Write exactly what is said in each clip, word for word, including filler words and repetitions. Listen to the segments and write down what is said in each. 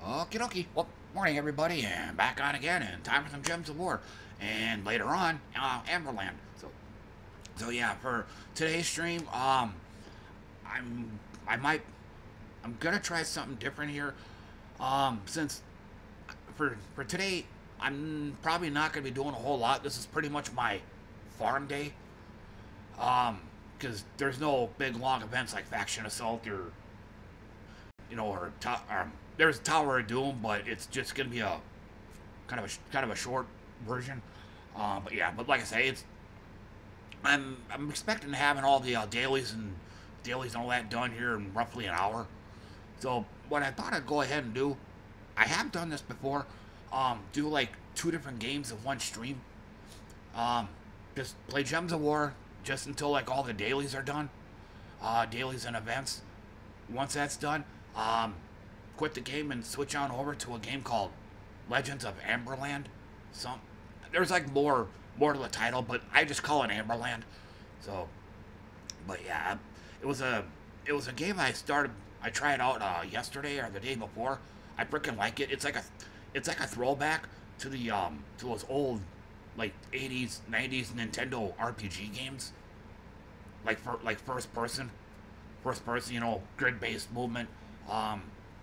Okie dokie. Well, morning everybody, and back on again, and time for some Gems of War. And later on, uh, Amberland. So, so yeah, for today's stream, um, I'm, I might, I'm gonna try something different here. Um, since for for today, I'm probably not gonna be doing a whole lot. This is pretty much my farm day. Um, because there's no big long events like Faction Assault or you know or, to, um, there's Tower of Doom, but it's just gonna be a kind of a kind of a short version. Um, but yeah, but like I say, it's I'm I'm expecting to having all the uh, dailies and dailies and all that done here in roughly an hour. So what I thought I'd go ahead and do, I have done this before. Um, do like two different games of one stream. Um, just play Gems of War just until like all the dailies are done, uh, dailies and events. Once that's done, um, quit the game and switch on over to a game called Legends of Amberland. Some there's like more more to the title, but I just call it Amberland. So, but yeah, it was a it was a game I started. I tried out uh, yesterday or the day before. I freaking like it. It's like a it's like a throwback to the um to those old like eighties nineties Nintendo R P G games. Like for like first person, first person, you know, grid based movement. Um,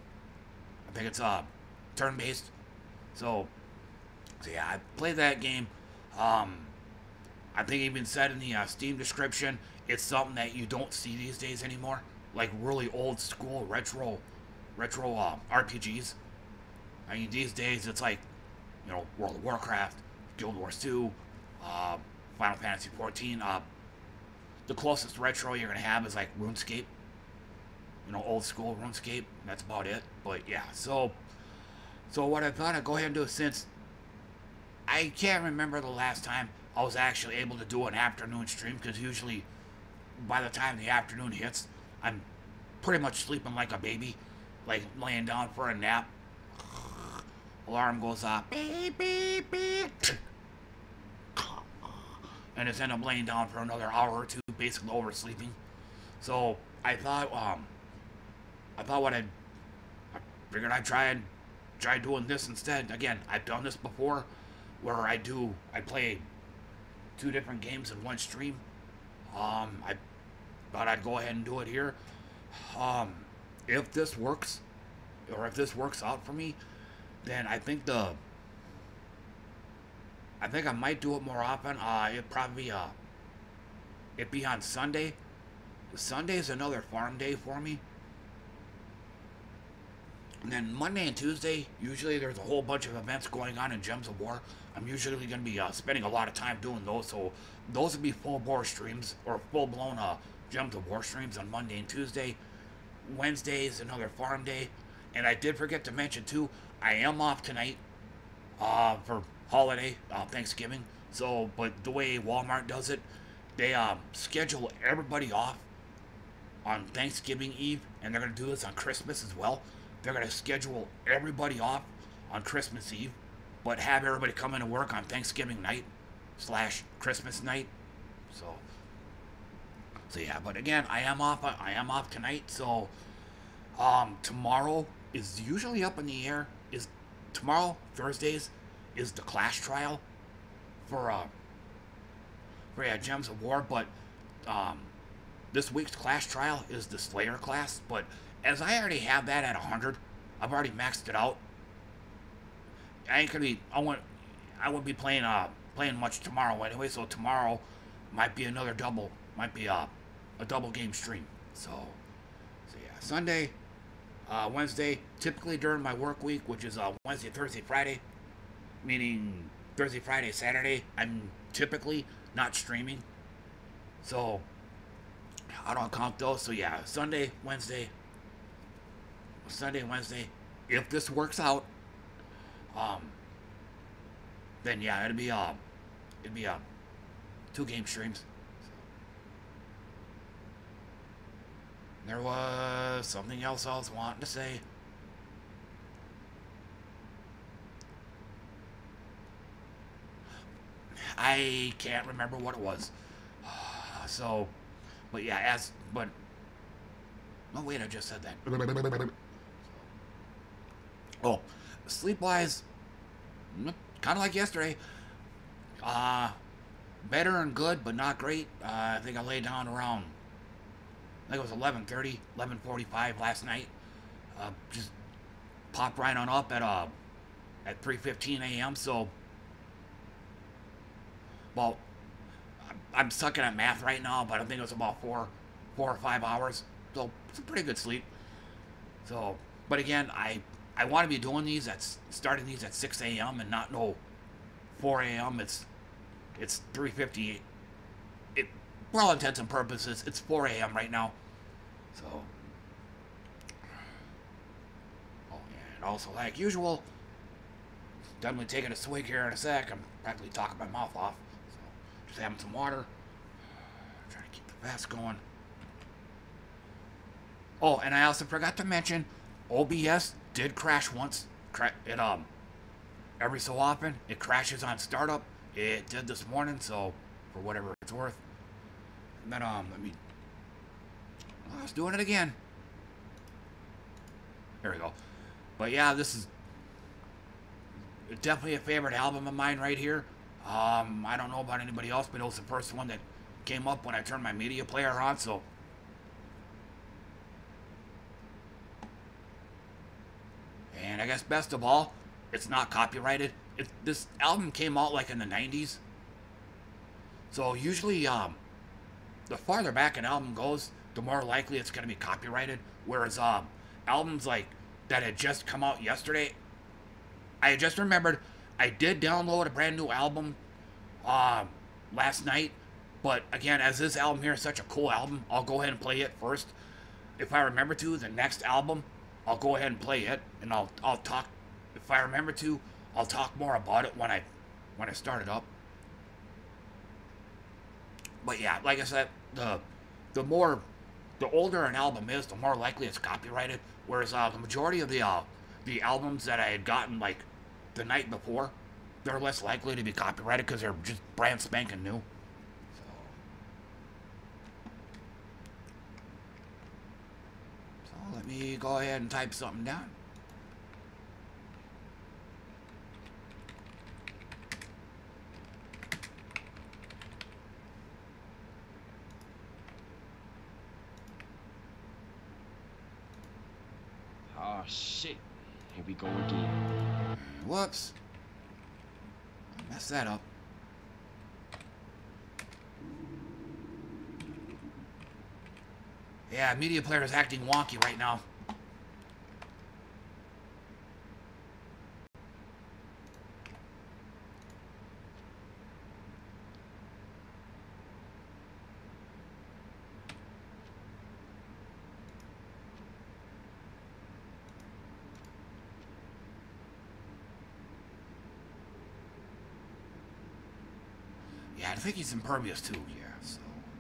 I think it's uh turn based. So, so yeah, I played that game. Um, I think it even said in the uh, Steam description, it's something that you don't see these days anymore. Like really old school retro, retro uh, R P Gs. I mean, these days it's like, you know, World of Warcraft, Guild Wars two, uh, Final Fantasy fourteen. Uh, the closest retro you're gonna have is like RuneScape. You know, old school RuneScape. That's about it. But yeah, so so what I thought I'd go ahead and do since I can't remember the last time I was actually able to do an afternoon stream because usually by the time the afternoon hits, I'm pretty much sleeping like a baby, like laying down for a nap. Alarm goes off, beep beep beep, and just end up laying down for another hour or two, basically oversleeping. So I thought, um, I thought what I'd, I figured I'd try and try doing this instead. Again, I've done this before, where I do, I play two different games in one stream. Um, I thought I'd go ahead and do it here. Um, if this works, or if this works out for me, then I think the, I think I might do it more often. Uh, it probably, uh, it be on Sunday. Sunday is another farm day for me. And then Monday and Tuesday, usually there's a whole bunch of events going on in Gems of War. I'm usually going to be uh, spending a lot of time doing those, so those would be full-bore streams, or full-blown uh, Gems of War streams on Monday and Tuesday. Wednesday is another farm day. And I did forget to mention, too, I am off tonight uh, for holiday, uh, Thanksgiving. So, but the way Walmart does it, they um, schedule everybody off on Thanksgiving Eve, and they're going to do this on Christmas as well. They're going to schedule everybody off on Christmas Eve, but have everybody come in and work on Thanksgiving night slash Christmas night. So, so yeah. But again, I am off. I am off tonight. So, um, tomorrow is usually up in the air. Is tomorrow Thursdays is the Clash trial for uh for yeah, Gems of War, but um, this week's Clash trial is the Slayer class, but as I already have that at one hundred, I've already maxed it out. I ain't gonna be, I won't, I won't be playing, uh, playing much tomorrow anyway, so tomorrow might be another double, might be, uh, a double game stream. So, so yeah, Sunday, uh, Wednesday, typically during my work week, which is, uh, Wednesday, Thursday, Friday, meaning Thursday, Friday, Saturday, I'm typically not streaming. So, I don't count those, so yeah, Sunday, Wednesday, Sunday, Wednesday. If this works out, um, then yeah, it'll be uh, it'll be uh, two game streams. So. There was something else I was wanting to say. I can't remember what it was. So, but yeah, as but. Oh wait, I just said that. Oh, sleep-wise, kind of like yesterday. Uh, better and good, but not great. Uh, I think I laid down around, I think it was eleven thirty, eleven forty-five last night. Uh, just popped right on up at uh at three fifteen a m So, well, I'm sucking at math right now, but I think it was about four, four or five hours. So it's a pretty good sleep. So, but again, I I want to be doing these at starting these at six a m and not no four a m It's it's three fifty. It, for all intents and purposes, it's four a m right now. So, oh, and also like usual, definitely taking a swig here in a sec. I'm practically talking my mouth off. So, just having some water. Trying to keep the fast going. Oh, and I also forgot to mention, O B S did crash once. Cra it um, every so often it crashes on startup. It did this morning, so for whatever it's worth. And then um, let me. Oh, I was doing it again. There we go. But yeah, this is definitely a favorite album of mine right here. Um, I don't know about anybody else, but it was the first one that came up when I turned my media player on. So. And I guess best of all, it's not copyrighted. It, this album came out like in the nineties. So usually, um, the farther back an album goes, the more likely it's going to be copyrighted. Whereas um, albums like that had just come out yesterday, I just remembered I did download a brand new album um, last night. But again, as this album here is such a cool album, I'll go ahead and play it first. If I remember to, the next album, I'll go ahead and play it, and I'll I'll talk. If I remember to, I'll talk more about it when I when I start it up. But yeah, like I said, the the more the older an album is, the more likely it's copyrighted. Whereas uh, the majority of the uh, the albums that I had gotten like the night before, they're less likely to be copyrighted because they're just brand spanking new. Let me go ahead and type something down. Oh shit. Here we go again. Whoops. I messed that up. Yeah, media player is acting wonky right now. Yeah, I think he's impervious too, yeah, so.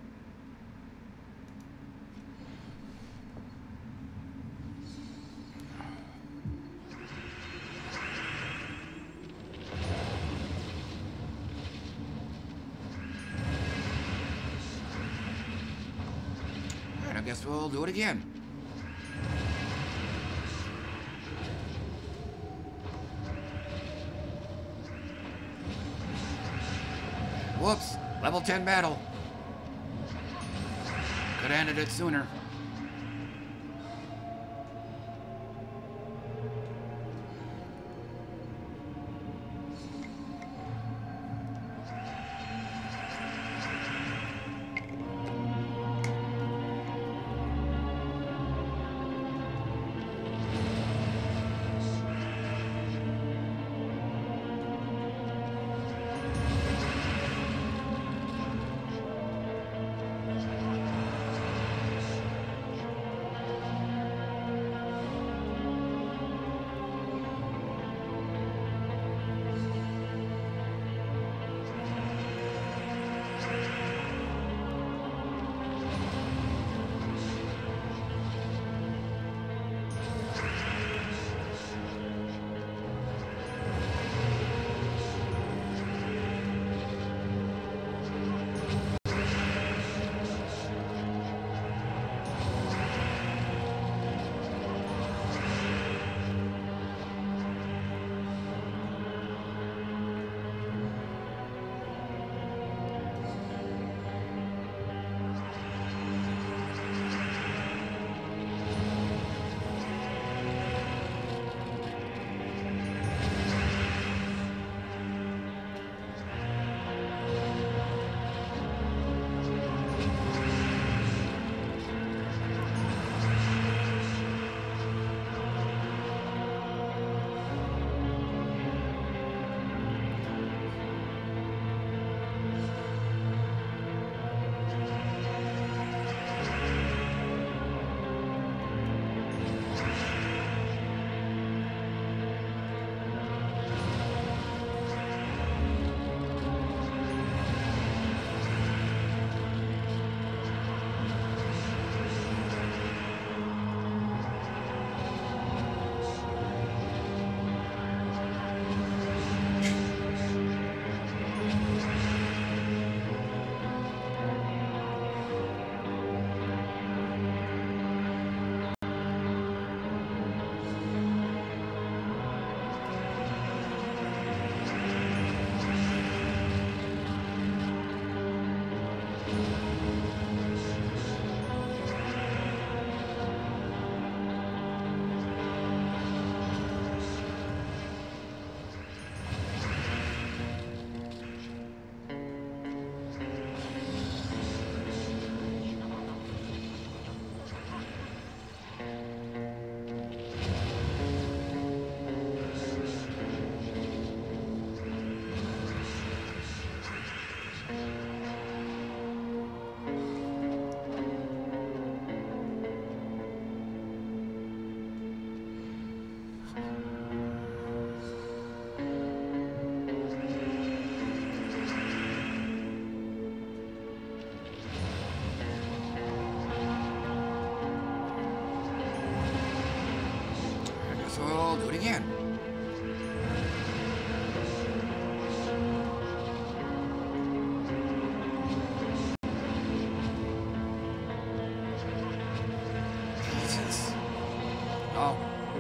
I guess we'll do it again. Whoops, level ten battle. Could have ended it sooner. so we'll do it again. Jesus. Oh.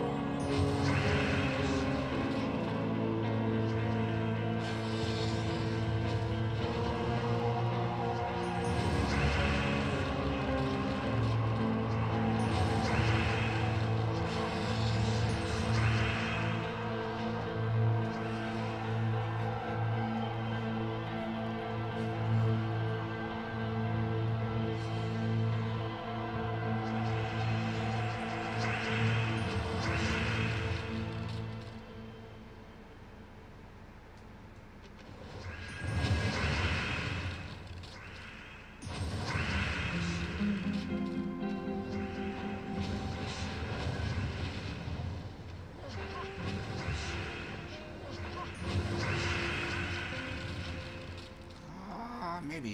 Maybe.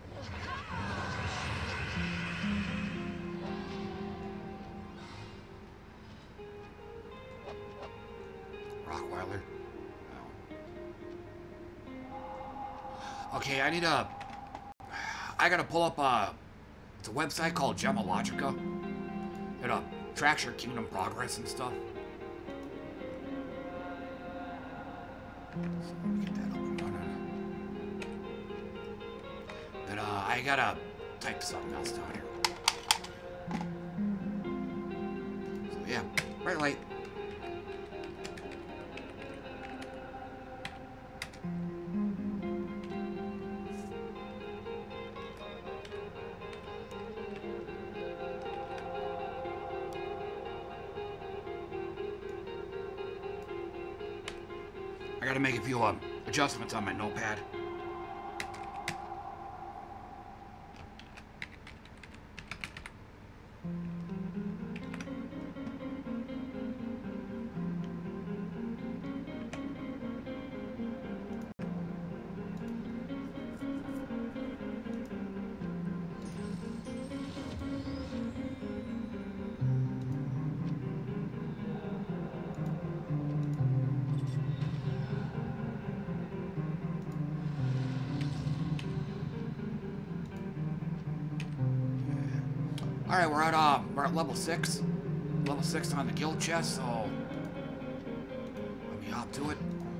Rockweiler. Oh. Okay, I need a... I gotta pull up a... It's a website called Gemologica. It uh, tracks your kingdom progress and stuff. So let me get that up and running. But uh, I gotta type something else down here. So yeah, bright light. I gotta make a few um, adjustments on my notepad. All right, we're at uh, we're at level six, level six on the guild chest. So let me hop to it.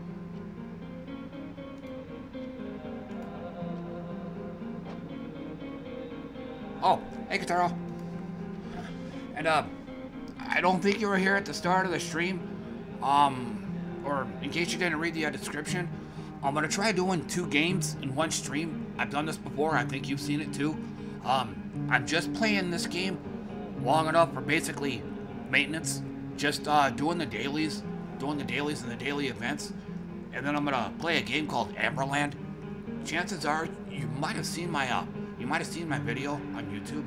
Oh, hey, Kataro. And uh, I don't think you were here at the start of the stream. Um, or in case you didn't read the uh, description, I'm gonna try doing two games in one stream. I've done this before. I think you've seen it too. Um, I'm just playing this game long enough for basically maintenance, just uh, doing the dailies, doing the dailies and the daily events, and then I'm gonna play a game called Amberland. Chances are you might have seen my uh, you might have seen my video on YouTube.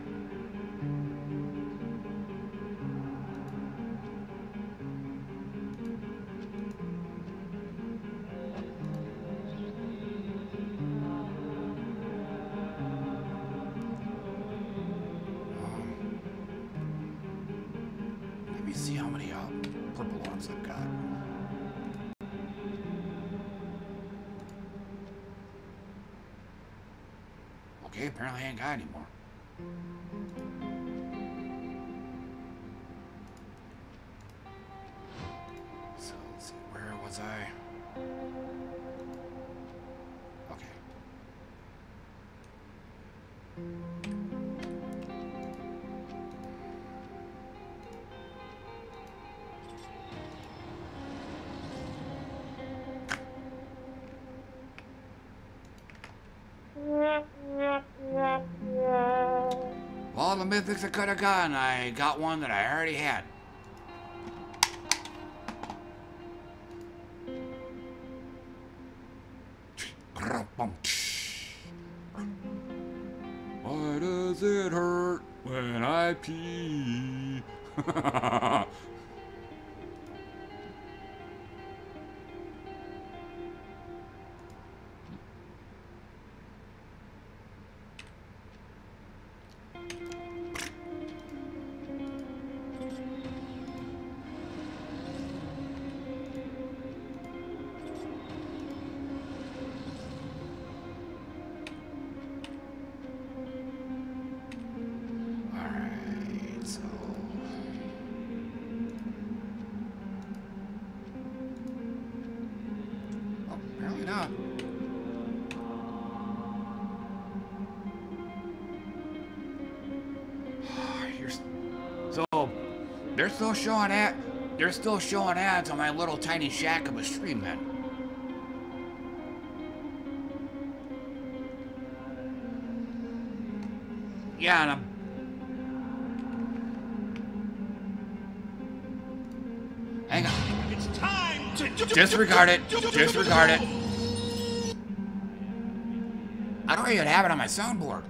Okay, apparently I ain't got any more. So, let's see, where was I? Okay. Well, the mythics I could have gotten, I got one that I already had. Why does it hurt when I pee? not? Here's, so they're still showing ad. They're still showing ads on my little tiny shack of a stream, then. Yeah, and I'm. Hang on. It's time to disregard it. Disregard it. I don't even have it on my soundboard.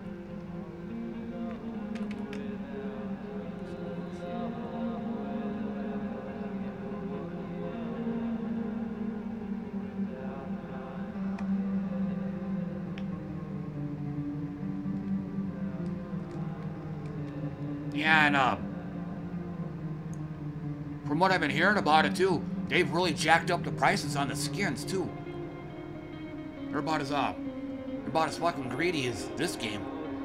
Yeah, and uh, from what I've been hearing about it too, they've really jacked up the prices on the skins too. They're about as uh, they're about as fucking greedy as this game.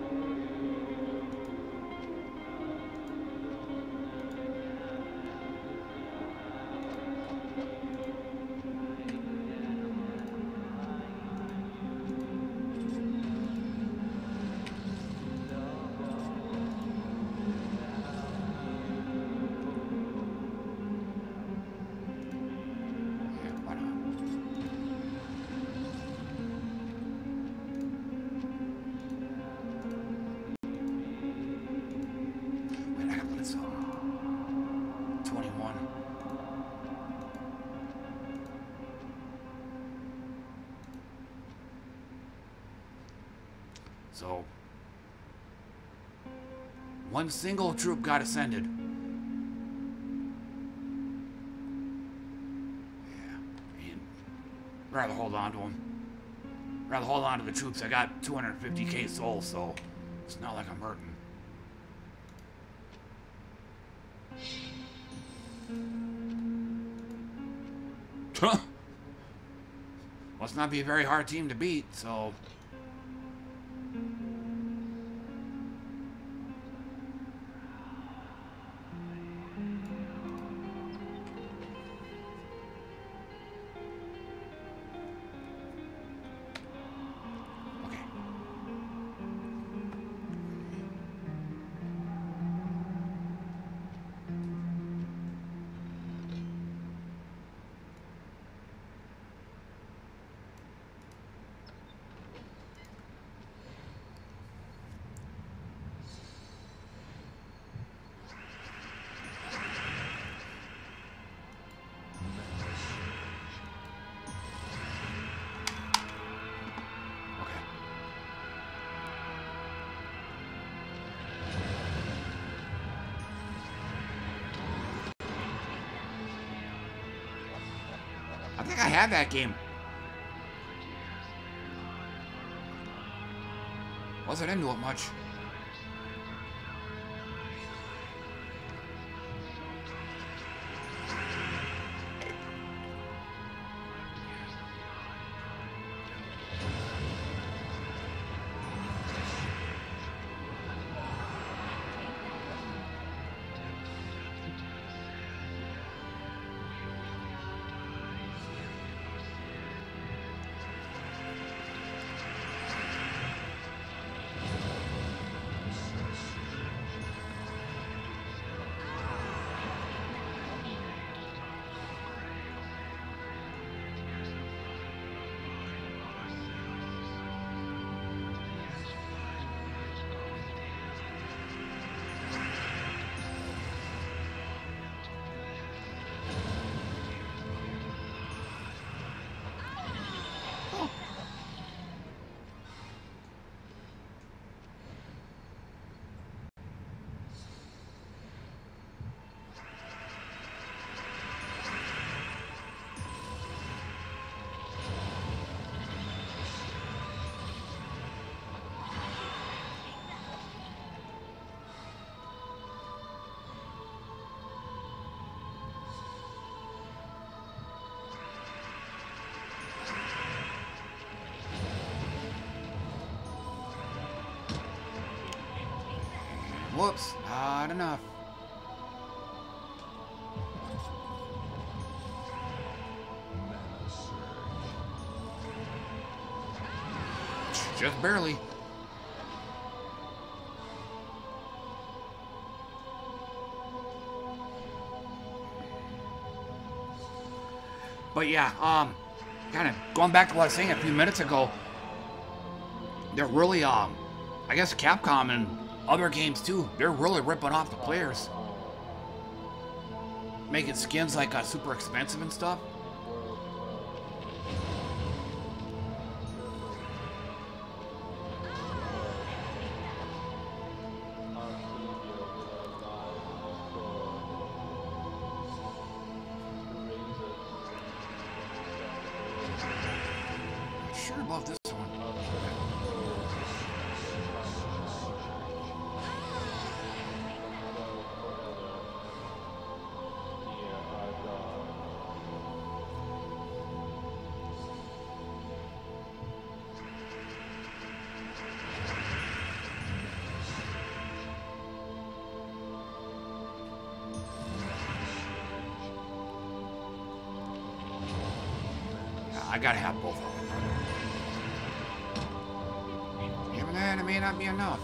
So, one single troop got ascended. Yeah, I mean, I'd rather hold on to them. I'd rather hold on to the troops. I got two hundred fifty K souls, so it's not like I'm hurting. Must not be a very hard team to beat, so... I think I have that game. Wasn't into it much. Whoops, not enough. Just barely. But yeah, um, kind of going back to what I was saying a few minutes ago, they're really, um, I guess Capcom and other games too, they're really ripping off the players. Making skins like uh, super expensive and stuff. Sure about this one. I gotta have both of them. Even then, it may not be enough.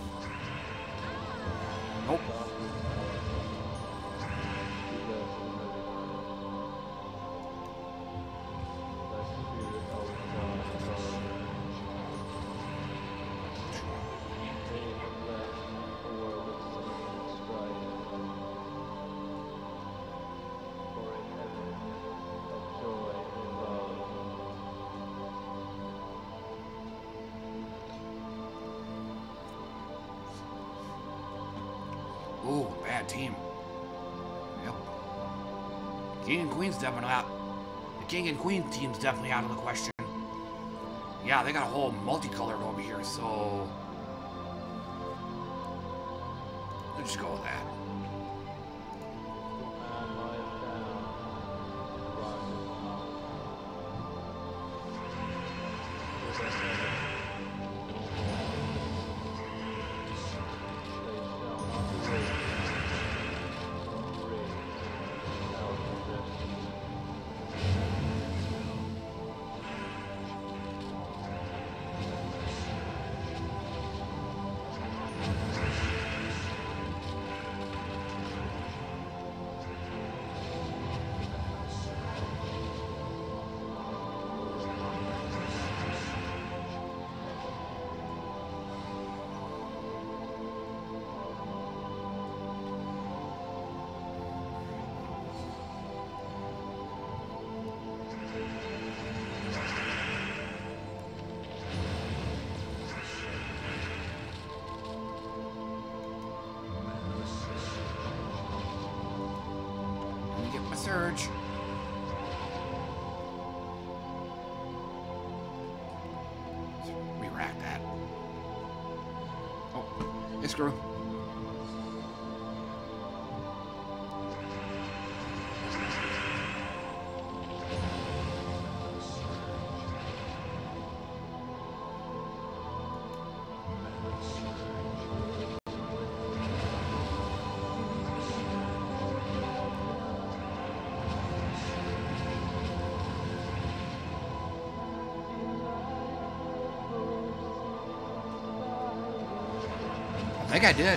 Nope. Ooh, bad team. Yep. King and Queen's definitely out. The King and Queen team's definitely out of the question. Yeah, they got a whole multicolored over here, so let's just go with that. Surge. Let's re-rack that. Oh, hey, screw. I think I did.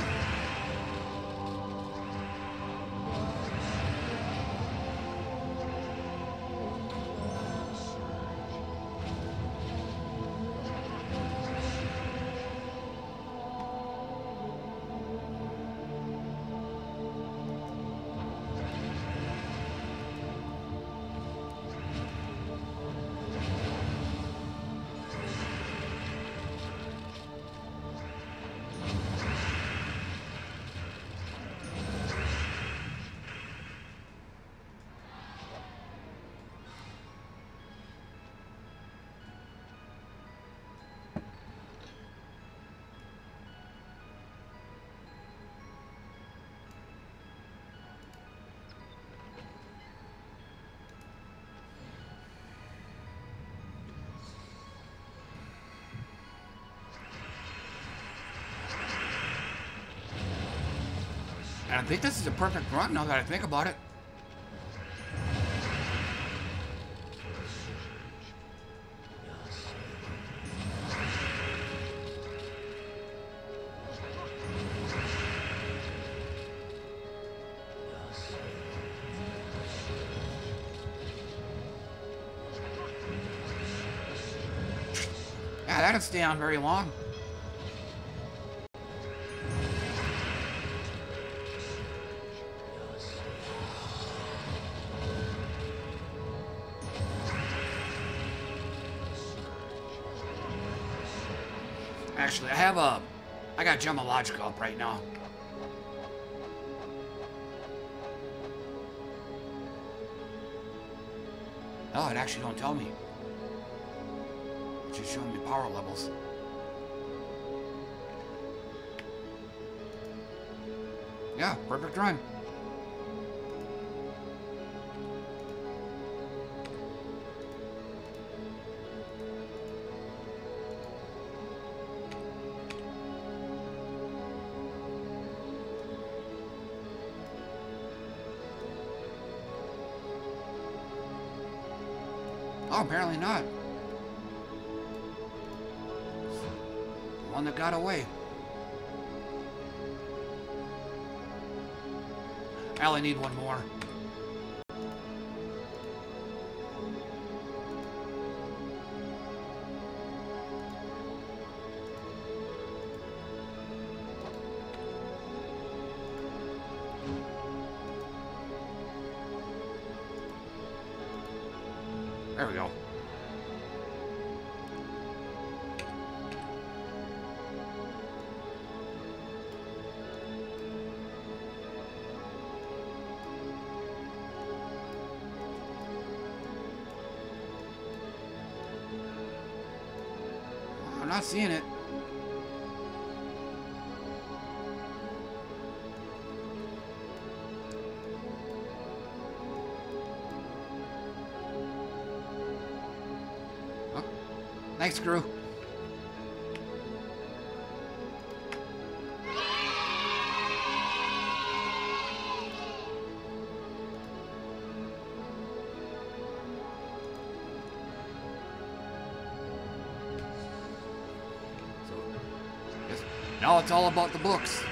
And I think this is a perfect run now that I think about it. Yeah, that didn't stay on very long. Actually, I have a... I got Gemologica up right now. Oh, it actually don't tell me. It's just showing me power levels. Yeah, perfect run. Oh, apparently not. The one that got away. I only need one more. There we go. I'm not seeing it. Thanks, crew. So, yes, now it's all about the books.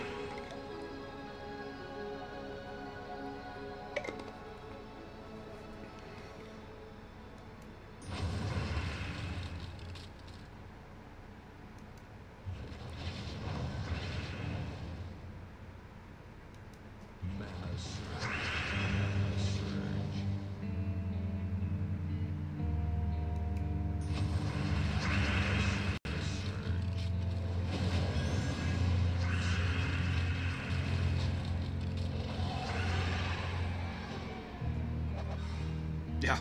Yeah.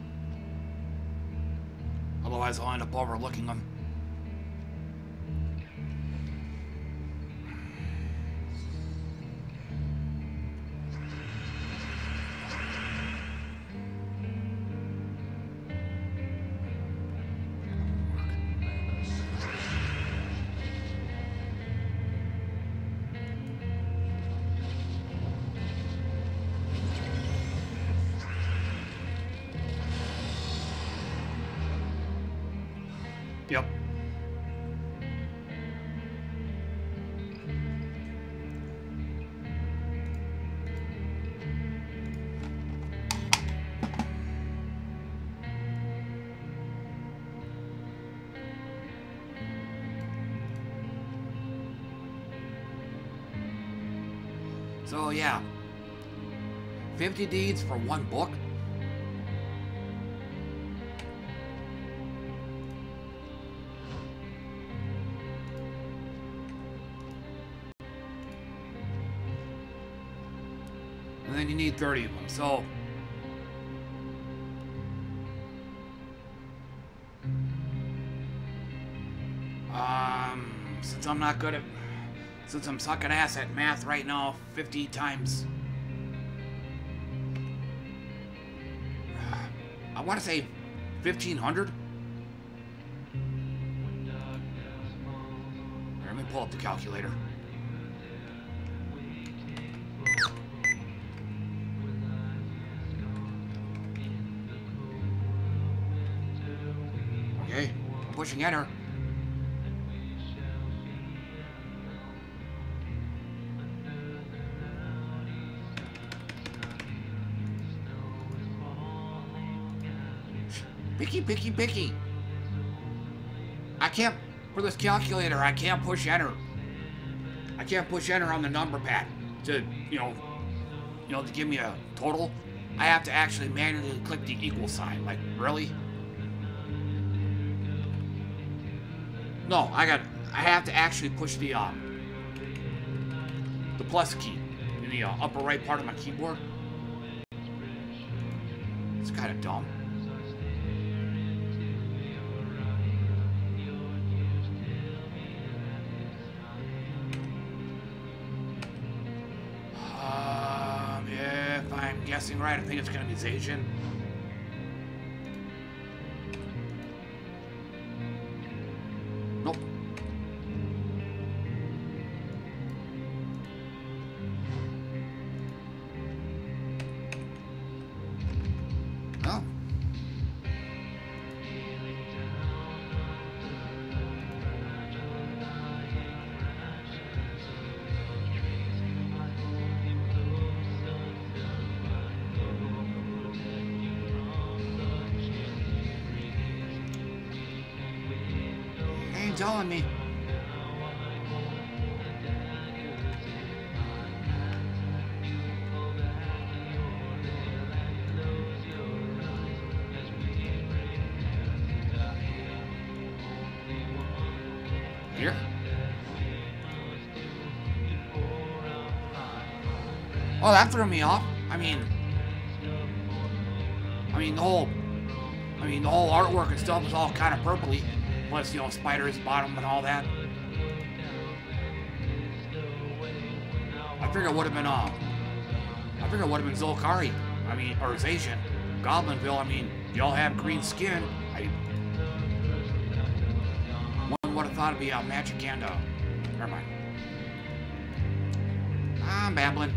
Otherwise, I'll end up overlooking them. Yep. So yeah, fifty deeds for one book. And then you need thirty of them, so... Um, since I'm not good at... Since I'm sucking ass at math right now, fifty times... I want to say fifteen hundred? Let me pull up the calculator. Okay, I'm pushing enter. Picky, picky, picky. can't, for this calculator, I can't push enter. I can't push enter on the number pad to, you know, you know, to give me a total. I have to actually manually click the equal sign. Like, really? No, I got, I have to actually push the, um, the plus key in the uh, upper right part of my keyboard. It's kind of dumb. Um, if I'm guessing right, I think it's gonna be Zacian. Nope. No. Ain't telling me. Here? Oh, that threw me off. I mean, I mean the whole, I mean the whole artwork and stuff is all kind of purpley, plus you know spiders bottom and all that. I figured it would have been uh, I figured it would have been Zolkari. I mean, or Zacian, Goblinville. I mean, y'all have green skin. I one would have thought it'd be a uh, Magic and uh, never mind. I'm babbling.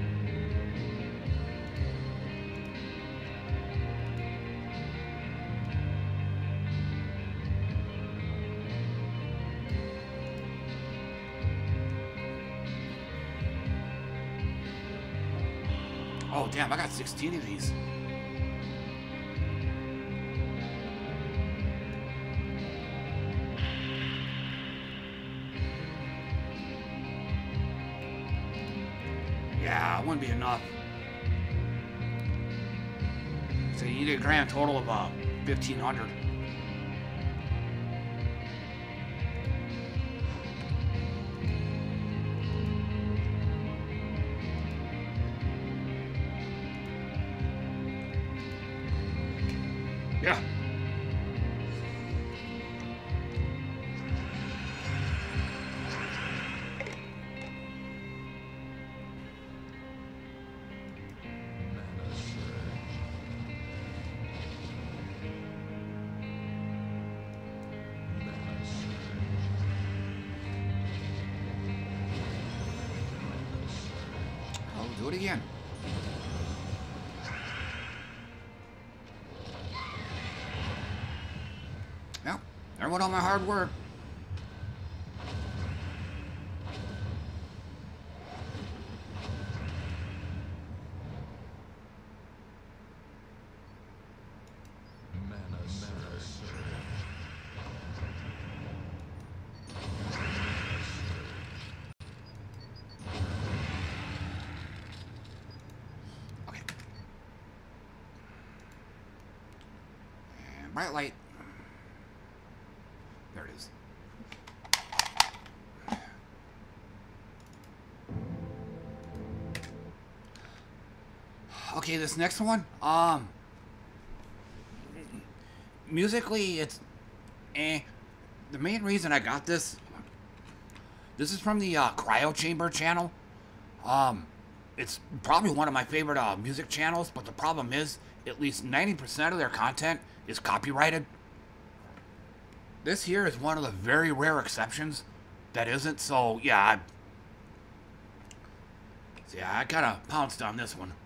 Oh, damn, I got sixteen of these. Yeah, it wouldn't be enough. So you need a grand total of uh, fifteen hundred. Yeah. I'll do it again. Yep, there went all my hard work. Okay. And bright light. There it is. Okay, this next one, um, musically, it's, eh. The main reason I got this, this is from the uh, Cryo Chamber channel. Um, it's probably one of my favorite uh, music channels, but the problem is, at least ninety percent of their content is copyrighted. This here is one of the very rare exceptions that isn't, so yeah, I, so yeah, I kind of pounced on this one.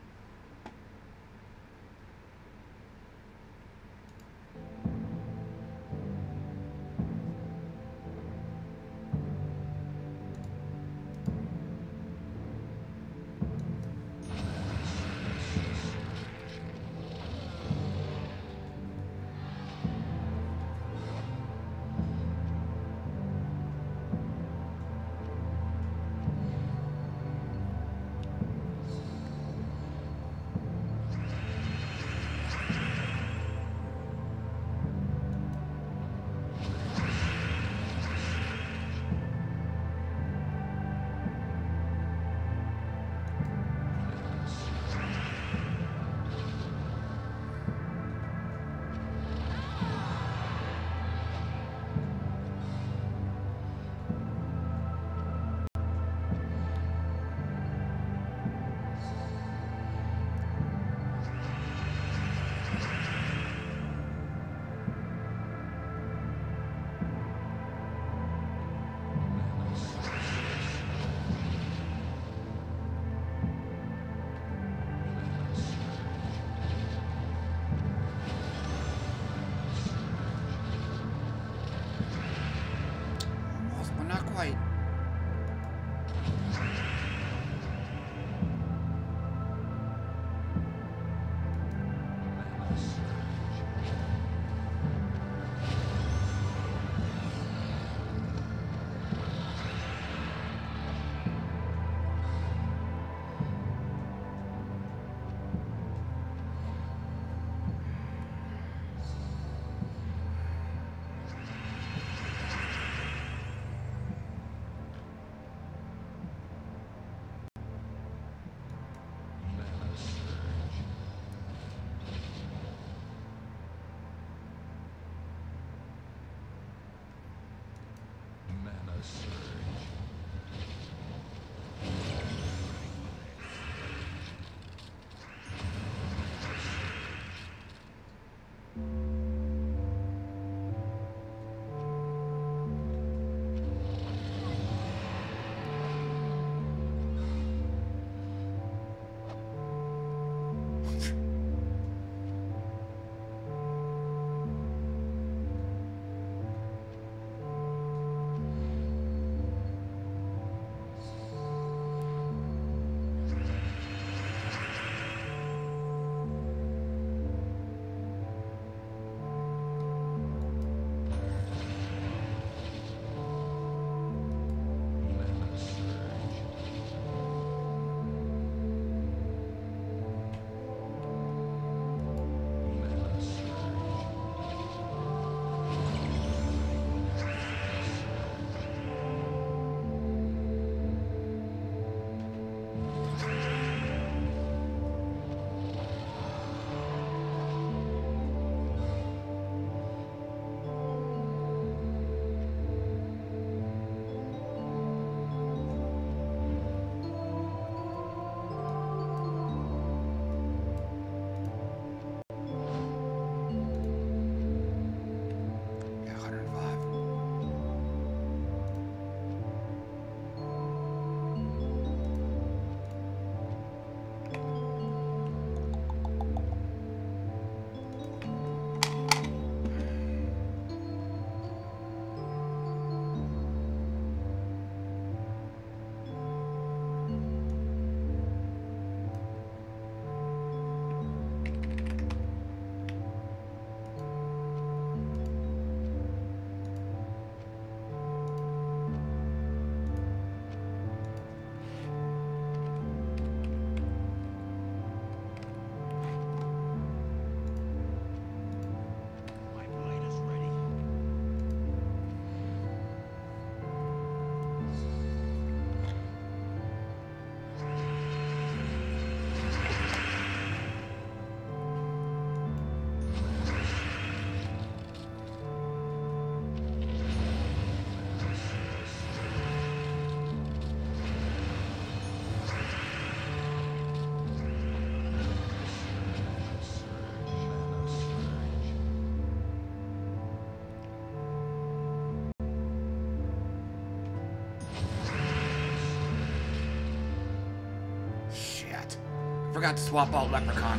Forgot to swap out Leprechaun.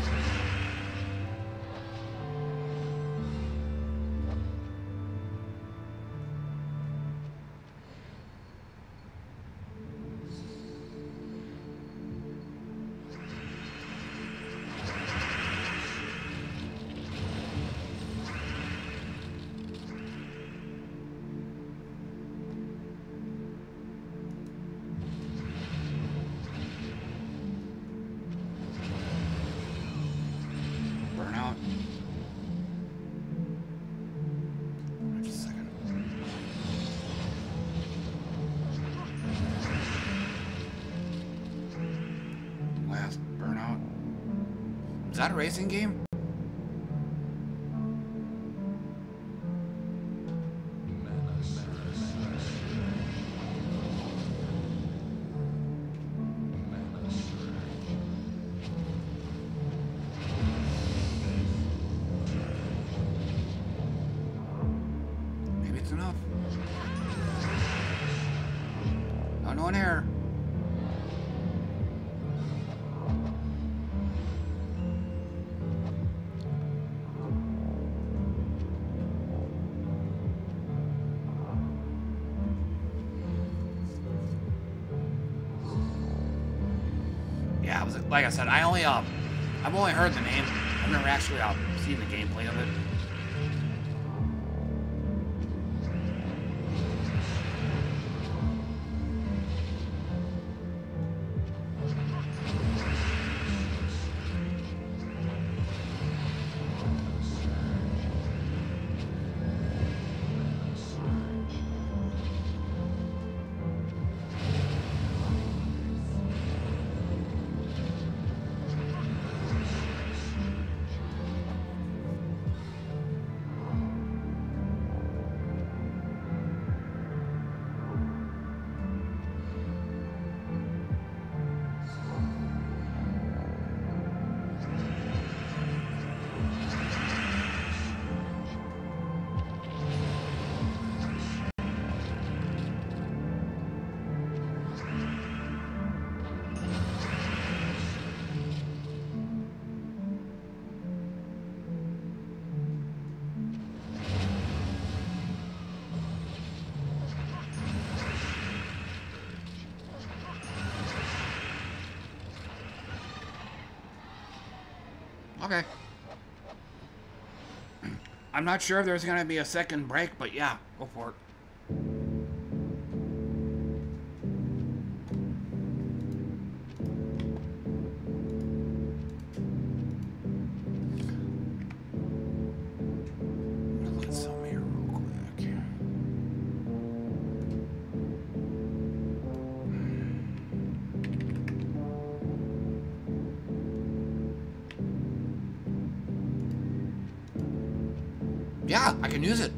Is that a racing game? Maybe it's enough. Not no one here. Like I said, I only um, I've only heard the name I've never actually uh, seen the gameplay of it. Okay. I'm not sure if there's gonna be a second break, but yeah, go for it. Look at some here real quick. Yeah, I can use it.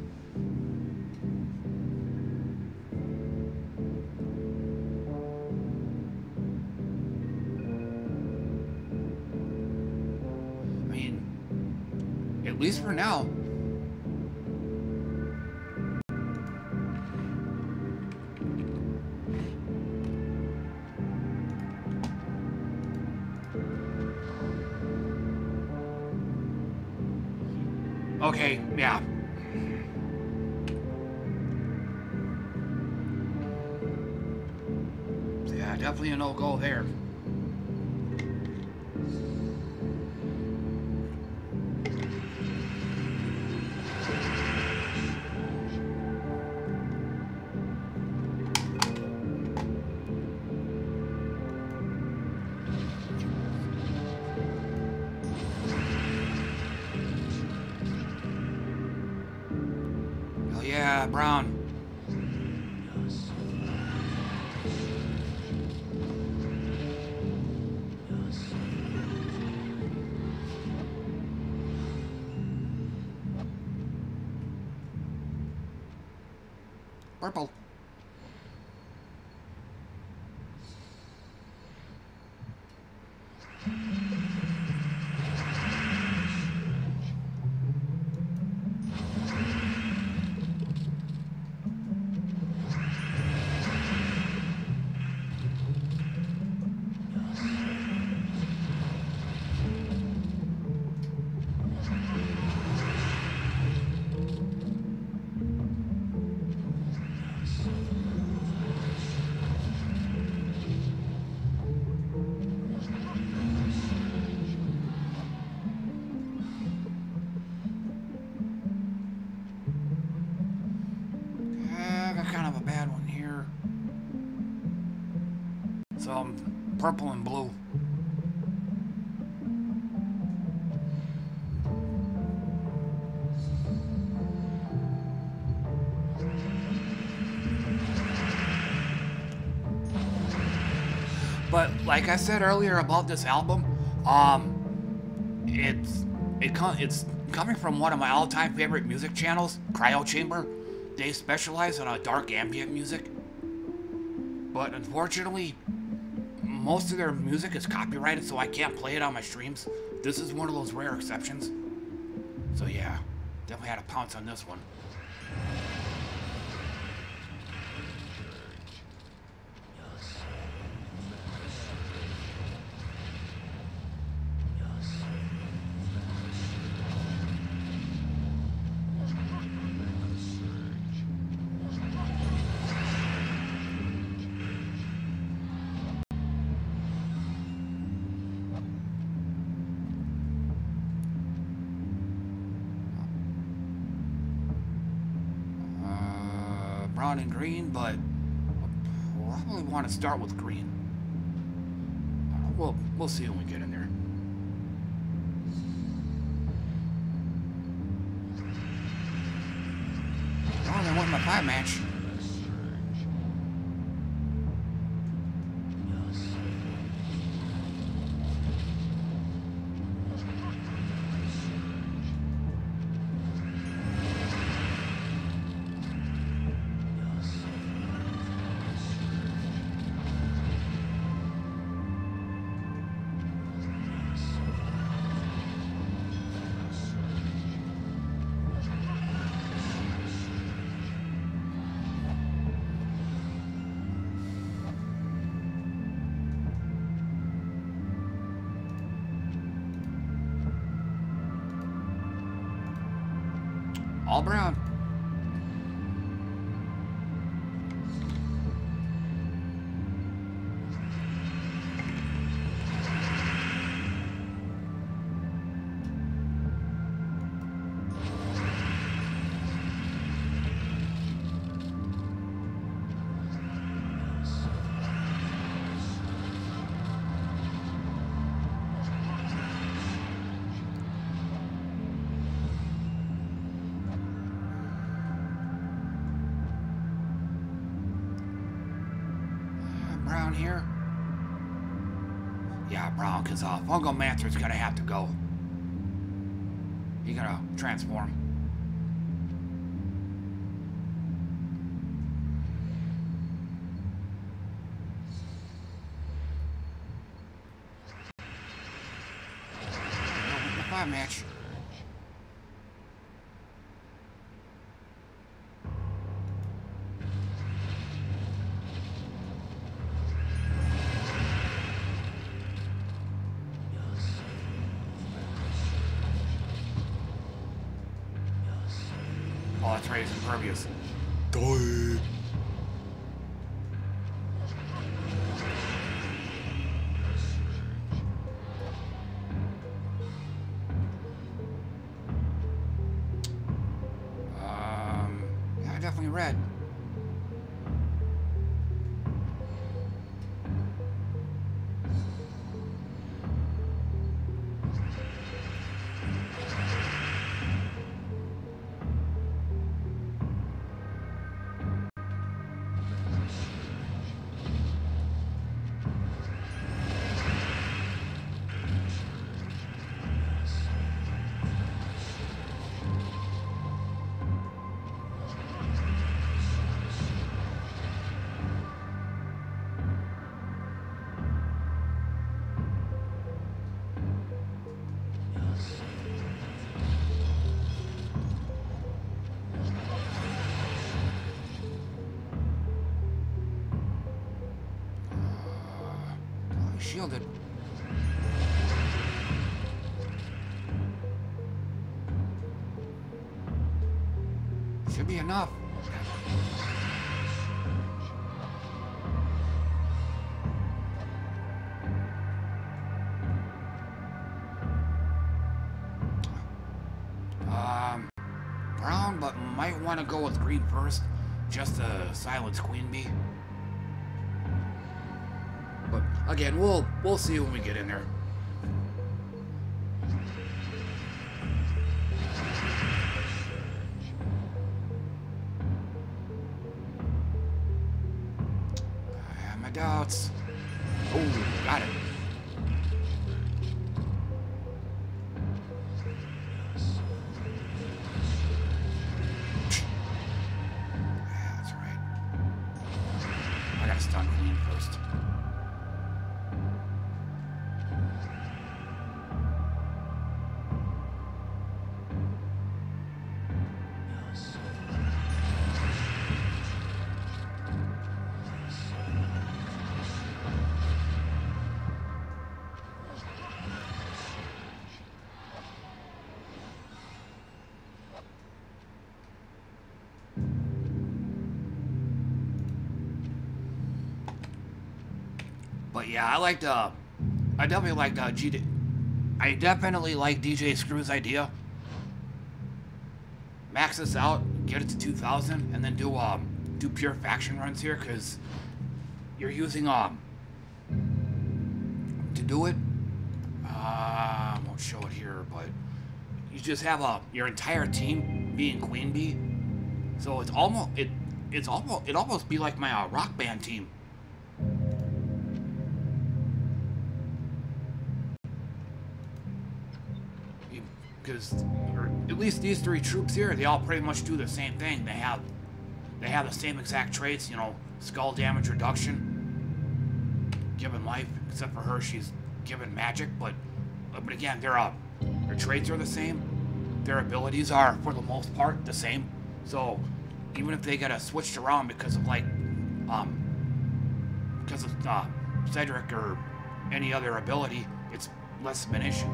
I mean, at least for now. Okay, yeah. Yeah, definitely a no-go there. Oh yeah, Brown. Purple. Purple and blue. But like I said earlier about this album, um, it's it com it's coming from one of my all-time favorite music channels, Cryo Chamber. They specialize in uh, dark ambient music, but unfortunately, most of their music is copyrighted, so I can't play it on my streams. This is one of those rare exceptions. So yeah, definitely had to pounce on this one. brown and green, but we'll probably want to start with green. Uh, we'll, we'll see when we get in there. Oh, they won my five match. All brown. Brown here. Yeah, brown, because uh, Fungal Mancer's gonna have to go. He's gonna transform. The five match. Oh, that's right, it's impervious. Die. Um, yeah, definitely red. Shielded. Should be enough. Um, brown, but might want to go with green first, just to silence Queen Bee. But again, we'll we'll see when we get in there. I have my doubts. Oh, got it. That's right. I gotta stun Queen first. But yeah, I liked, uh, I definitely liked, uh, G D, I definitely like D J Screw's idea. Max this out, get it to two thousand, and then do, um, do pure faction runs here because you're using um to do it. Uh, I won't show it here, but you just have a your entire team being queen bee, so it's almost it it's almost it almost be like my uh, rock band team. Because at least these three troops here, they all pretty much do the same thing. They have they have the same exact traits, you know, skull damage reduction, given life, except for her, she's given magic, but but again, their uh, their traits are the same. Their abilities are, for the most part, the same. So even if they get uh, switched around because of like um because of uh, Cedric or any other ability, it's less of an issue.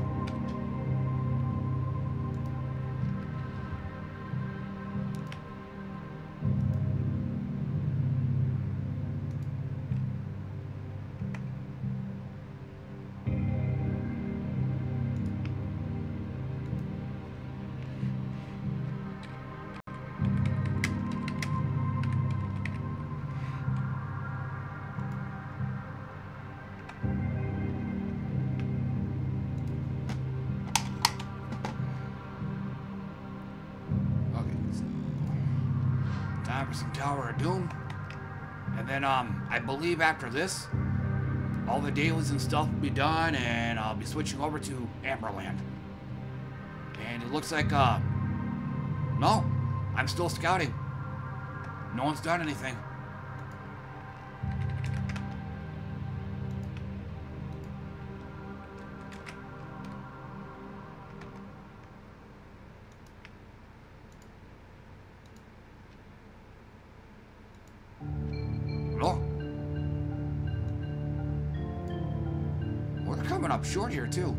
Tower of Doom, and then um I believe after this all the dailies and stuff will be done, and I'll be switching over to Amberland. And it looks like uh no, I'm still scouting. No one's done anything. Up short here too.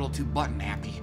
little too button happy.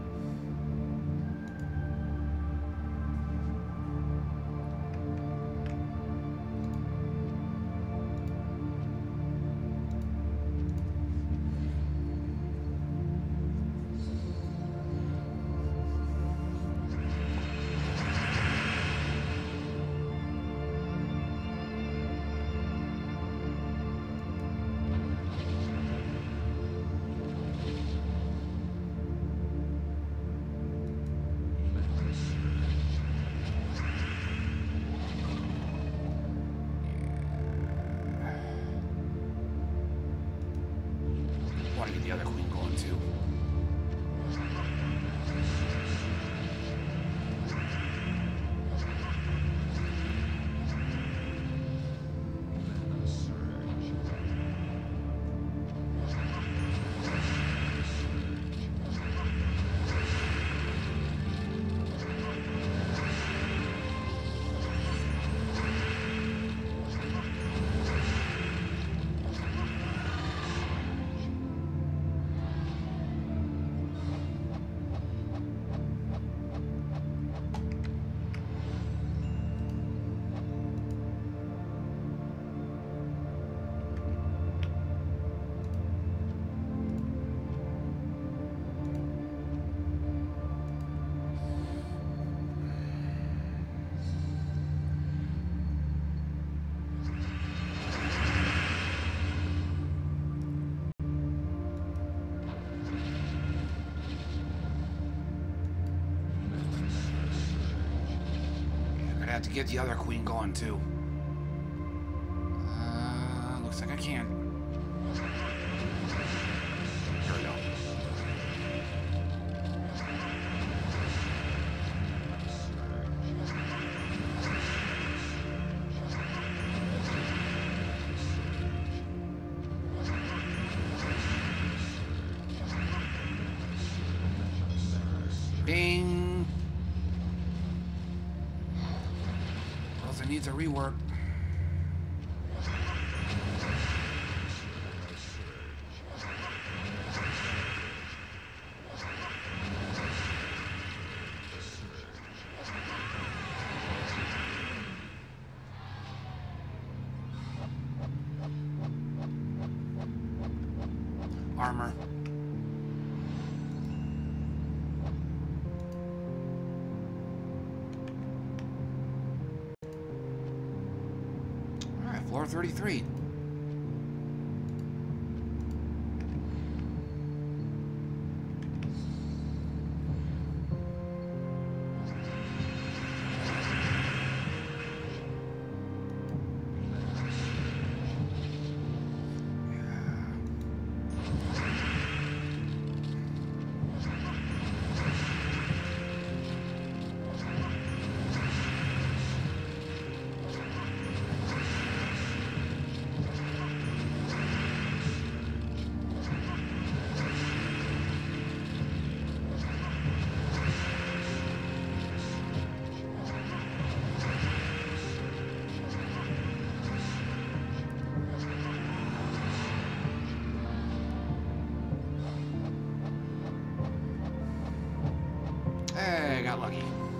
Have to get the other queen going too. Uh, looks like I can. Here we go. Bing. It needs a rework. Armor. Floor thirty-three. Hey, got lucky.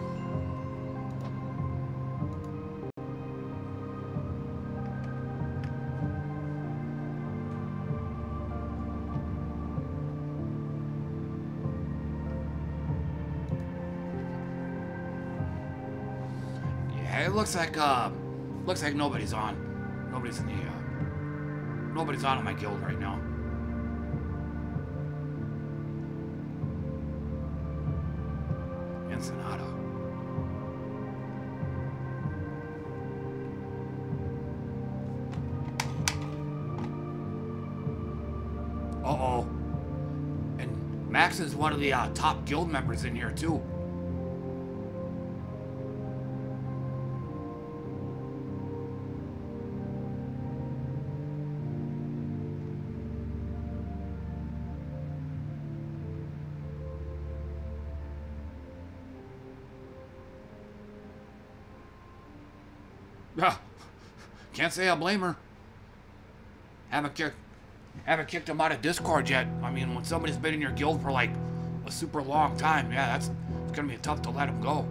Yeah, it looks like uh, looks like nobody's on. Nobody's in the uh, nobody's on in my guild right now. Ensenada. Uh-oh. And Max is one of the uh, top guild members in here, too. Can't say I blame her. Haven't kicked, haven't kicked him out of Discord yet. I mean, when somebody's been in your guild for like a super long time. Yeah, that's it's gonna be tough to let him go.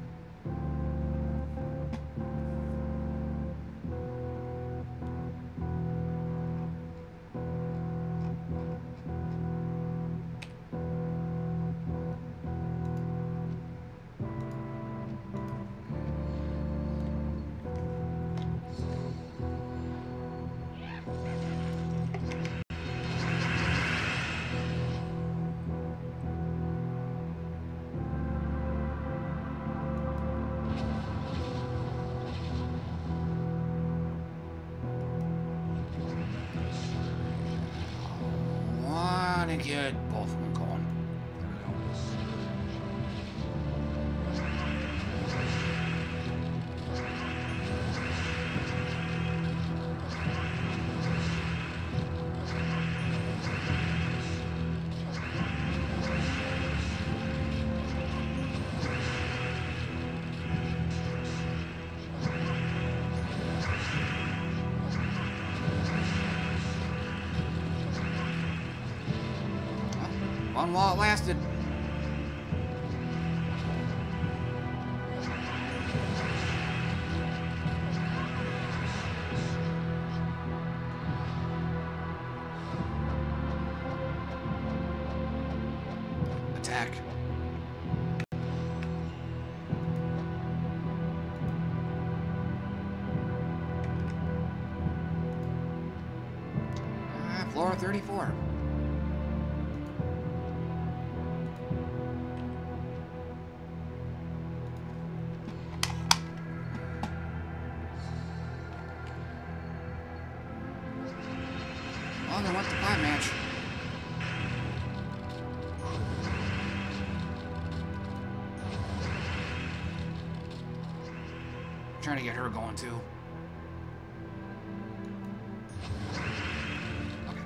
Get both of them going. There we go. Fun while it lasted. Attack. Ah, floor thirty-four. Oh, they went to five match. Trying to get her going too. Okay.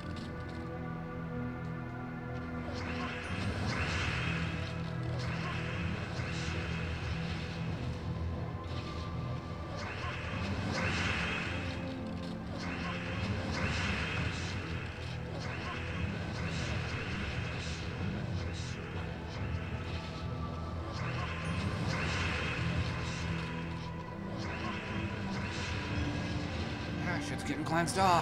Shit's getting cleansed off.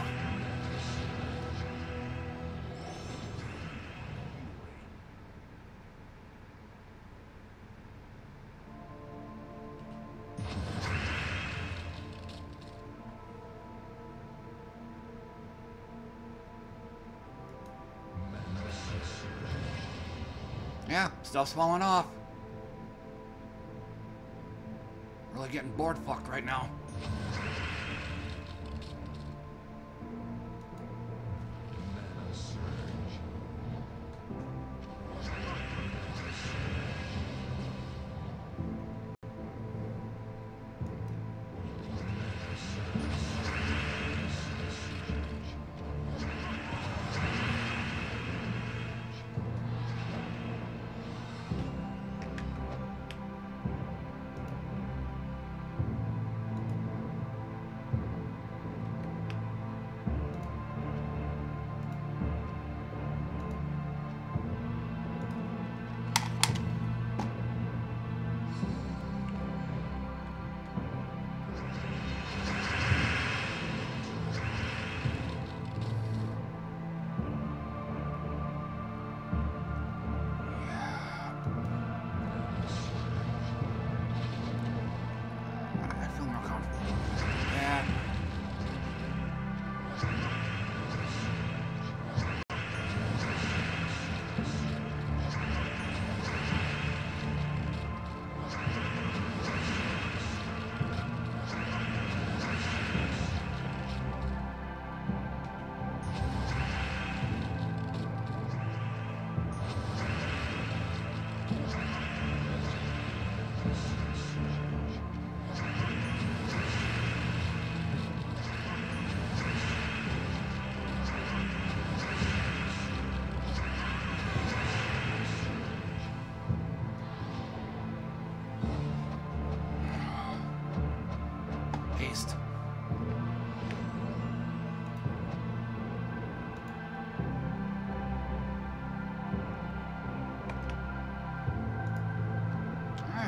Yeah, stuff's falling off. Really getting bored fucked right now.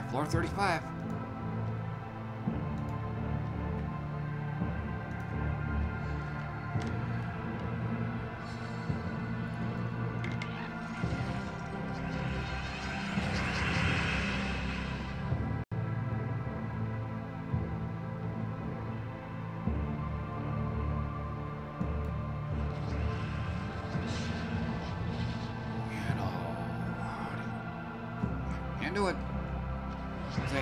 Floor thirty-five. Can't do it. See.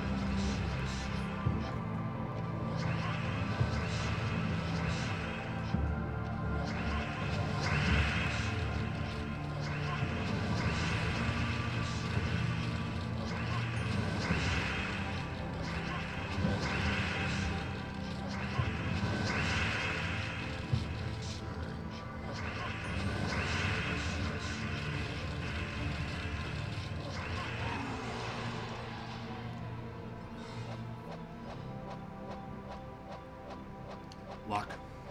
Luck.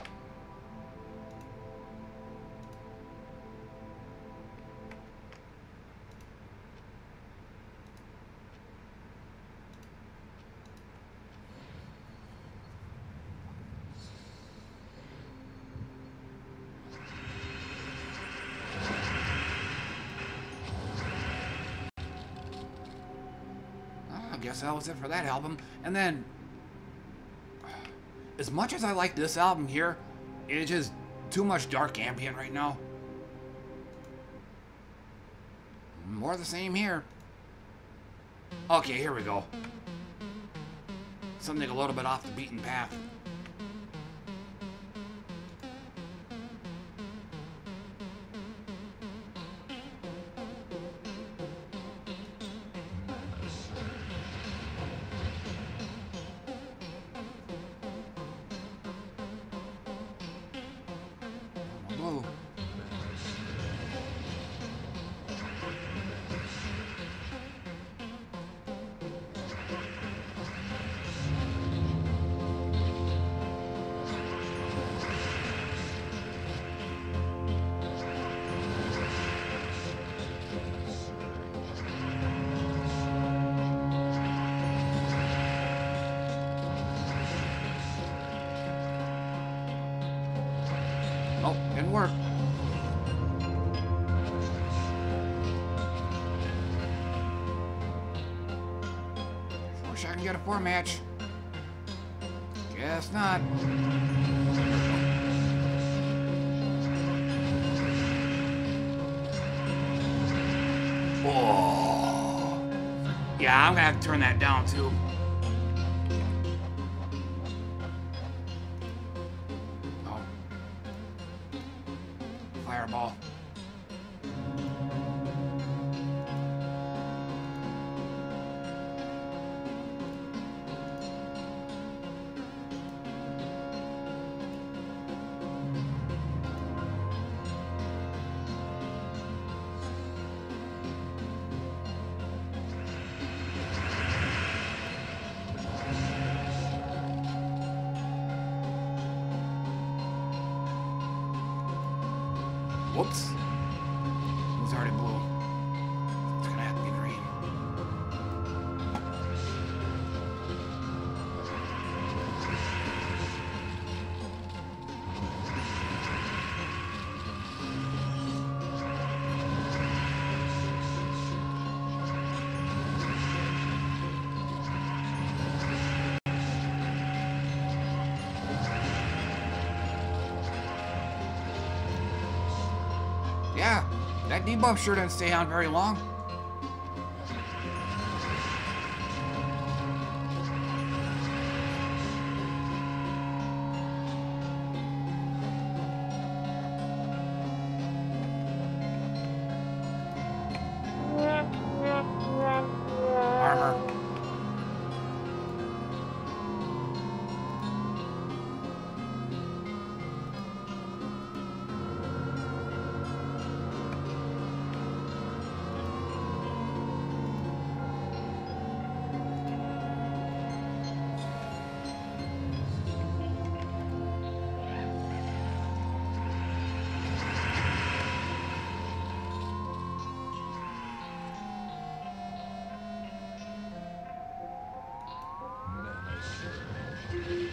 I guess that was it for that album. And then, as much as I like this album here, it's just too much dark ambient right now. More of the same here. Okay, here we go. Something a little bit off the beaten path. Blue. Oh, didn't work. Wish I can get a four match. Guess not. Oh. Yeah, I'm gonna have to turn that down too. Fireball. Whoops. It was already blue. It's gonna have to be green. Yeah, that debuff sure didn't stay on very long. Armor.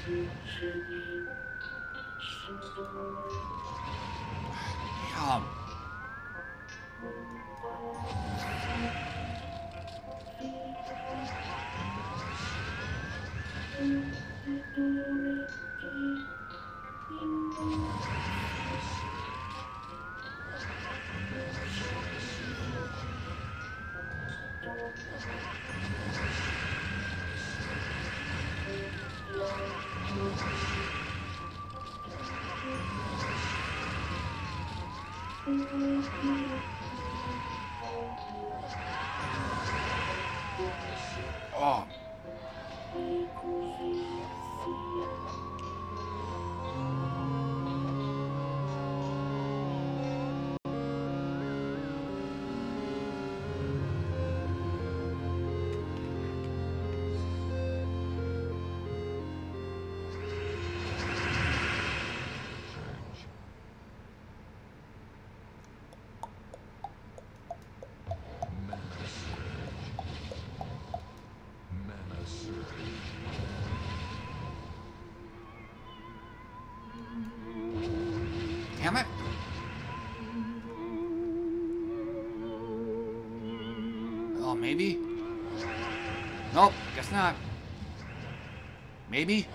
Yum. Oh. Damn it. Oh, maybe? Nope, guess not. Maybe?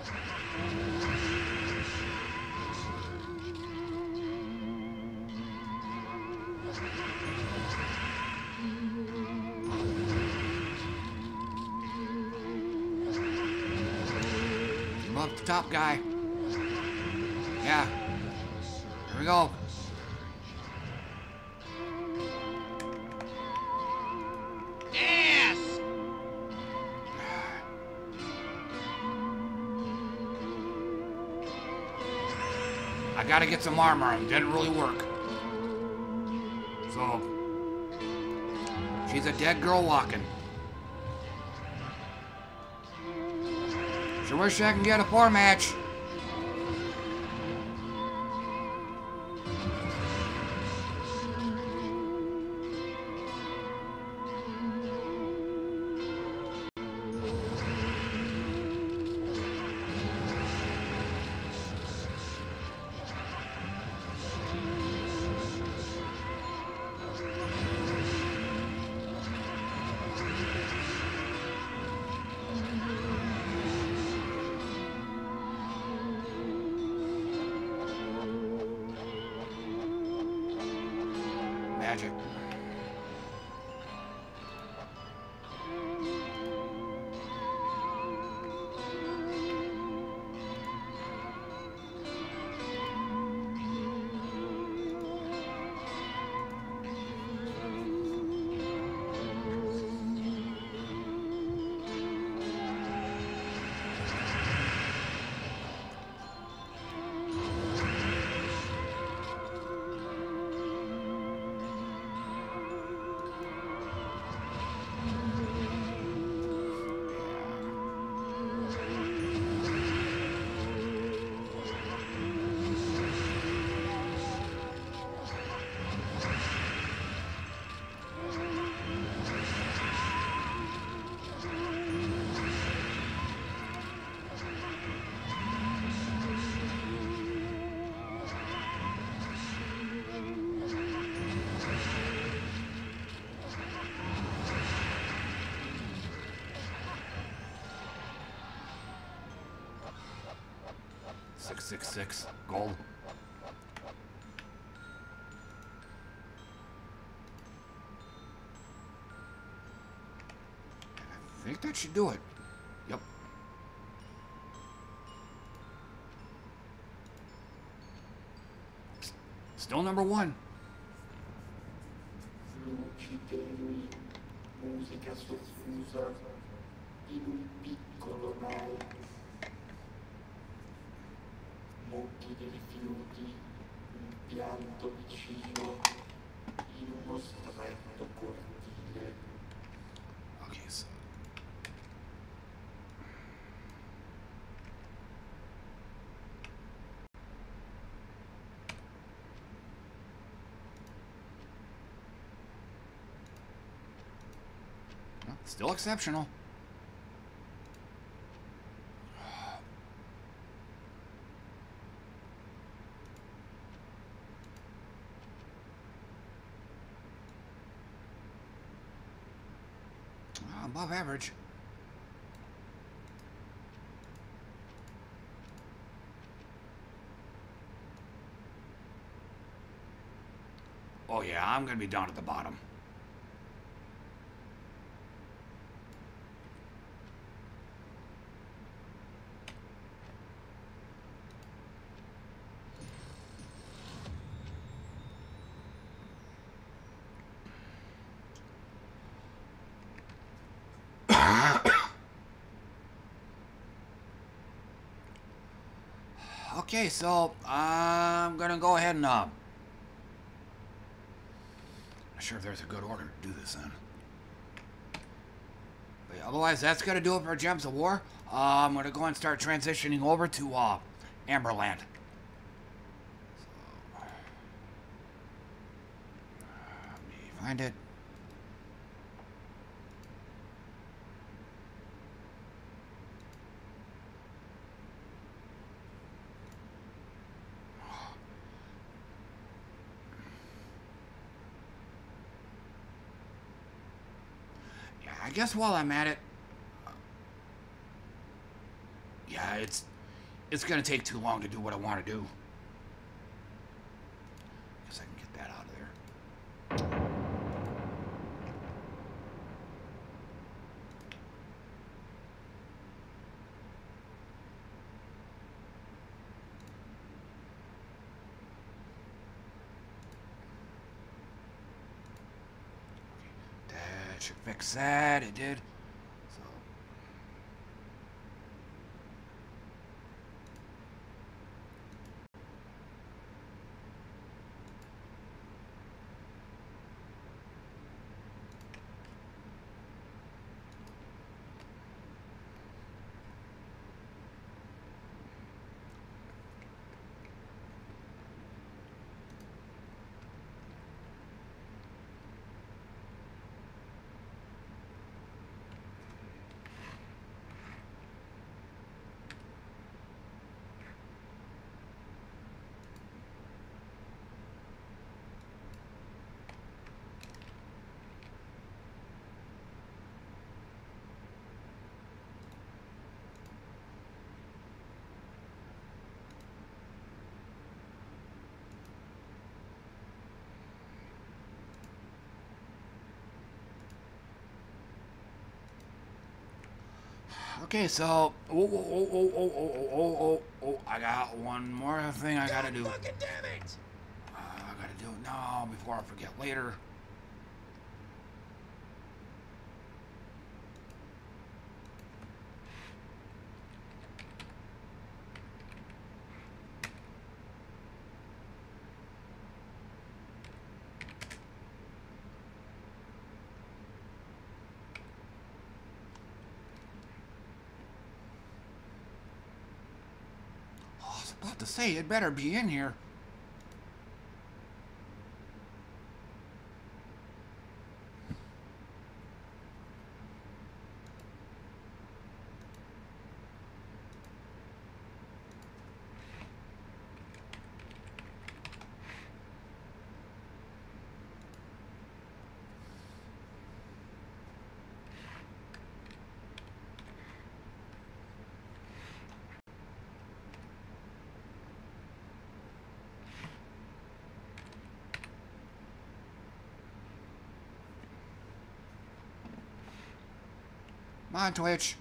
I'm up the top guy. Yeah. Here we go. Yes! I gotta get some armor. It didn't really work. So, she's a dead girl walking. Sure wish I can get a four match. Magic. six six six gold. I think that should do it. Yep. S- Still number one. Luci tenui, musica soffusa, in un piccolo mare. Monti di rifiuti, un pianto vicino, in uno stretto cortile. Okay, so still exceptional. above average. Oh yeah, I'm gonna be down at the bottom. Okay, so I'm gonna go ahead and uh, not sure if there's a good order to do this in. But yeah, otherwise, that's gonna do it for Gems of War. Uh, I'm gonna go and start transitioning over to uh, Amberland. So, let me find it. I guess while I'm at it, yeah, it's it's gonna take too long to do what I want to do. Guess I can get that out of there. That should fix that. It did. So. Okay, so oh oh oh oh oh oh oh oh oh I got one more thing I gotta do. Fucking damn it! Uh, I gotta do it now before I forget later. I was about to say it better be in here. Come on, Twitch.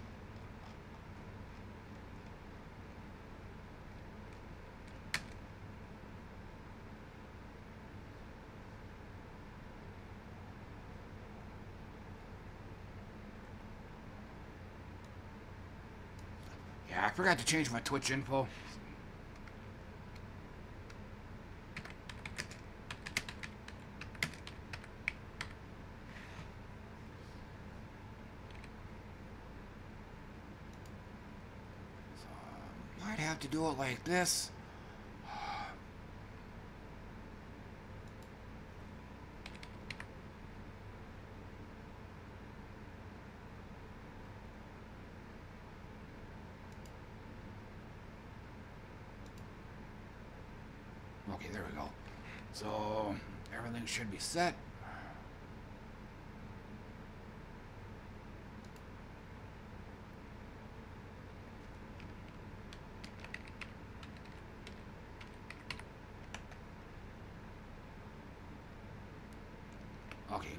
Yeah, I forgot to change my Twitch info. To do it like this. Okay, there we go. So everything should be set.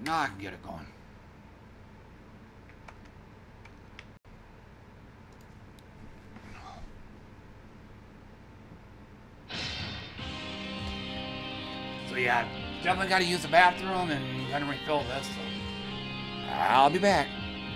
Now I can get it going. So yeah, definitely got to use the bathroom and got to refill this. So I'll be back.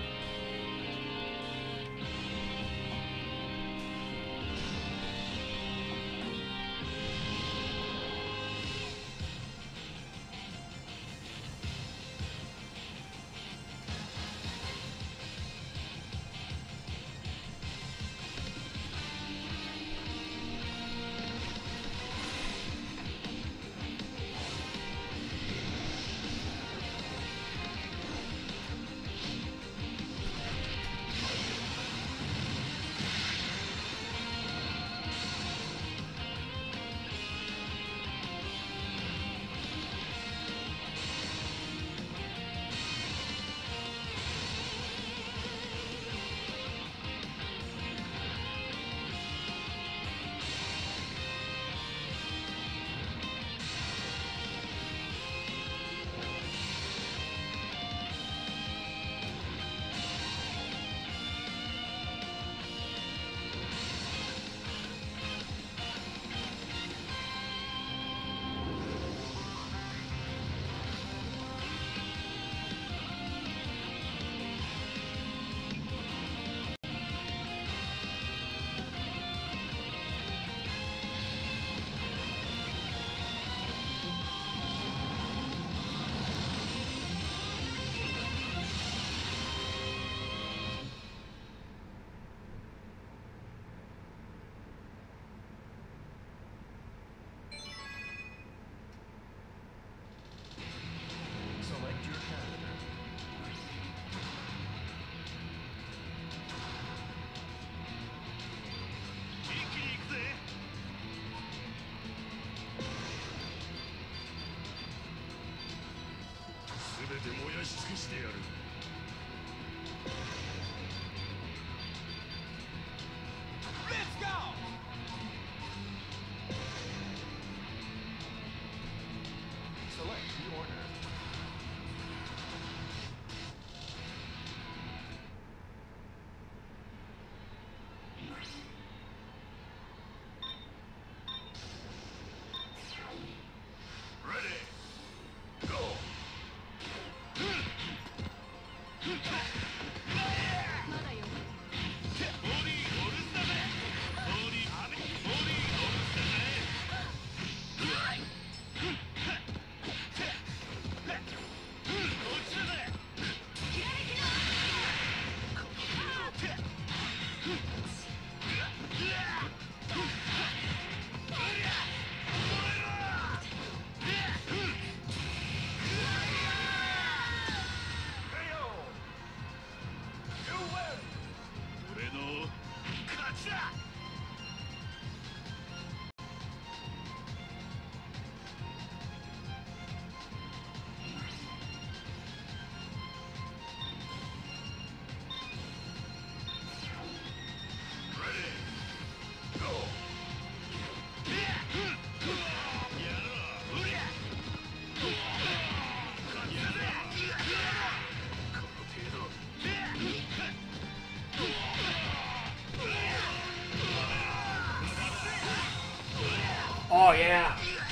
Oh yeah.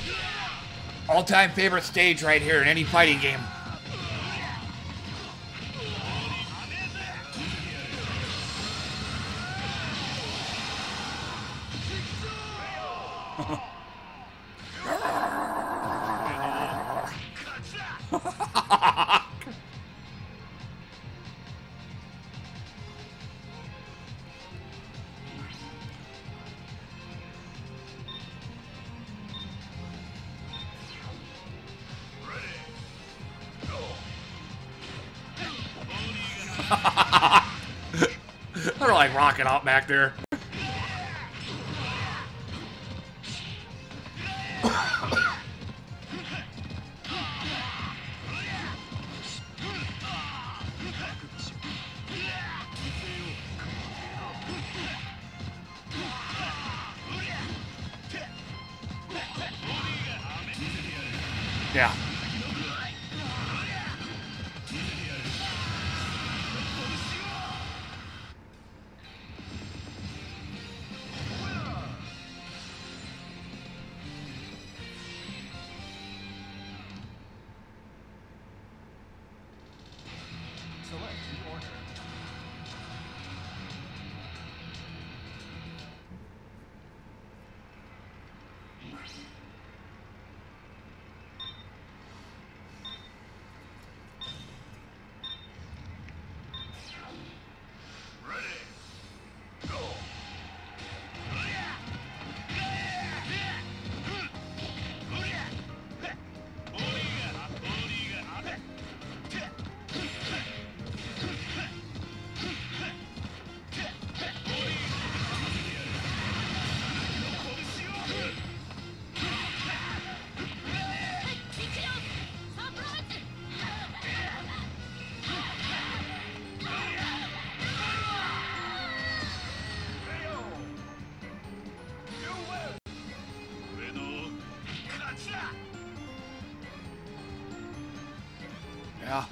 All-time favorite stage right here in any fighting game. They're like rocking out back there. Yeah. Yeah.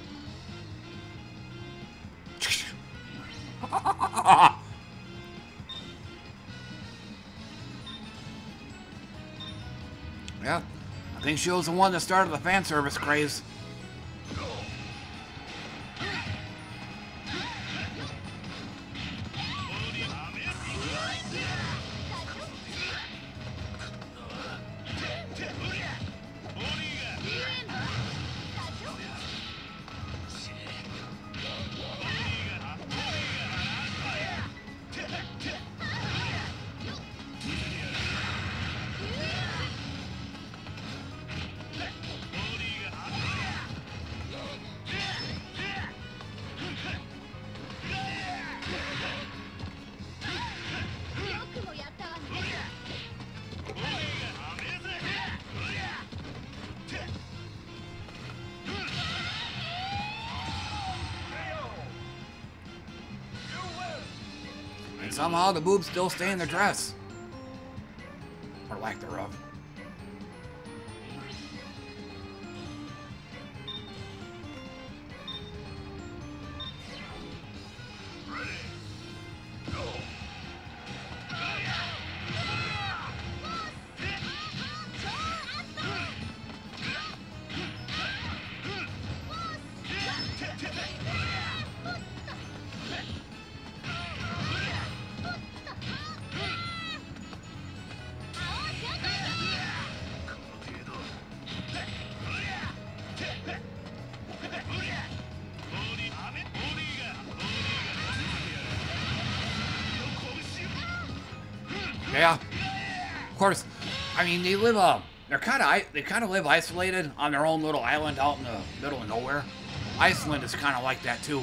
Yeah. I think she was the one that started the fan service craze. And somehow the boobs still stay in the dress. Or lack thereof. Yeah, of course. I mean, they live uh, they're kind of they kind of live isolated on their own little island out in the middle of nowhere. Iceland is kind of like that too.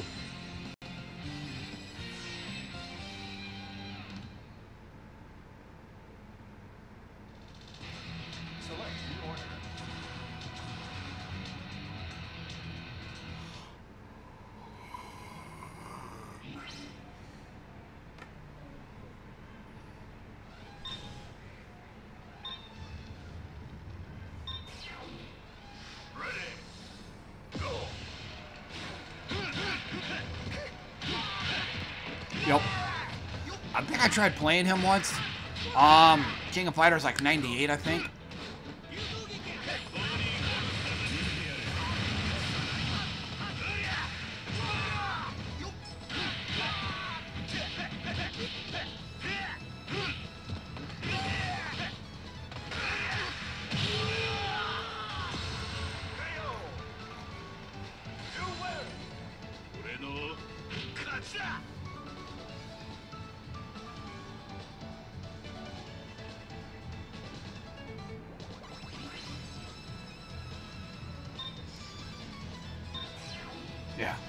Yep. I think I tried playing him once. Um, King of Fighters like ninety-eight, I think. Yeah.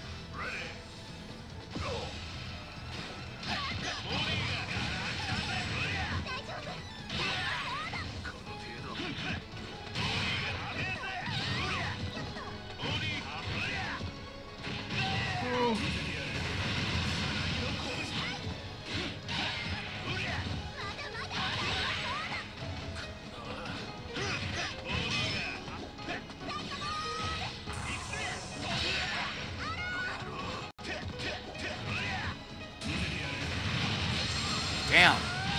Damn.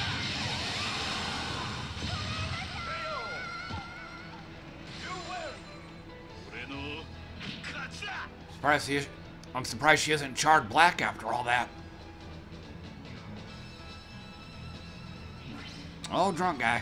Surprised he, I'm surprised she isn't charred black after all that. Oh, drunk guy.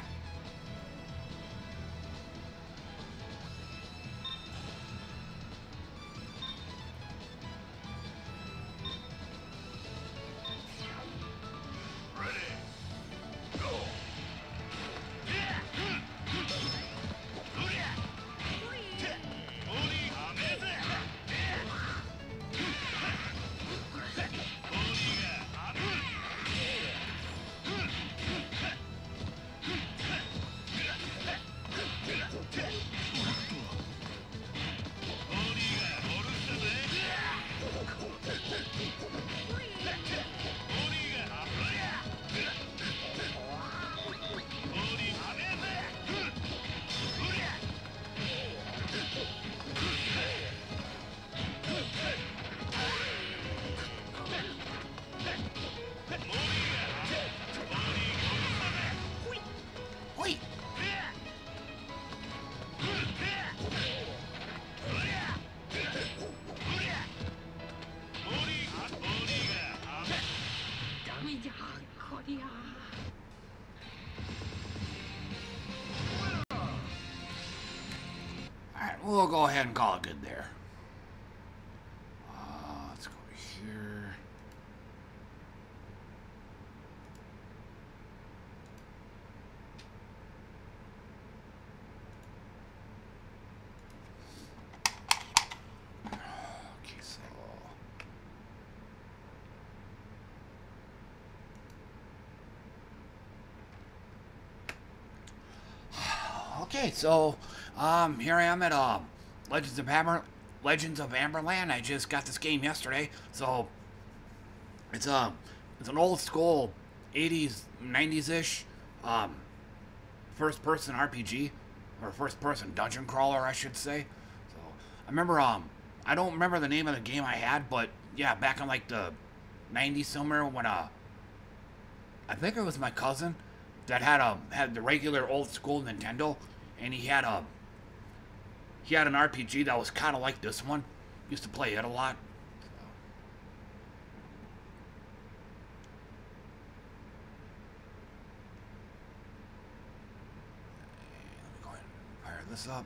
we'll go ahead and call it good there. Uh, let's go here. Okay, so... Okay, so um, here I am at uh, Legends of Amber, Legends of Amberland. I just got this game yesterday, so it's a uh, it's an old school eighties, nineties ish um, first person R P G or first person dungeon crawler, I should say. So I remember um I don't remember the name of the game I had, but yeah, back in like the nineties somewhere when uh I think it was my cousin that had a had the regular old school Nintendo. And he had a he had an R P G that was kind of like this one. Used to play it a lot. Let me go ahead and fire this up.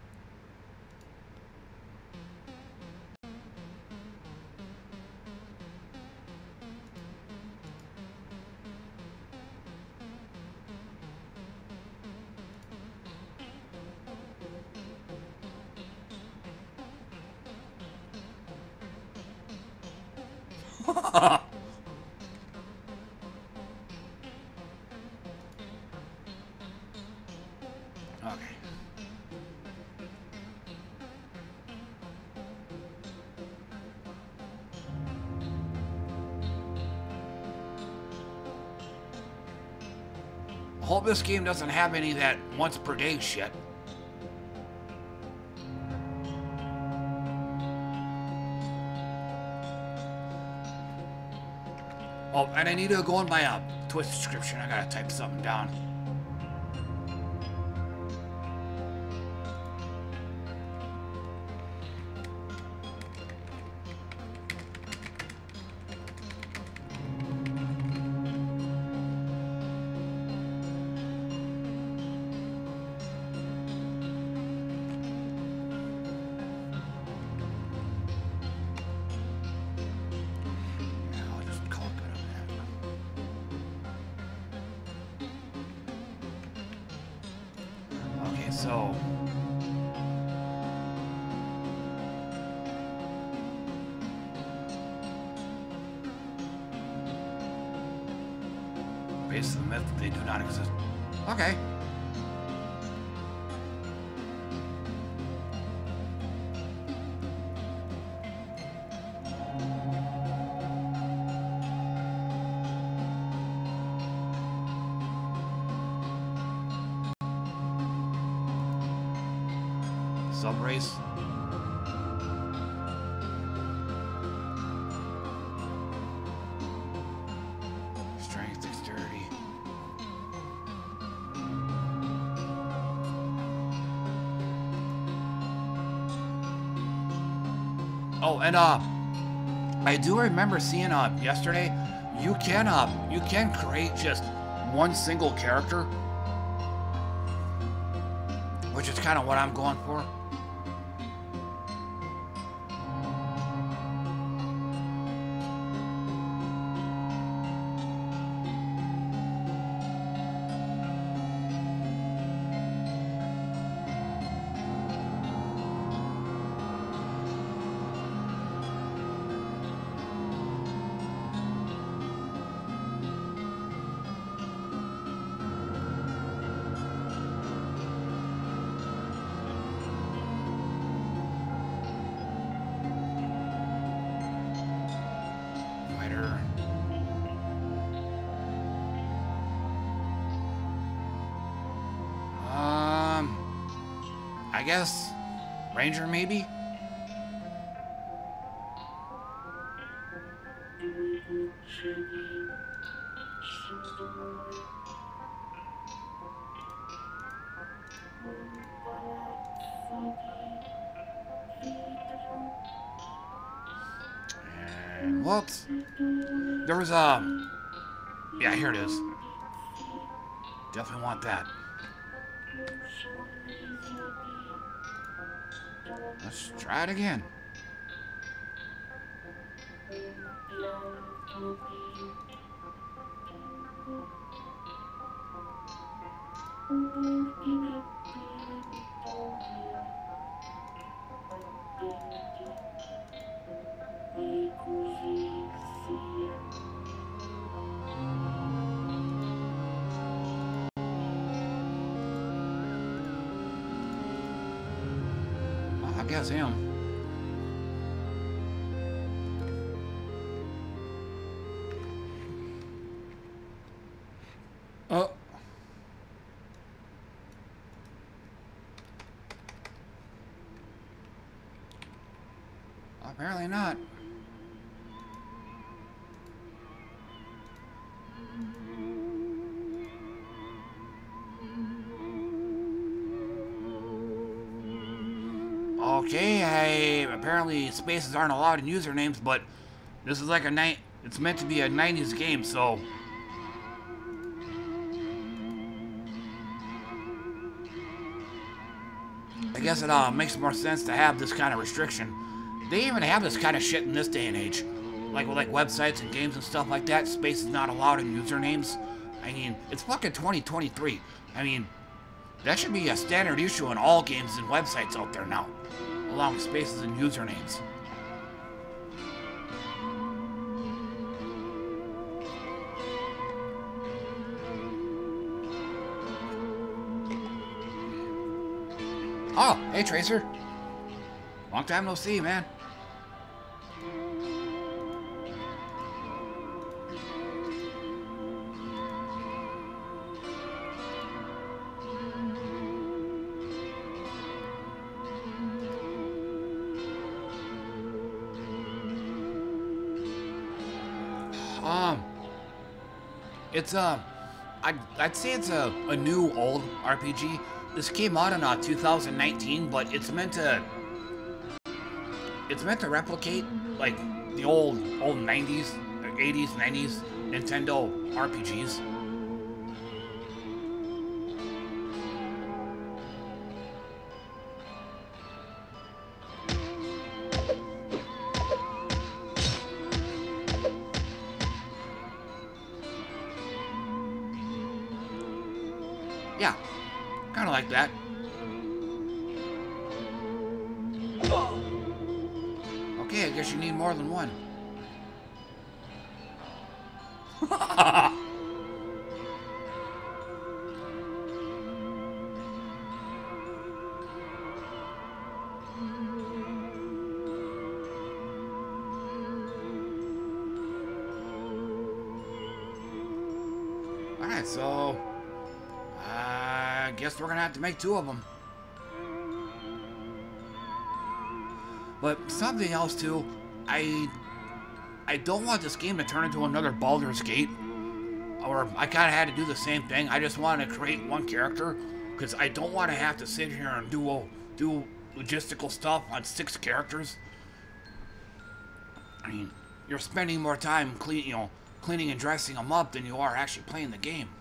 Okay. I hope this game doesn't have any of that once per day shit. Oh, and I need to go in my uh, Twitch description. I gotta type something down. So based on the myth that they do not exist. Okay. Subrace. Strength, dexterity. Oh, and uh, I do remember seeing uh yesterday, you can uh you can create just one single character, which is kind of what I'm going for. I guess Ranger, maybe? And whoops. There was a... Yeah, here it is. Definitely want that. Let's try it again. Well, I guess him. Oh. Apparently not. Okay, I apparently spaces aren't allowed in usernames, but this is like a night. It's meant to be a nineties game, so I guess it uh, makes more sense to have this kind of restriction. They even have this kind of shit in this day and age, like with like websites and games and stuff like that. Space is not allowed in usernames. I mean, it's fucking twenty twenty-three. I mean, that should be a standard issue in all games and websites out there now, along with spaces and usernames. Oh, hey Tracer. Long time no see, man. Um, it's a, I'd, I'd say it's a, a new old R P G. This came out in uh, two thousand nineteen, but it's meant to, it's meant to replicate like the old, old nineties, eighties, nineties Nintendo R P Gs. Yeah, kind of like that. Okay, I guess you need more than one. Alright, so I guess we're gonna have to make two of them. But something else too, I I don't want this game to turn into another Baldur's Gate, or I kind of had to do the same thing. I just want to create one character because I don't want to have to sit here and do do logistical stuff on six characters. I mean, you're spending more time clean, you know, cleaning and dressing them up than you are actually playing the game.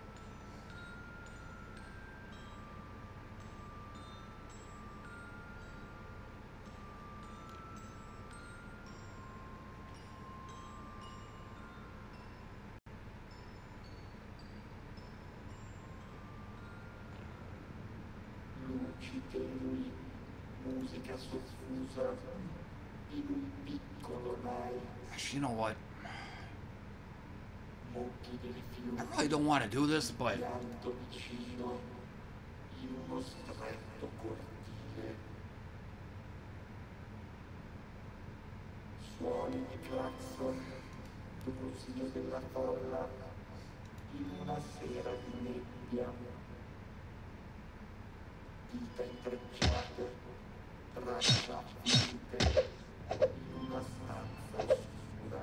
Luci tenui, musica soffusa, in un piccolo mare, You know what? occhi del fiume, I really don't want to do this, but pianto vicino, in uno stretto cortile. Suoni di clacson, brusio della folla, in una sera di nebbia. Dita intrecciate, braccia finte, in una stanza oscura.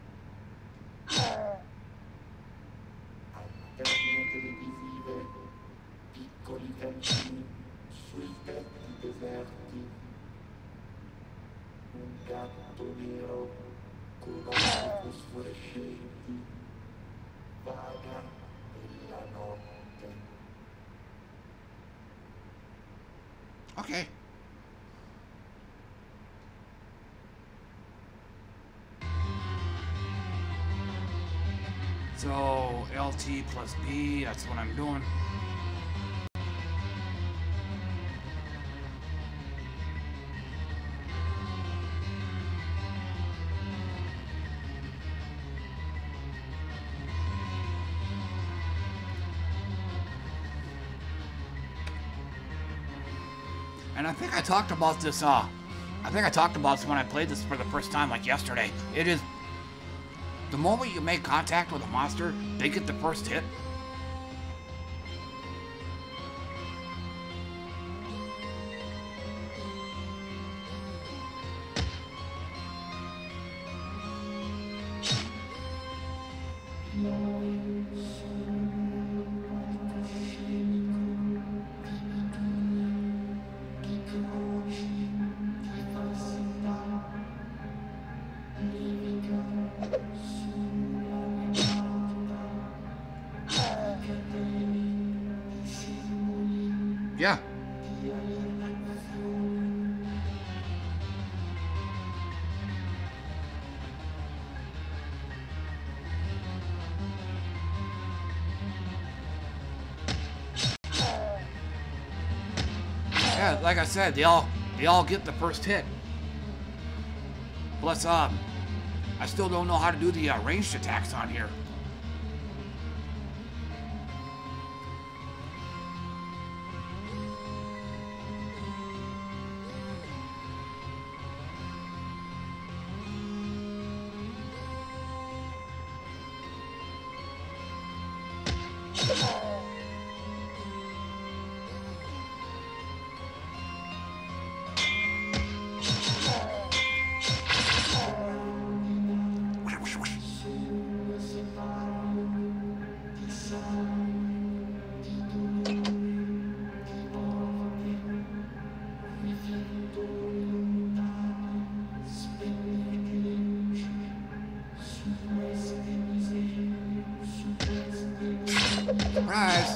Antenne televisive, piccoli cammini sui tetti deserti. Un gatto nero con occhi fosforescenti, vaga nella notte. okay. So L T plus B, that's what I'm doing. And I think I talked about this, uh, I think I talked about this when I played this for the first time, like yesterday. It is, the moment you make contact with a monster, they get the first hit. Yeah. Yeah, like I said, they all they all get the first hit. Plus, um, I still don't know how to do the uh, ranged attacks on here. Surprise!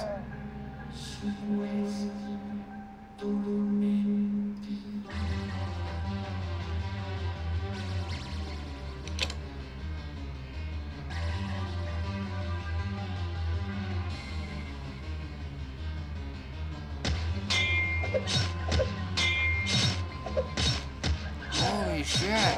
Holy shit!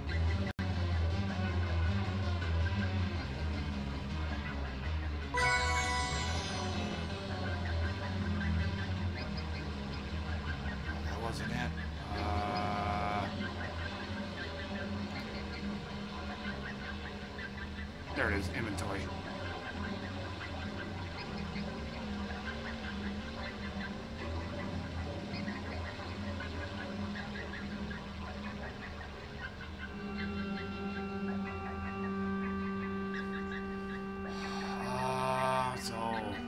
That wasn't it. Uh, there it is, inventory. Uh, so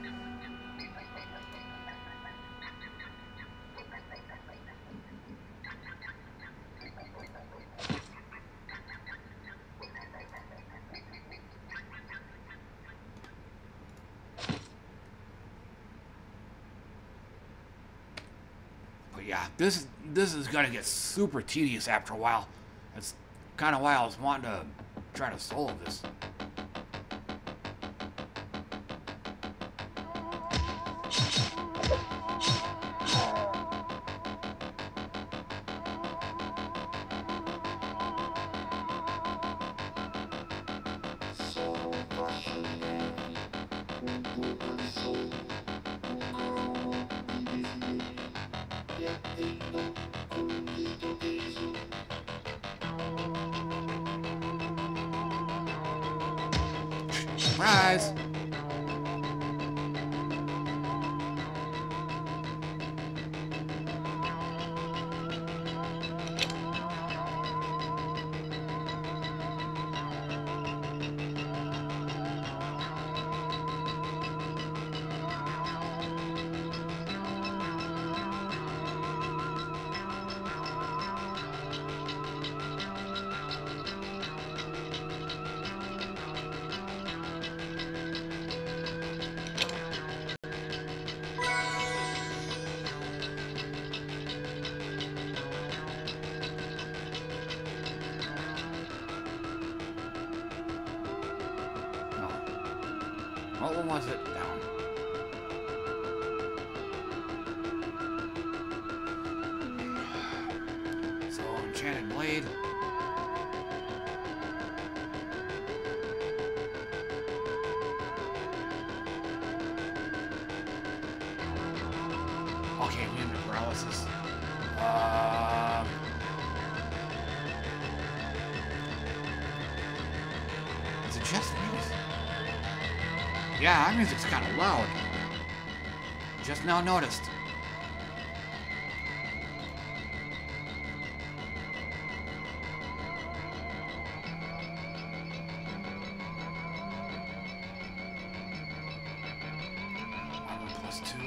But yeah, this this is gonna get super tedious after a while. That's kind of why I was wanting to try to solve this. Surprise! What one was it? Down. So, Enchanted Blade. Okay, we have paralysis. Uh, is it just music? Yeah, that music's kind of loud. Just now noticed. Armor plus two.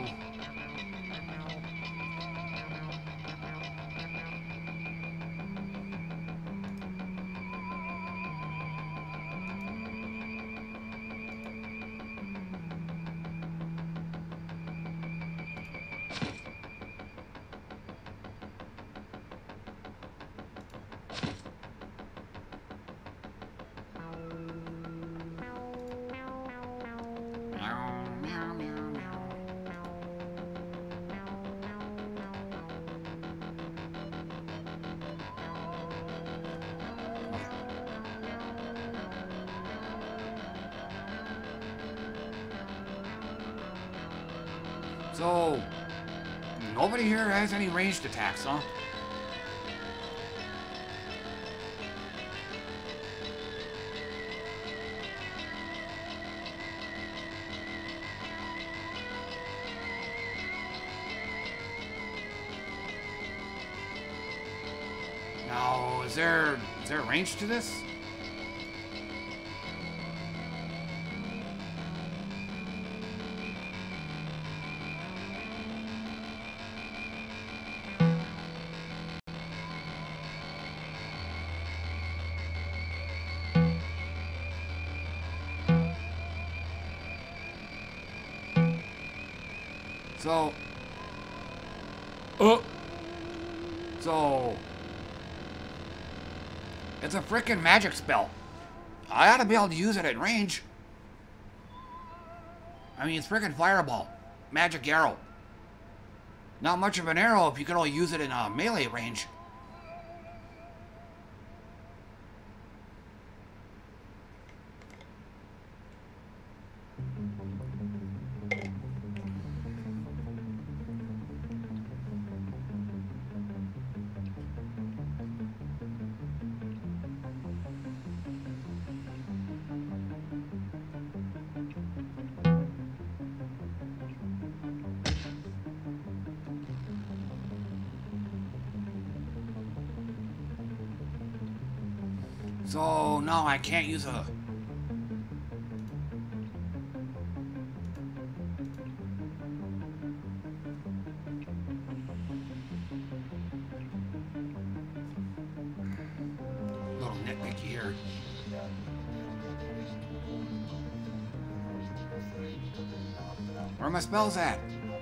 So, nobody here has any ranged attacks, huh? Now, is there, is there a range to this? So, oh, so, it's a frickin' magic spell. I ought to be able to use it at range. I mean, it's frickin' fireball, magic arrow. Not much of an arrow if you can only use it in a melee range. So, no, I can't use a... little nitpicky here. Where are my spells at?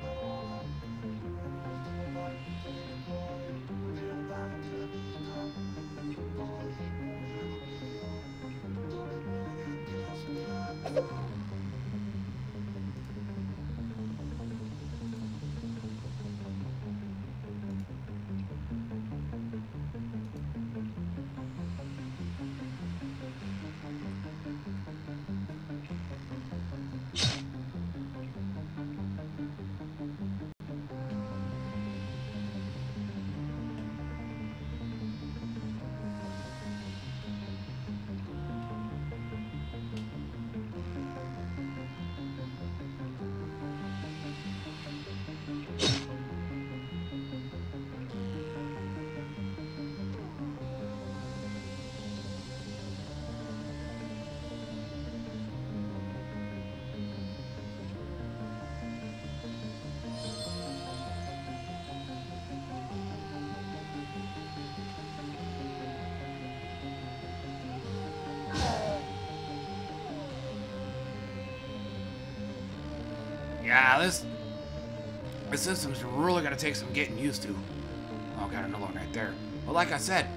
Yeah, this this system's really gonna take some getting used to. Oh, got another one right there. But like I said,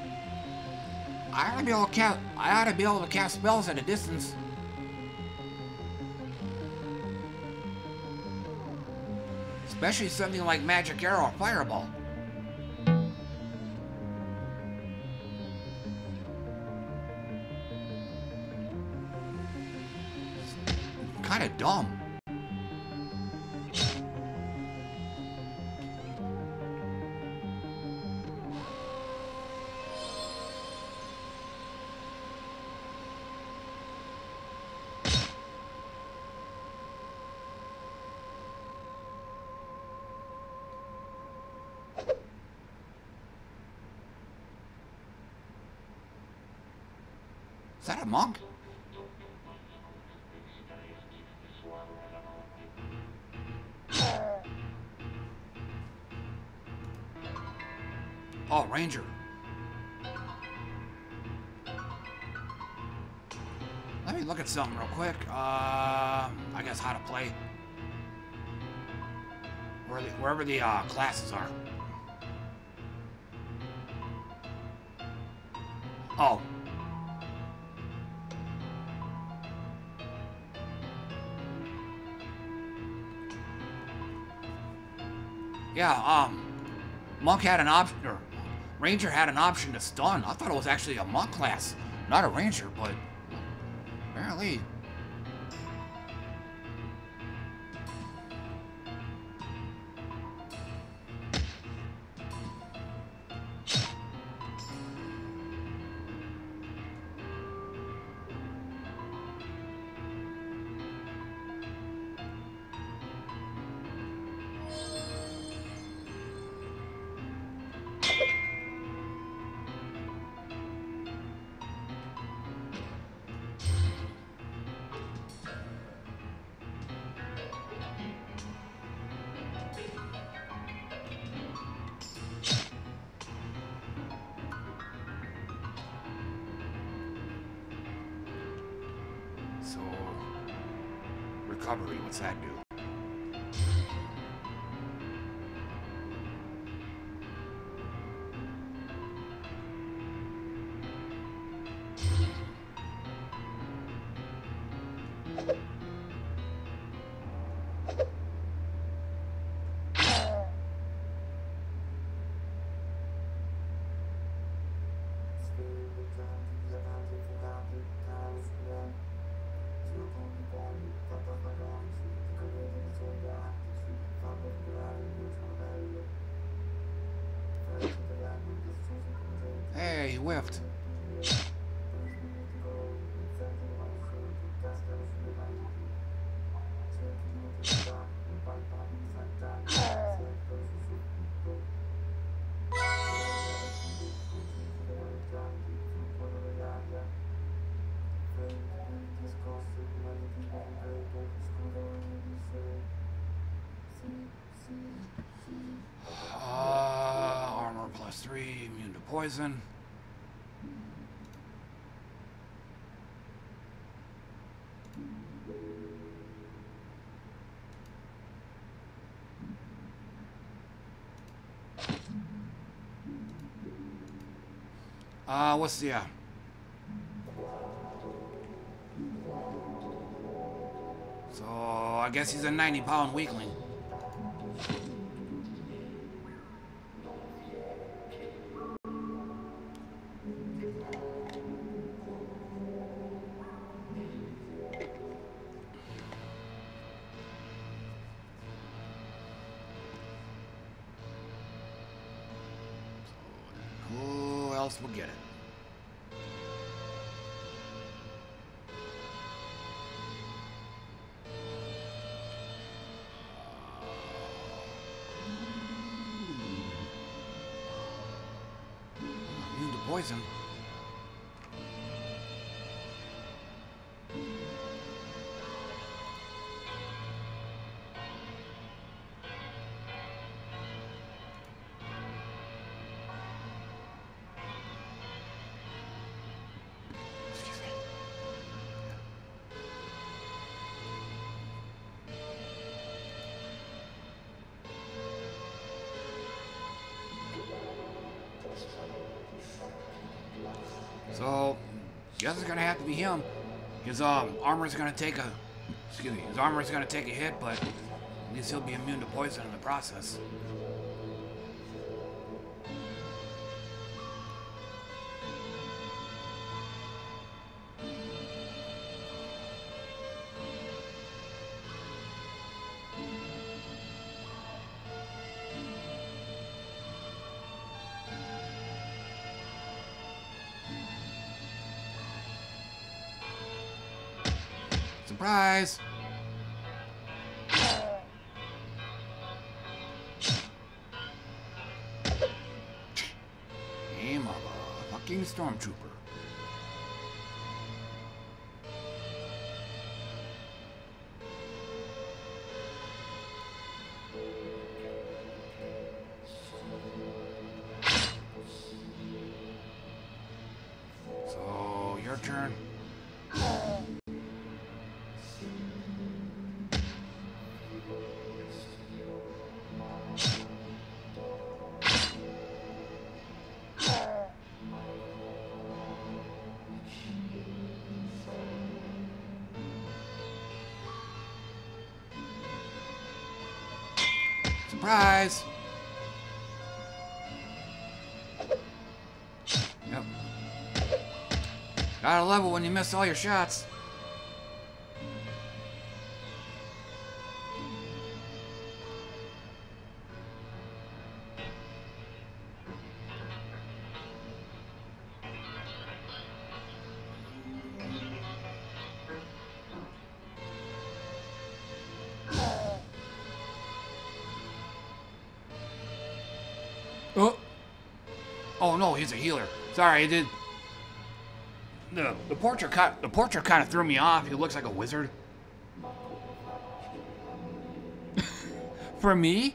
I ought to be able to cast. I ought to be able to cast spells at a distance. Especially something like Magic Arrow or Fireball. Kind of dumb. Is that a monk? Oh, Ranger. Let me look at something real quick. Uh, I guess how to play. Where the, wherever the uh, classes are. Oh. Yeah, um, Monk had an option, or Ranger had an option to stun. I thought it was actually a Monk class, not a Ranger, but apparently. Recovery, what's that do? Hey, he whiffed. Uh, armor plus three, immune to poison. Uh, what's the, uh... So, I guess he's a ninety pound weakling. Who else will get it? Immune to poison. So, guess it's gonna have to be him. His um armor's gonna take a, excuse me, his armor's gonna take a hit, but At least he'll be immune to poison in the process. Surprise! Aim of a fucking stormtrooper. So, your turn. Surprise! Yep. Gotta love it when you miss all your shots. Oh. Oh no, he's a healer. Sorry, I did. The the portrait kind the portrait kind of threw me off. He looks like a wizard. For me?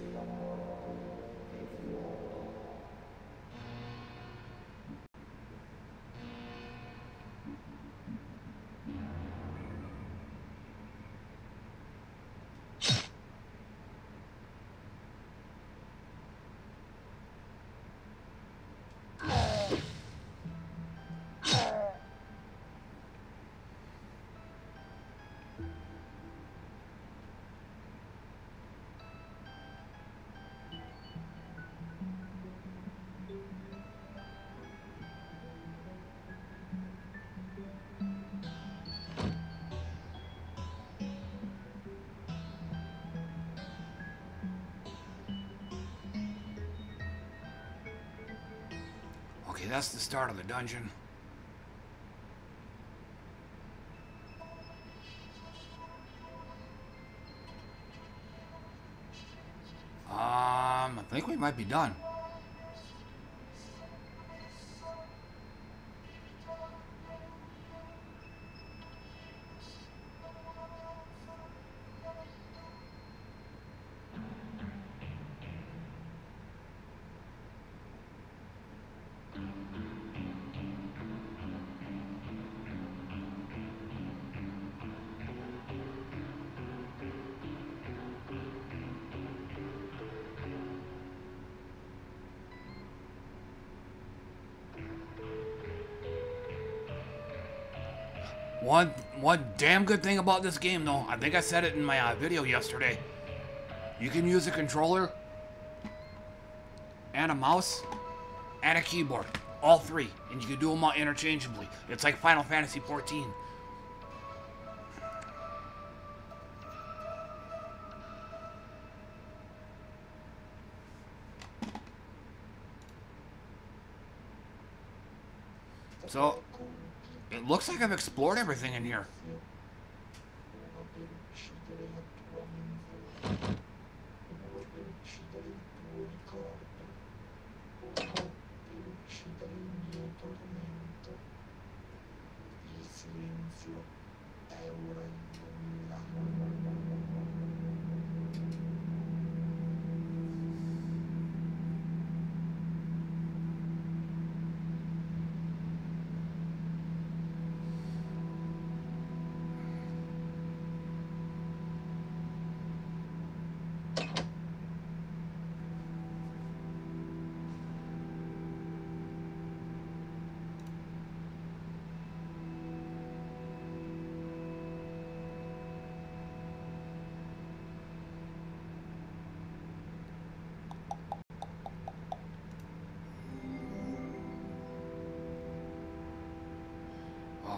Okay, that's the start of the dungeon. Um, I think we might be done. One, one damn good thing about this game, though, I think I said it in my uh, video yesterday. You can use a controller, and a mouse, and a keyboard. All three. And you can do them all interchangeably. It's like Final Fantasy fourteen. So, it looks like I've explored everything in here.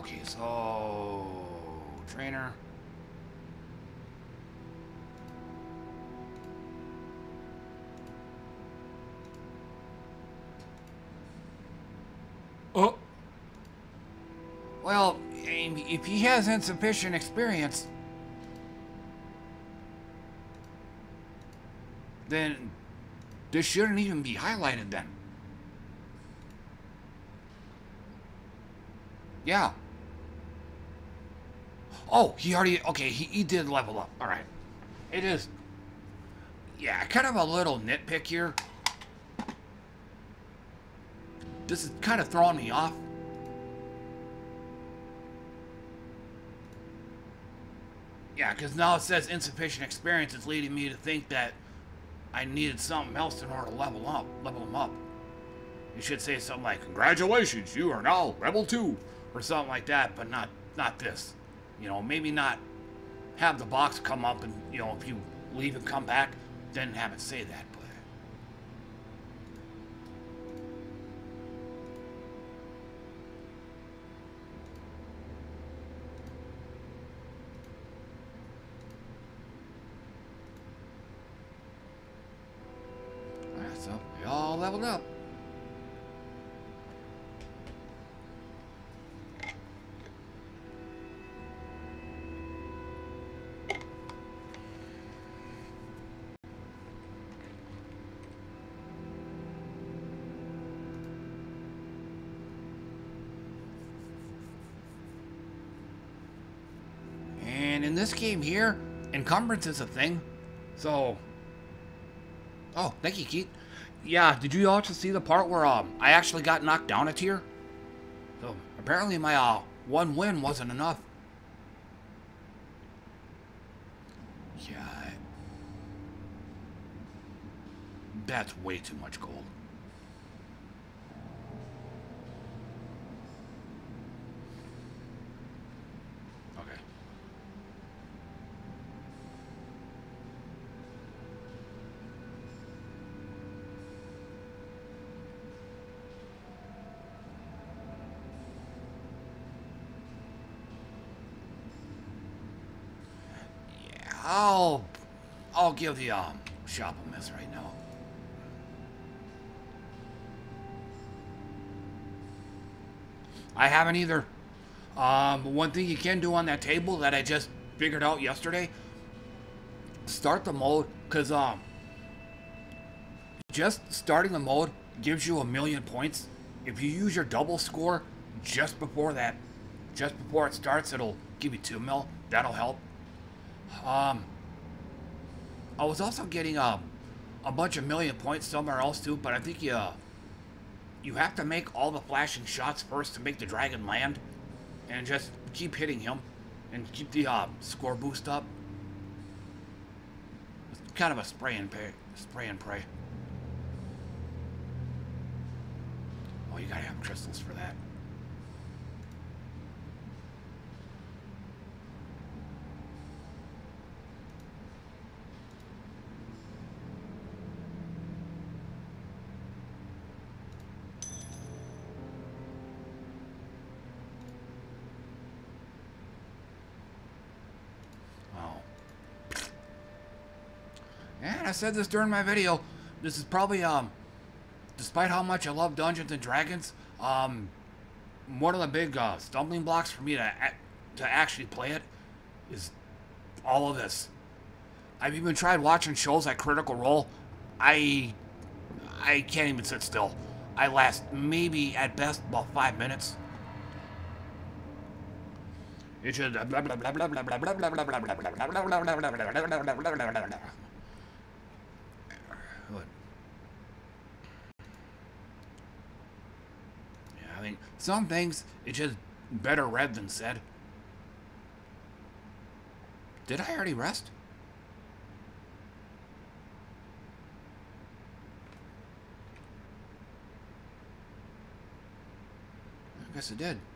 Okay, so trainer. Oh. Well, if he has insufficient experience, then this shouldn't even be highlighted then. Yeah. Oh, he already, okay, he, he did level up. All right. It is, yeah, kind of a little nitpick here. This is kind of throwing me off. Yeah, because now it says insufficient experience. It's leading me to think that I needed something else in order to level up, level them up. You should say something like, congratulations, you are now level two, or something like that, but not, not this. You know, maybe not have the box come up and, you know, if you leave and come back, then have it say that, but. Alright, so we all leveled up. In this game here, encumbrance is a thing. So, oh, thank you, Keith. Yeah, did you also see the part where um I actually got knocked down a tier? So apparently my uh one win wasn't enough. Yeah, that's way too much gold. I'll, I'll give the um, shop a miss right now. I haven't either. Um, one thing you can do on that table that I just figured out yesterday, start the mode, because um, just starting the mode gives you a million points. If you use your double score just before that, just before it starts, it'll give you two mil. That'll help. Um, I was also getting um, a bunch of million points somewhere else too, but I think you, uh, you have to make all the flashing shots first to make the dragon land, and just keep hitting him, and keep the uh, score boost up. It's kind of a spray and pray, spray and pray. Oh, you gotta have crystals for that. And I said this during my video, this is probably, um, despite how much I love Dungeons and Dragons, um, one of the big uh, stumbling blocks for me to, to actually play it is all of this. I've even tried watching shows like Critical Role. I, I can't even sit still. I last maybe at best about five minutes. It's just I mean, some things, it's just better read than said. Did I already rest? I guess I did.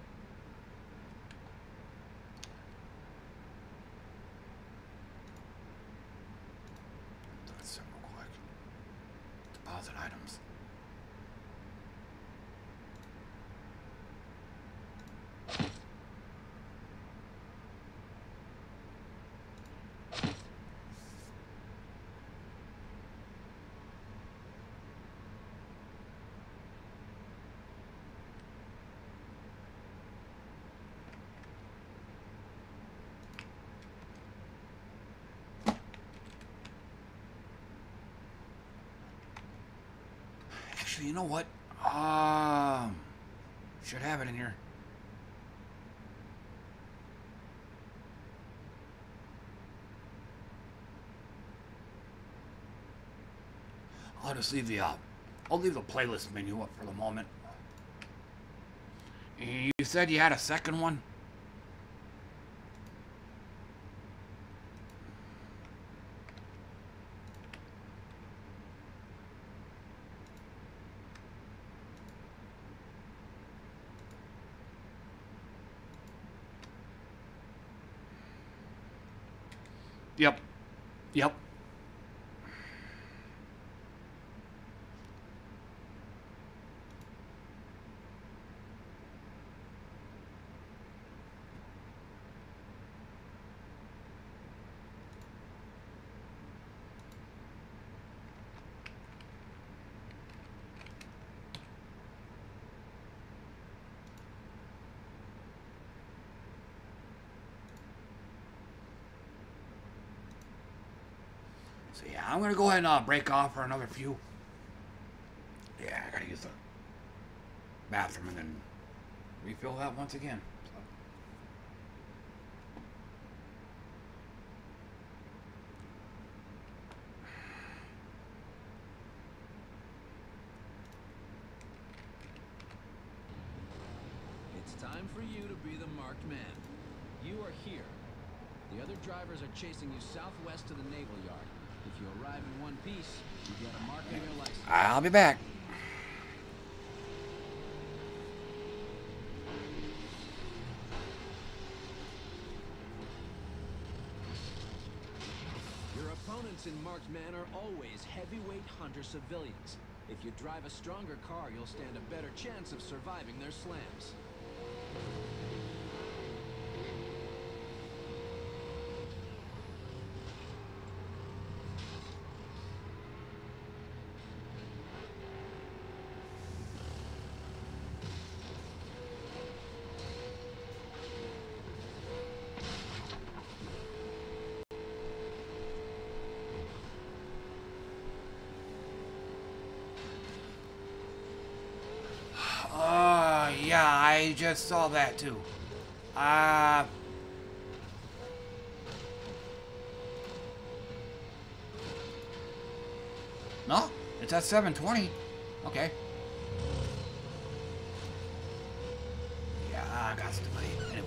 Let's see real quick. Deposit items. Actually, you know what? Um, should have it in here. I'll just leave the uh, I'll leave the playlist menu up for the moment. You said you had a second one? Yep. Yep. So yeah, I'm gonna go ahead and uh, break off for another few. Yeah, I gotta use the bathroom and then refill that once again. So. It's time for you to be the marked man. You are here. The other drivers are chasing you southwest to the naval yard. If you arrive in one piece, you get a mark on your license. I'll be back. Your opponents in marked man are always heavyweight hunter civilians. If you drive a stronger car, you'll stand a better chance of surviving their slams. Uh, yeah, I just saw that too. Uh... No, it's at seven twenty. Okay. Yeah, I got to wait. Anyway.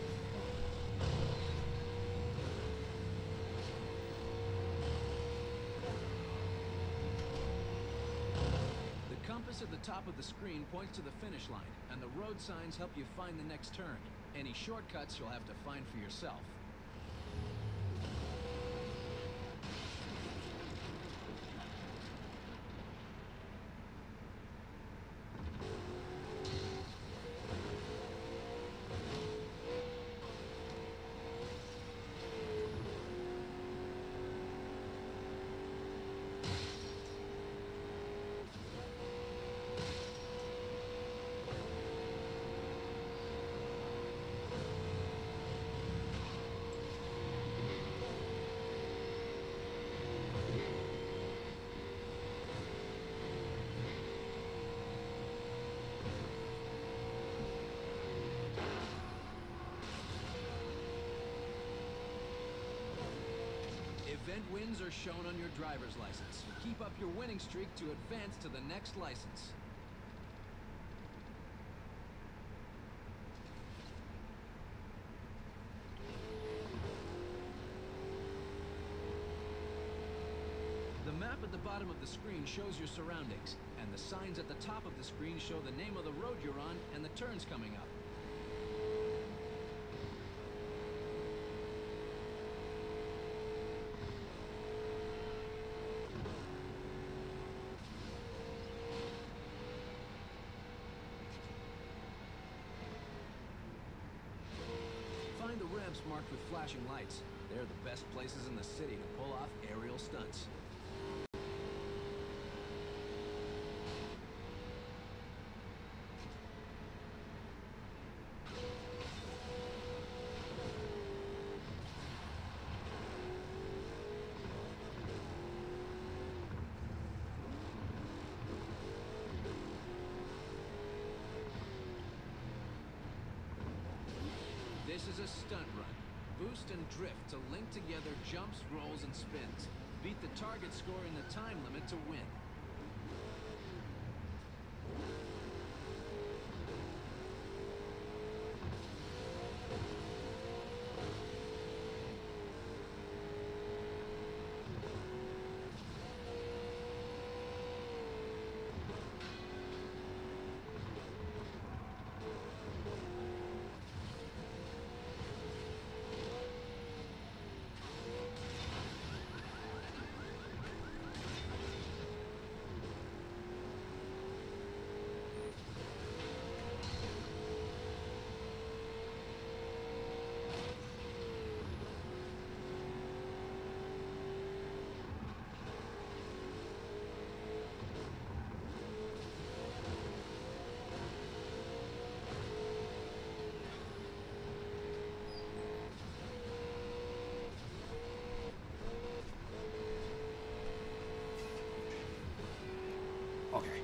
The compass at the top of the screen points to the finish line, and the road signs help you find the next turn. Any shortcuts you'll have to find for yourself. Event wins are shown on your driver's license. Keep up your winning streak to advance to the next license. The map at the bottom of the screen shows your surroundings, and the signs at the top of the screen show the name of the road you're on and the turns coming up. Find the ramps marked with flashing lights. They're the best places in the city to pull off aerial stunts. is a stunt run. Boost and drift to link together jumps, rolls, and spins. Beat the target score in the time limit to win. Okay.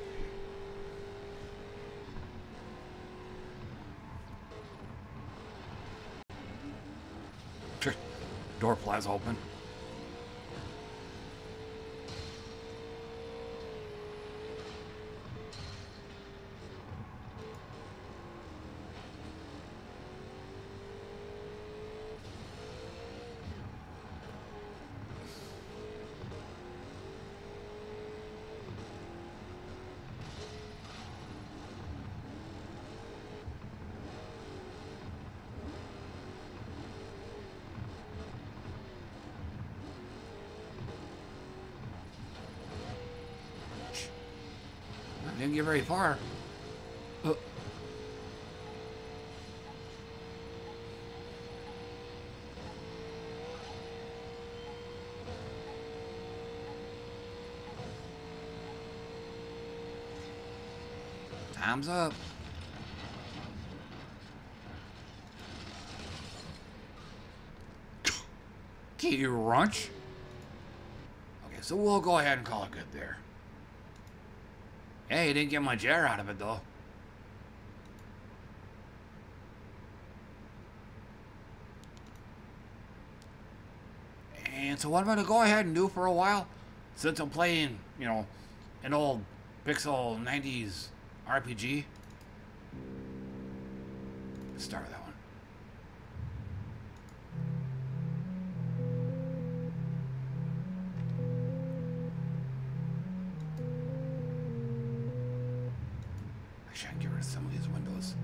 Door flies open. Didn't get very far. Oh. Time's up. Get you runch. Okay, so we'll go ahead and call it good there. Hey, you didn't get much air out of it, though. And so what I'm going to go ahead and do for a while, since I'm playing, you know, an old Pixel nineties R P G. Let's start with that one. Actually, I can get rid of some of these windows.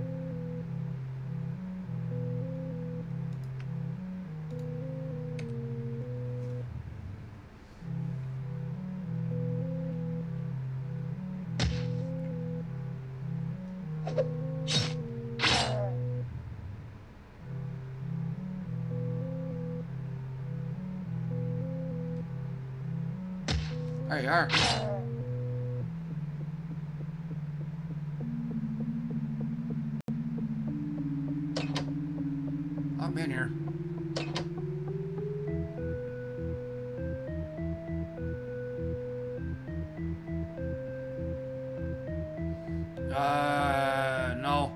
There you are. I'm in here. Uh, no.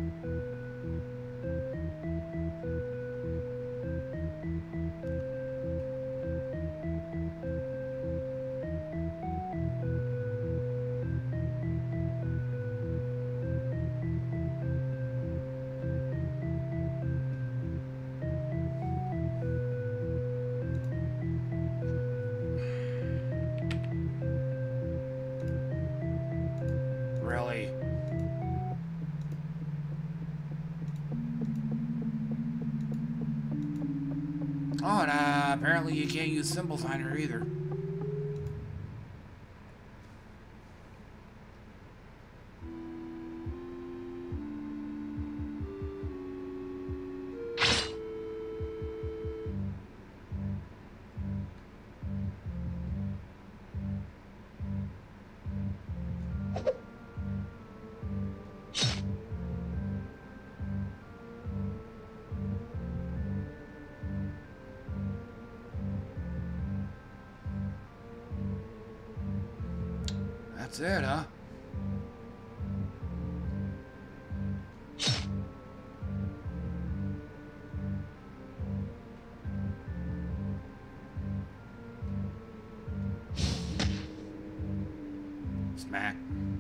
Really? Oh, and uh, apparently you can't use symbol signer either. That's it, huh? Mac.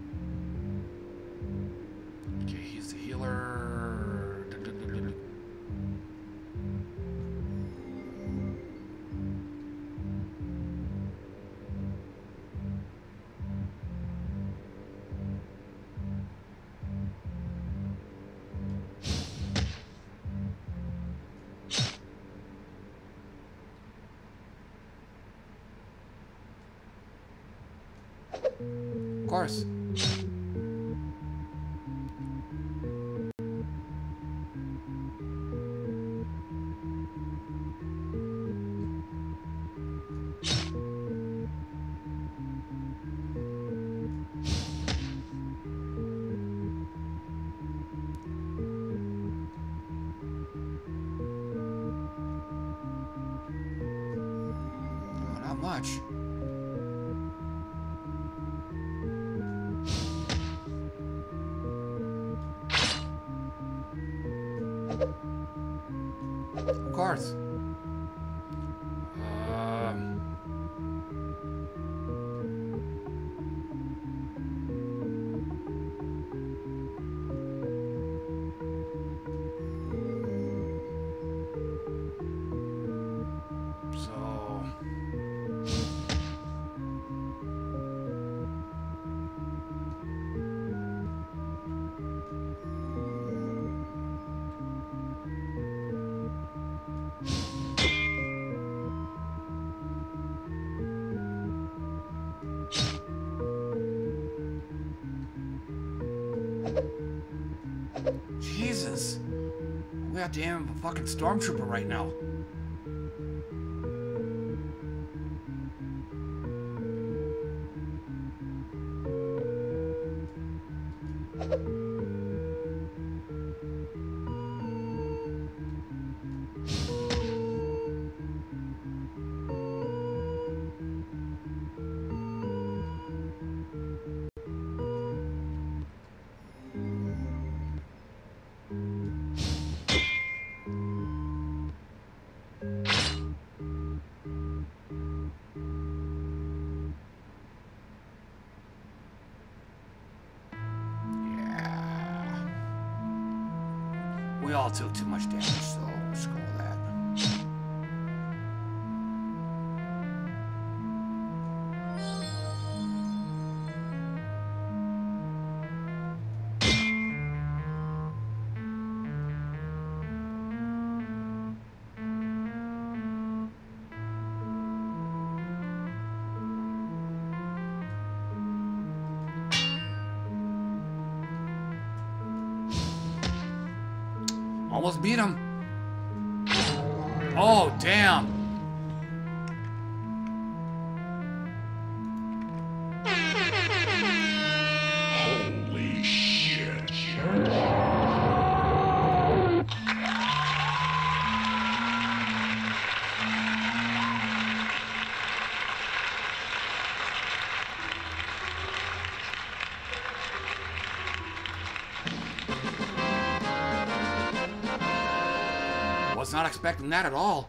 Okay, he's the healer. Dun, dun, dun, dun, dun. Of course. Oh, not much. Of course. Um. So. Jesus. We have to aim a fucking stormtrooper right now. We all took too much damage, so screw that. Almost beat him. Oh, damn. Holy shit. Was not expecting that at all.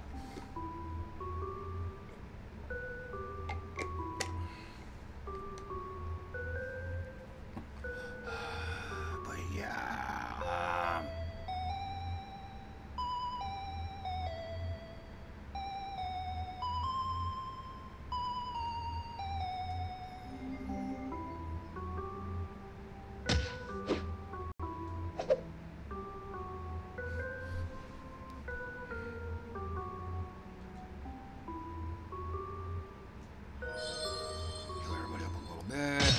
But yeah. Um, heal everybody up a little bit.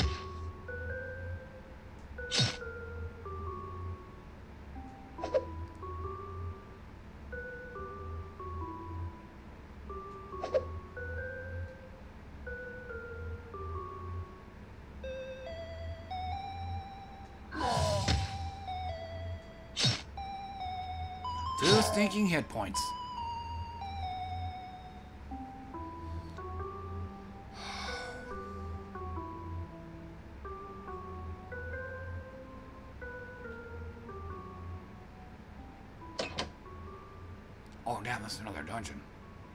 Two stinking hit points. Oh, damn, that's another dungeon.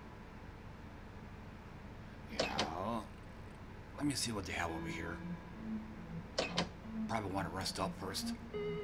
Yeah, well, let me see what they have over here. probably want to rest up first.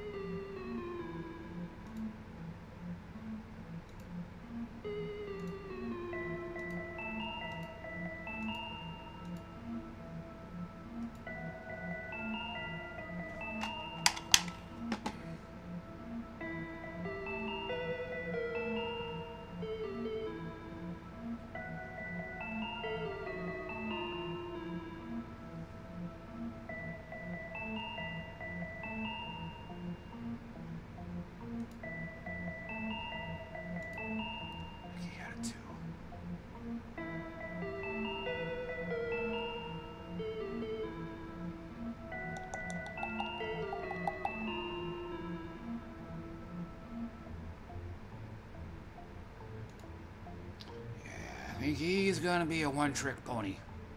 I think he's gonna be a one-trick pony.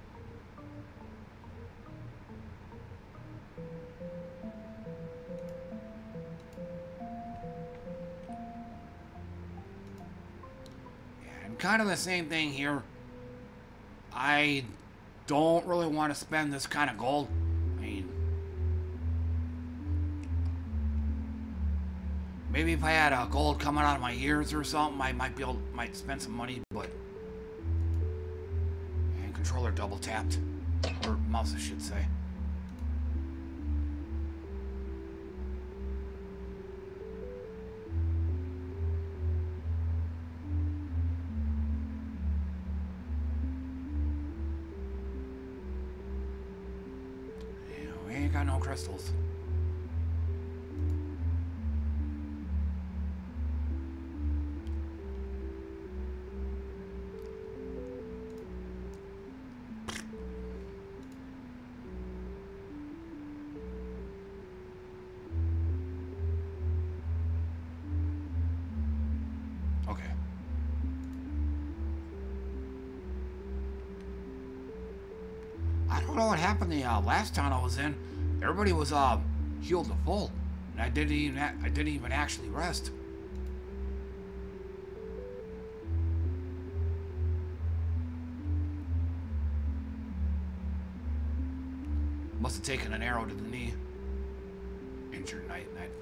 And kind of the same thing here. I don't really want to spend this kind of gold. I mean, maybe if I had a gold coming out of my ears or something, I might be able, might spend some money, but. Controller double tapped, or mouse I should say. Yeah, we ain't got no crystals. The uh, last town I was in, everybody was uh, healed to full, and I didn't even I didn't even actually rest. Must have taken an arrow to the knee. Injured night night.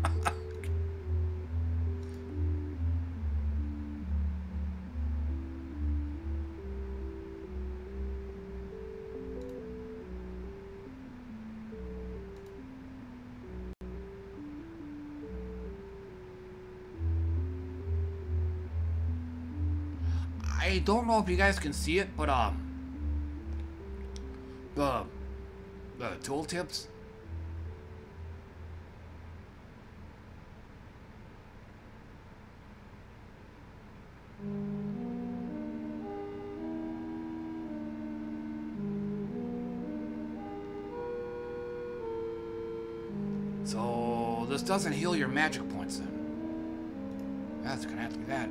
I don't know if you guys can see it, but um, the the tooltips. So this doesn't heal your magic points then. That's gonna have to be that.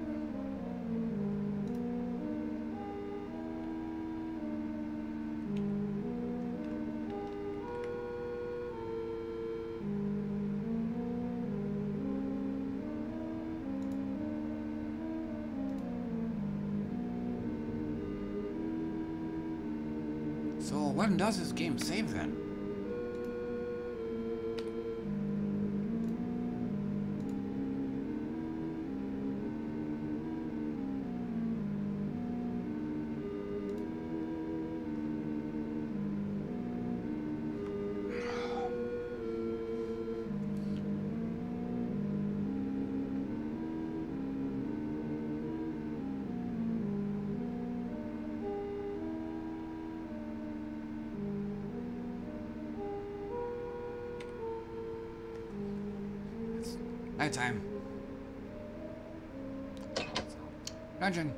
When does this game save then? Nighttime. Dungeon.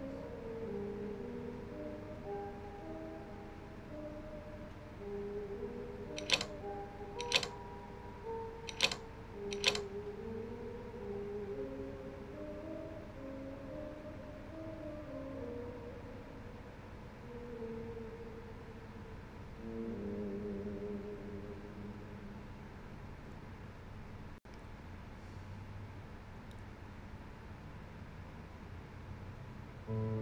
Mm-hmm.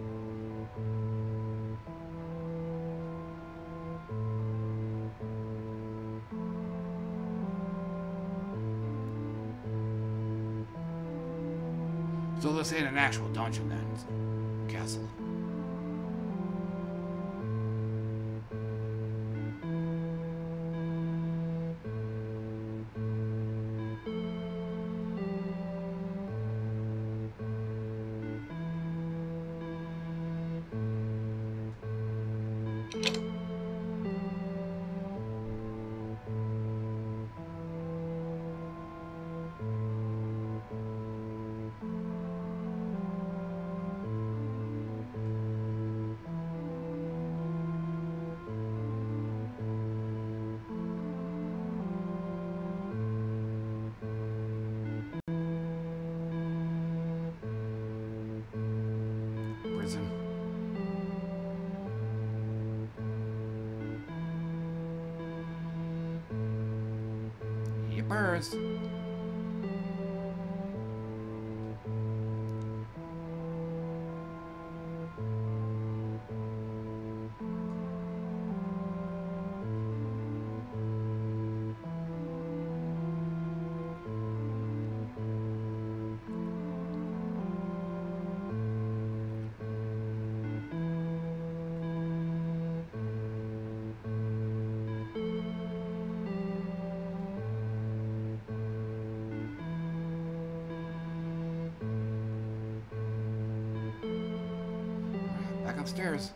So this ain't an actual dungeon then. It's a castle. Prison. Yippers. Back upstairs.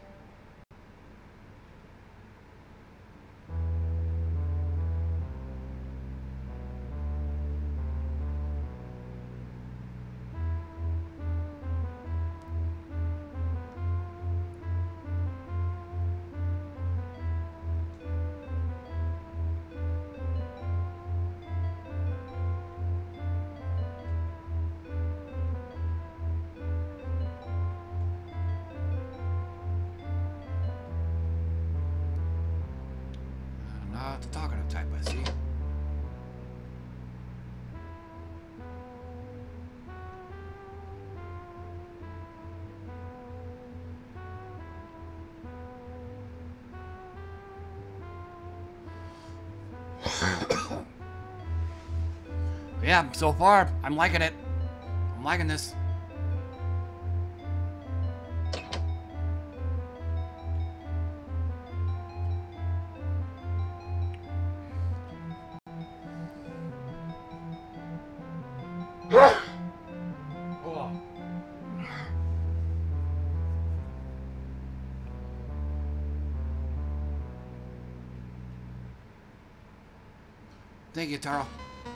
Not the talkative type, I see. Yeah, so far, I'm liking it. I'm liking this. Thank you, Taro.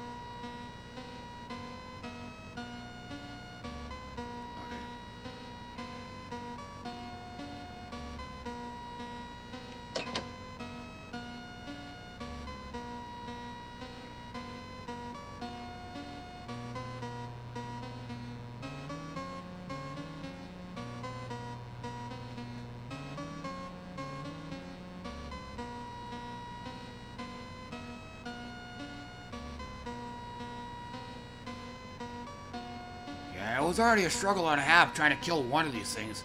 It was already a struggle and a half trying to kill one of these things.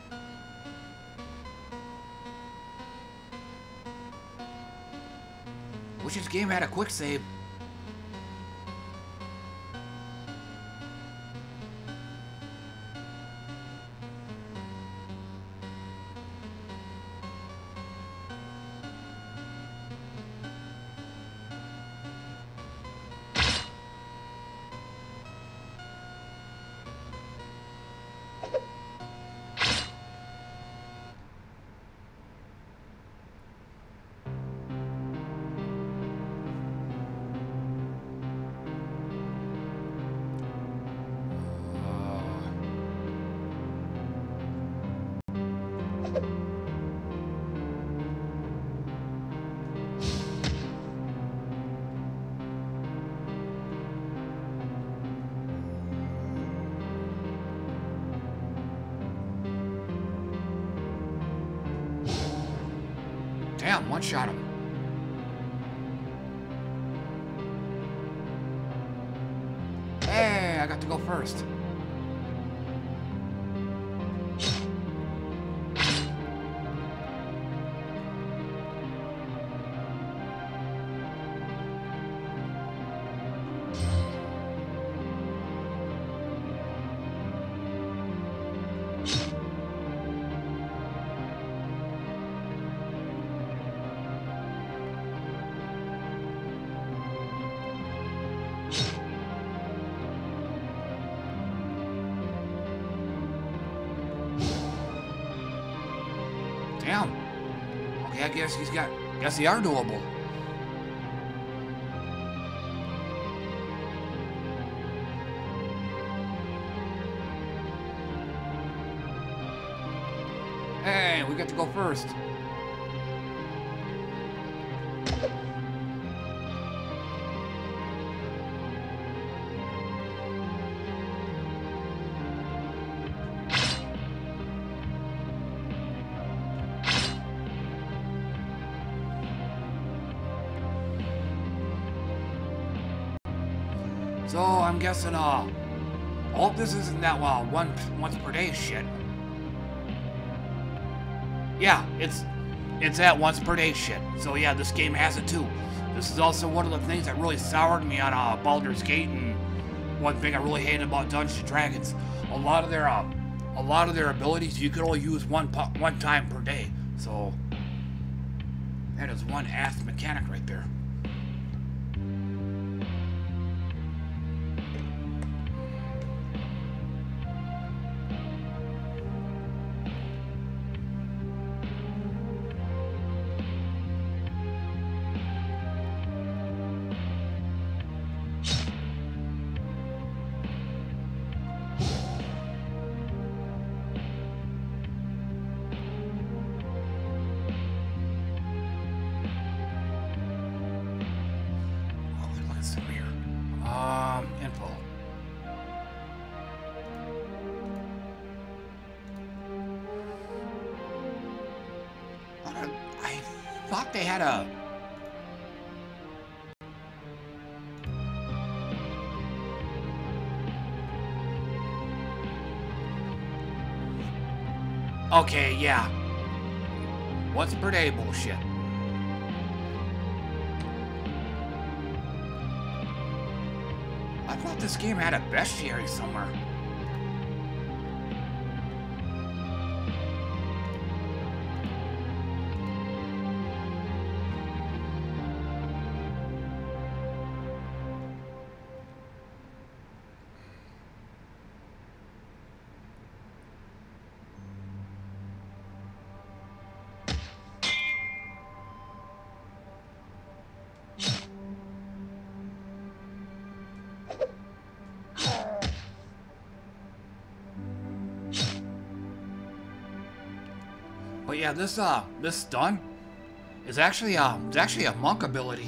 Wish this game had a quick save. Damn, one shot him. Hey, I got to go first. Yeah, I guess he's got. Guess they are doable. Hey, we get to go first. So I'm guessing, uh, I hope this isn't that well one once per day shit. Yeah, it's it's that once per day shit. So yeah, this game has it too. This is also one of the things that really soured me on uh, Baldur's Gate, and one thing I really hated about Dungeons and Dragons. A lot of their uh, a lot of their abilities you could only use one one time per day. So that is one ass mechanic right there. They had a okay, yeah. Once per day bullshit. I thought this game had a bestiary somewhere. But yeah, this uh, this stun is actually uh, it's actually a monk ability.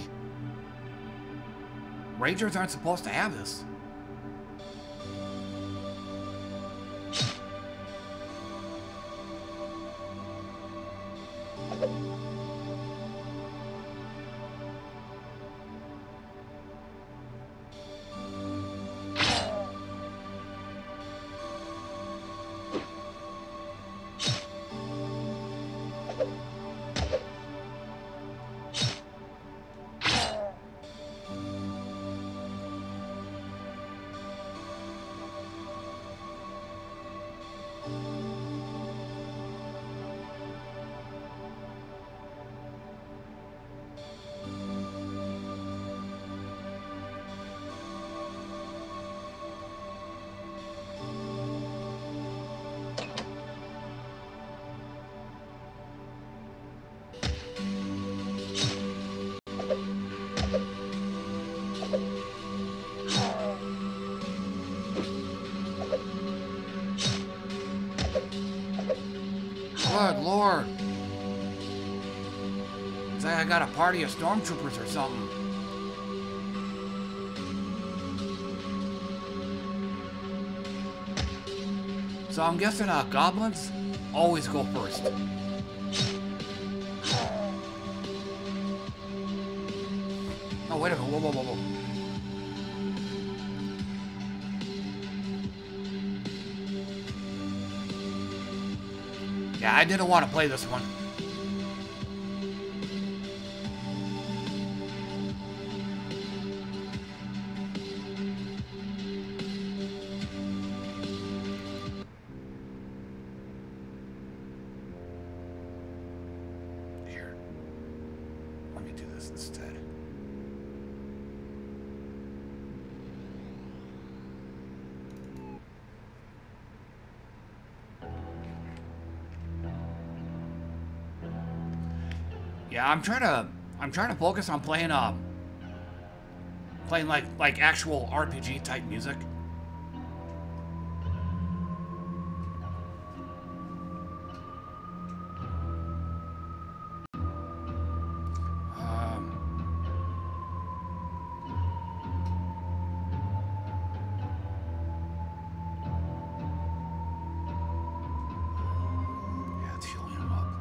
Rangers aren't supposed to have this. Good Lord. It's like I got a party of stormtroopers or something. So I'm guessing uh, goblins always go first. Oh, wait a minute. Whoa, whoa, whoa, whoa. Yeah, I didn't want to play this one. Here. Let me do this instead. Yeah, I'm trying to I'm trying to focus on playing um playing like like actual R P G type music. Um Yeah, it's healing him up.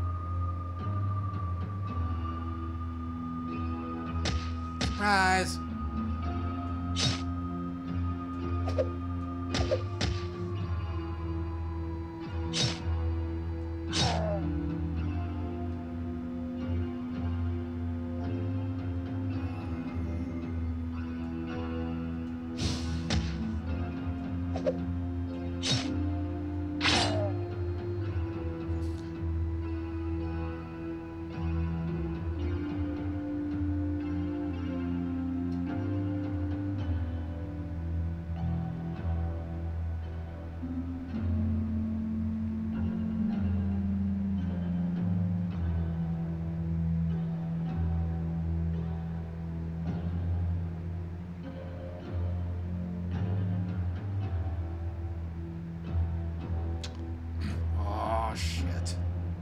Surprise! Oh shit.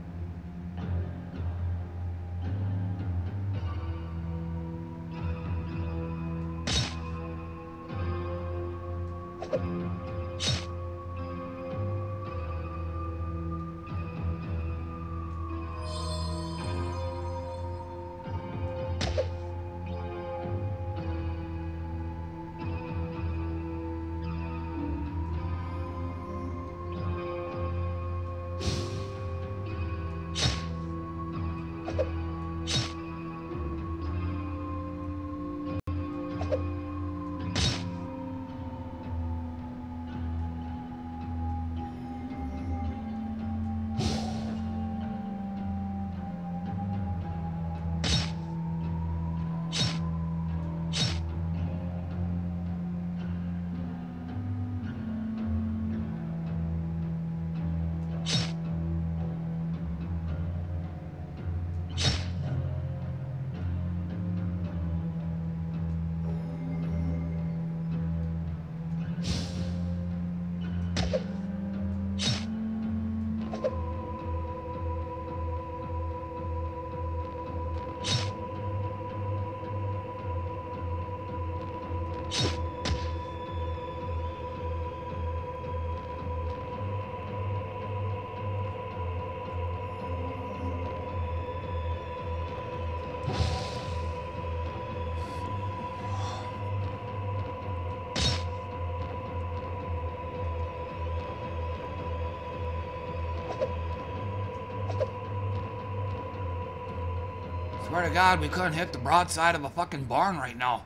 Swear to God, we couldn't hit the broadside of a fucking barn right now.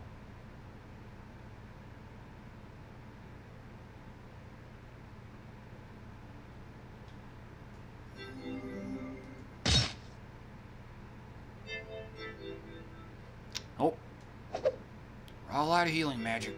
Nope. We're all out of healing magic.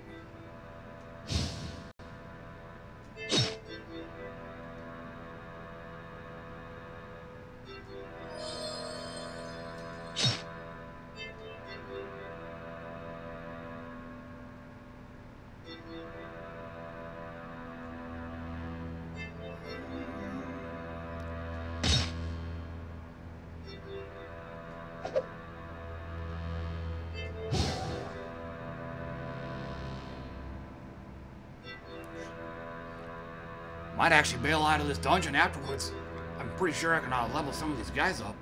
Might actually bail out of this dungeon afterwards. I'm pretty sure I can uh, level some of these guys up.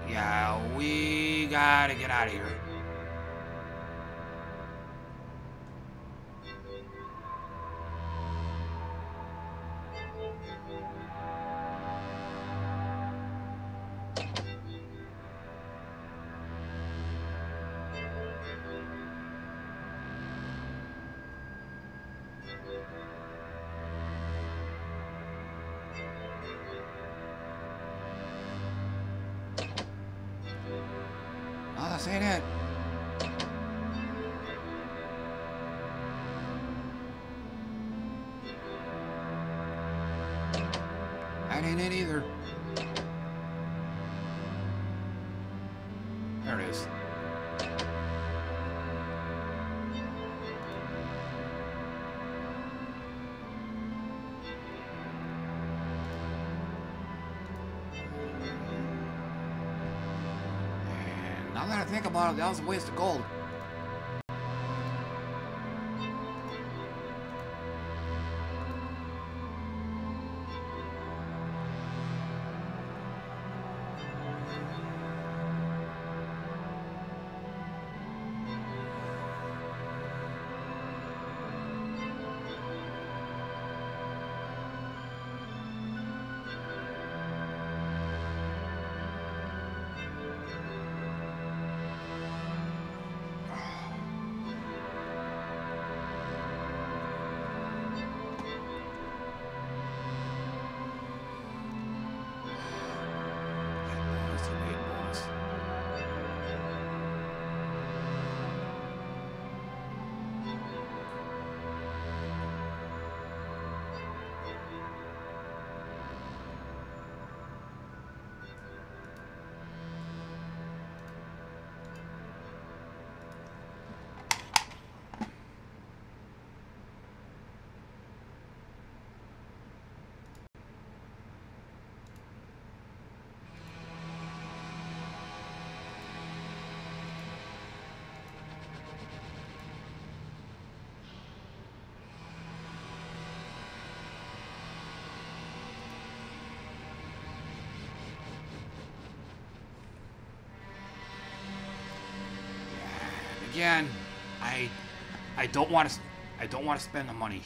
Yeah, we gotta get out of here. Oh, this ain't it. That ain't it either. There it is. And now that I think about it, that was a waste of gold. Again, I I don't want to I don't want to spend the money.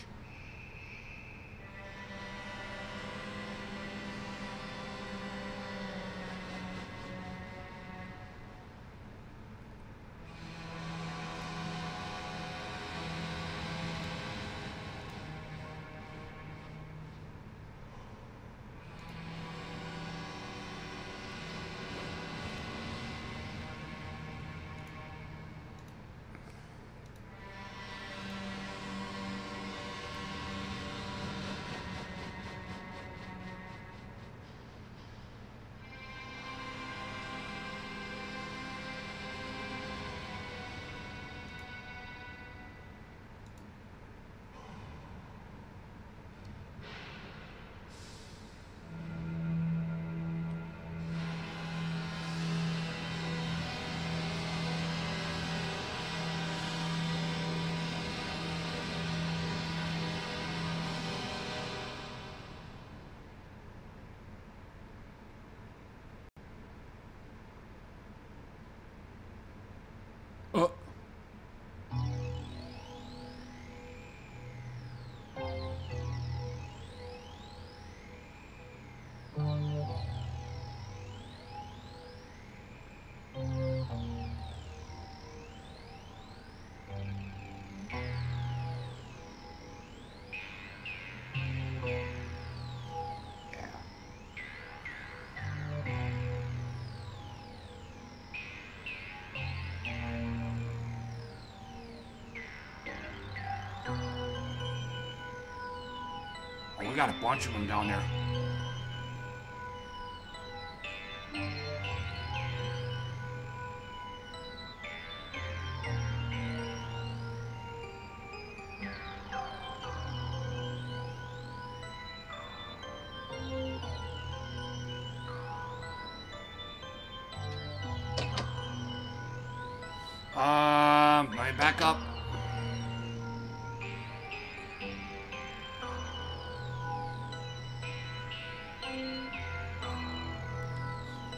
Oh. We got a bunch of them down there. Um, right back up.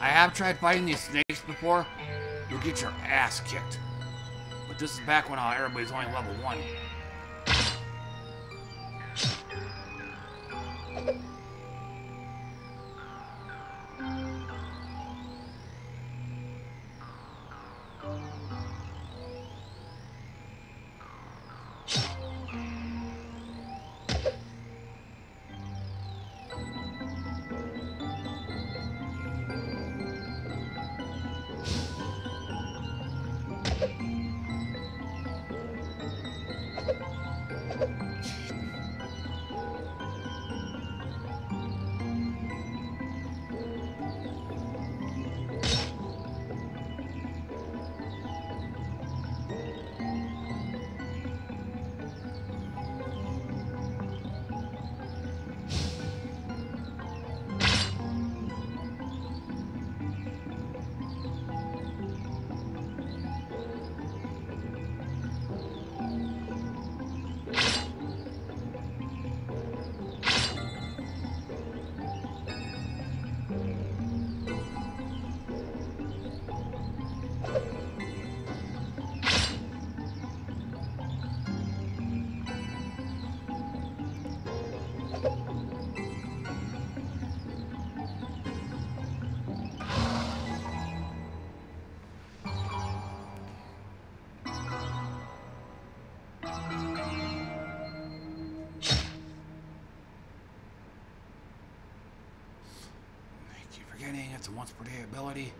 I have tried fighting these snakes before. You'll get your ass kicked. But this is back when uh, everybody's only level one. It's a once per day ability.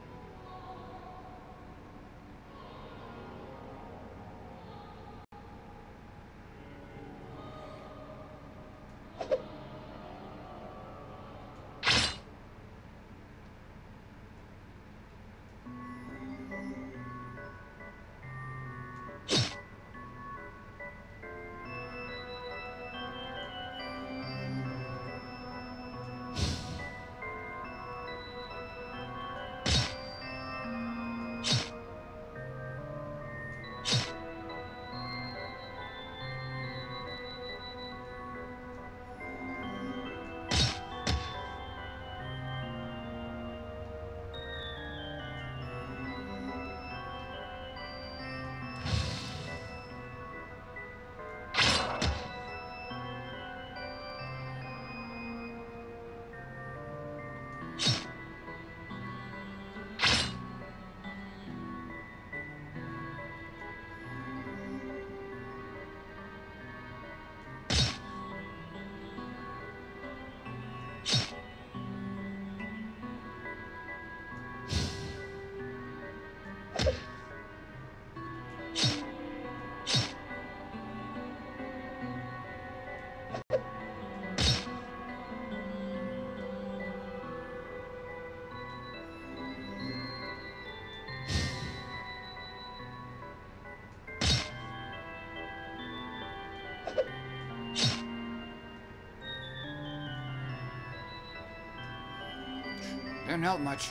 Didn't help much.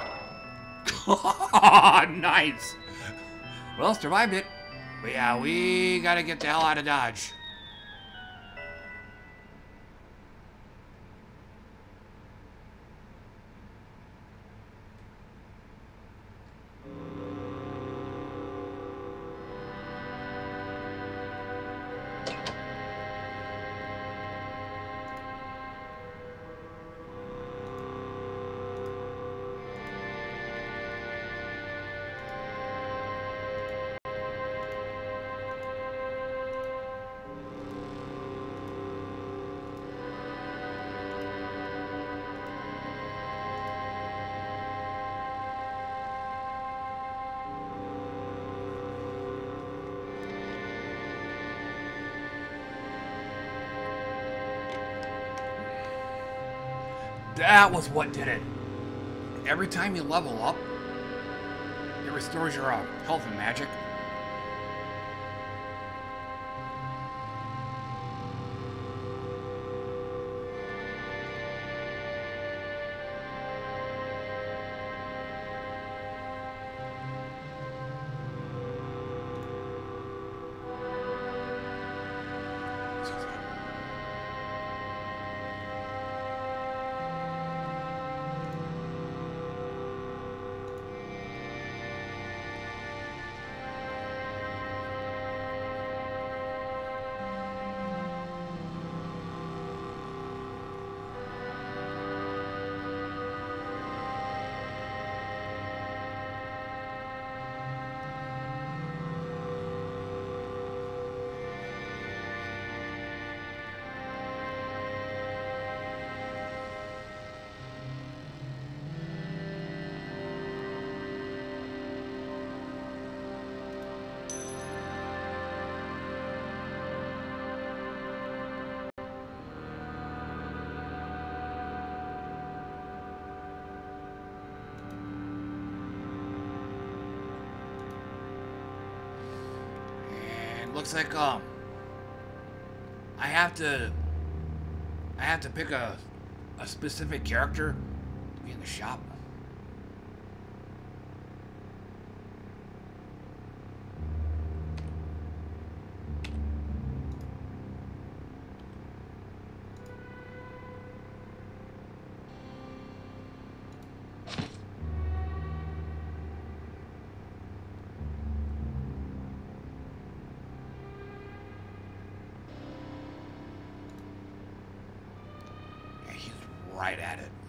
Nice. Well, survived it. But yeah, we gotta get the hell out of Dodge. That was what did it. Every time you level up, it restores your uh, health and magic. looks like um I have to I have to pick a a specific character to be in the shop. Right at it.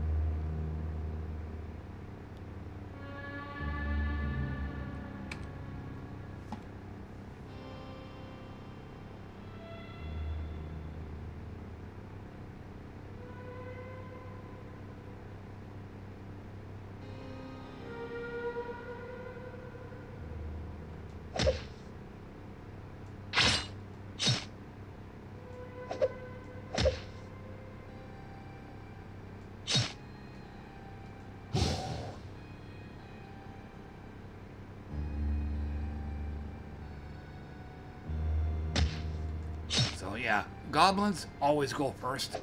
So yeah, goblins always go first.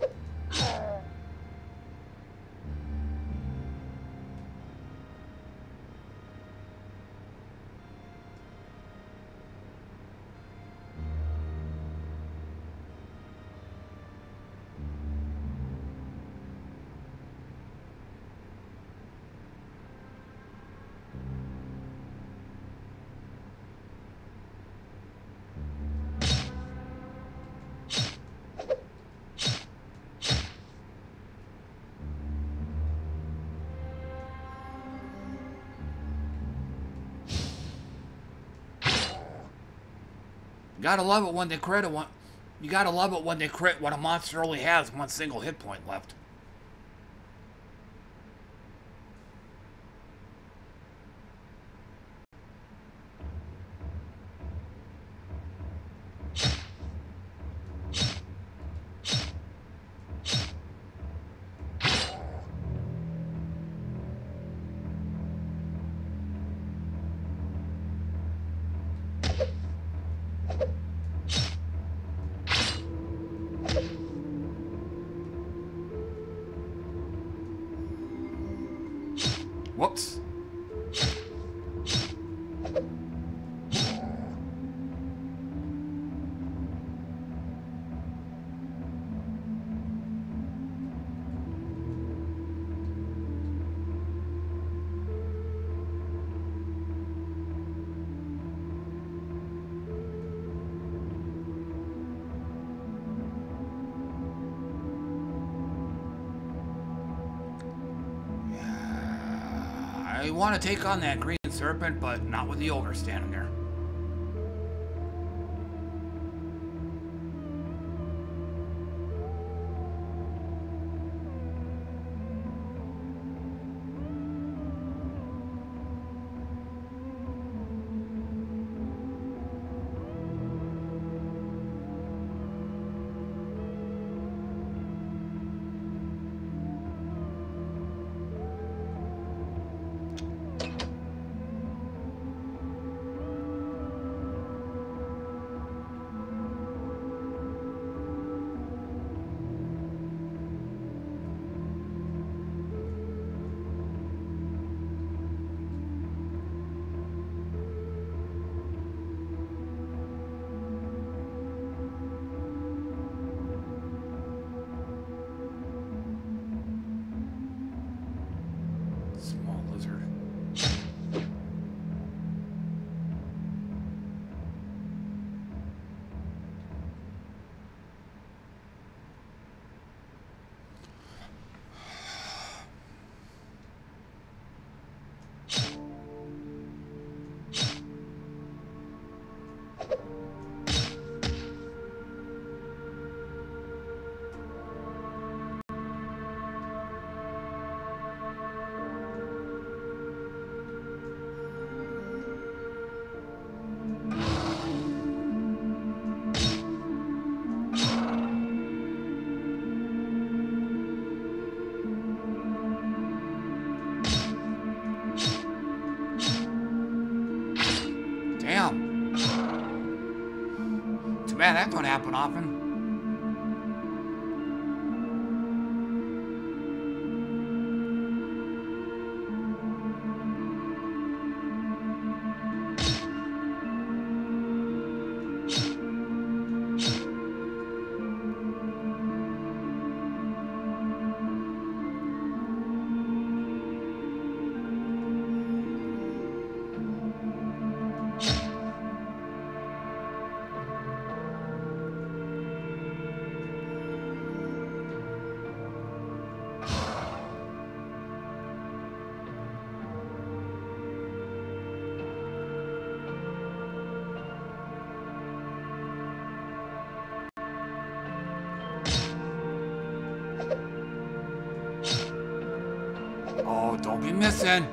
You gotta love it when they crit a one. You gotta love it when they crit when a monster only has one single hit point left. Whoops. I want to take on that green serpent, but not with the ogre standing there. Yeah, that don't happen often. Oh, don't be missing.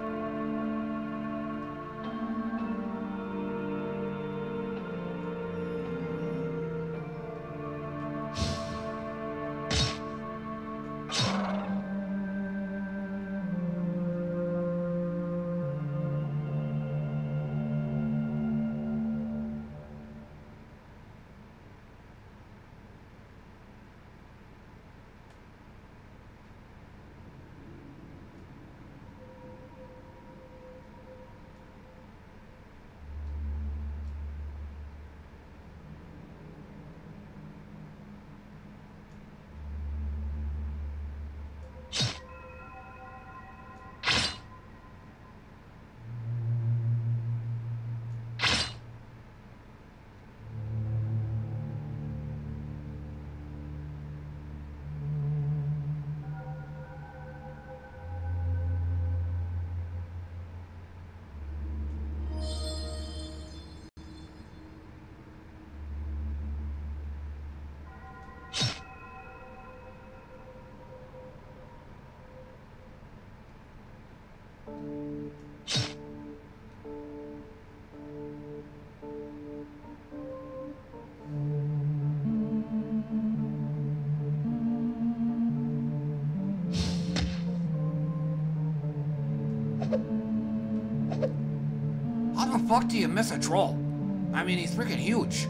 How the fuck do you miss a troll? I mean, he's freaking huge.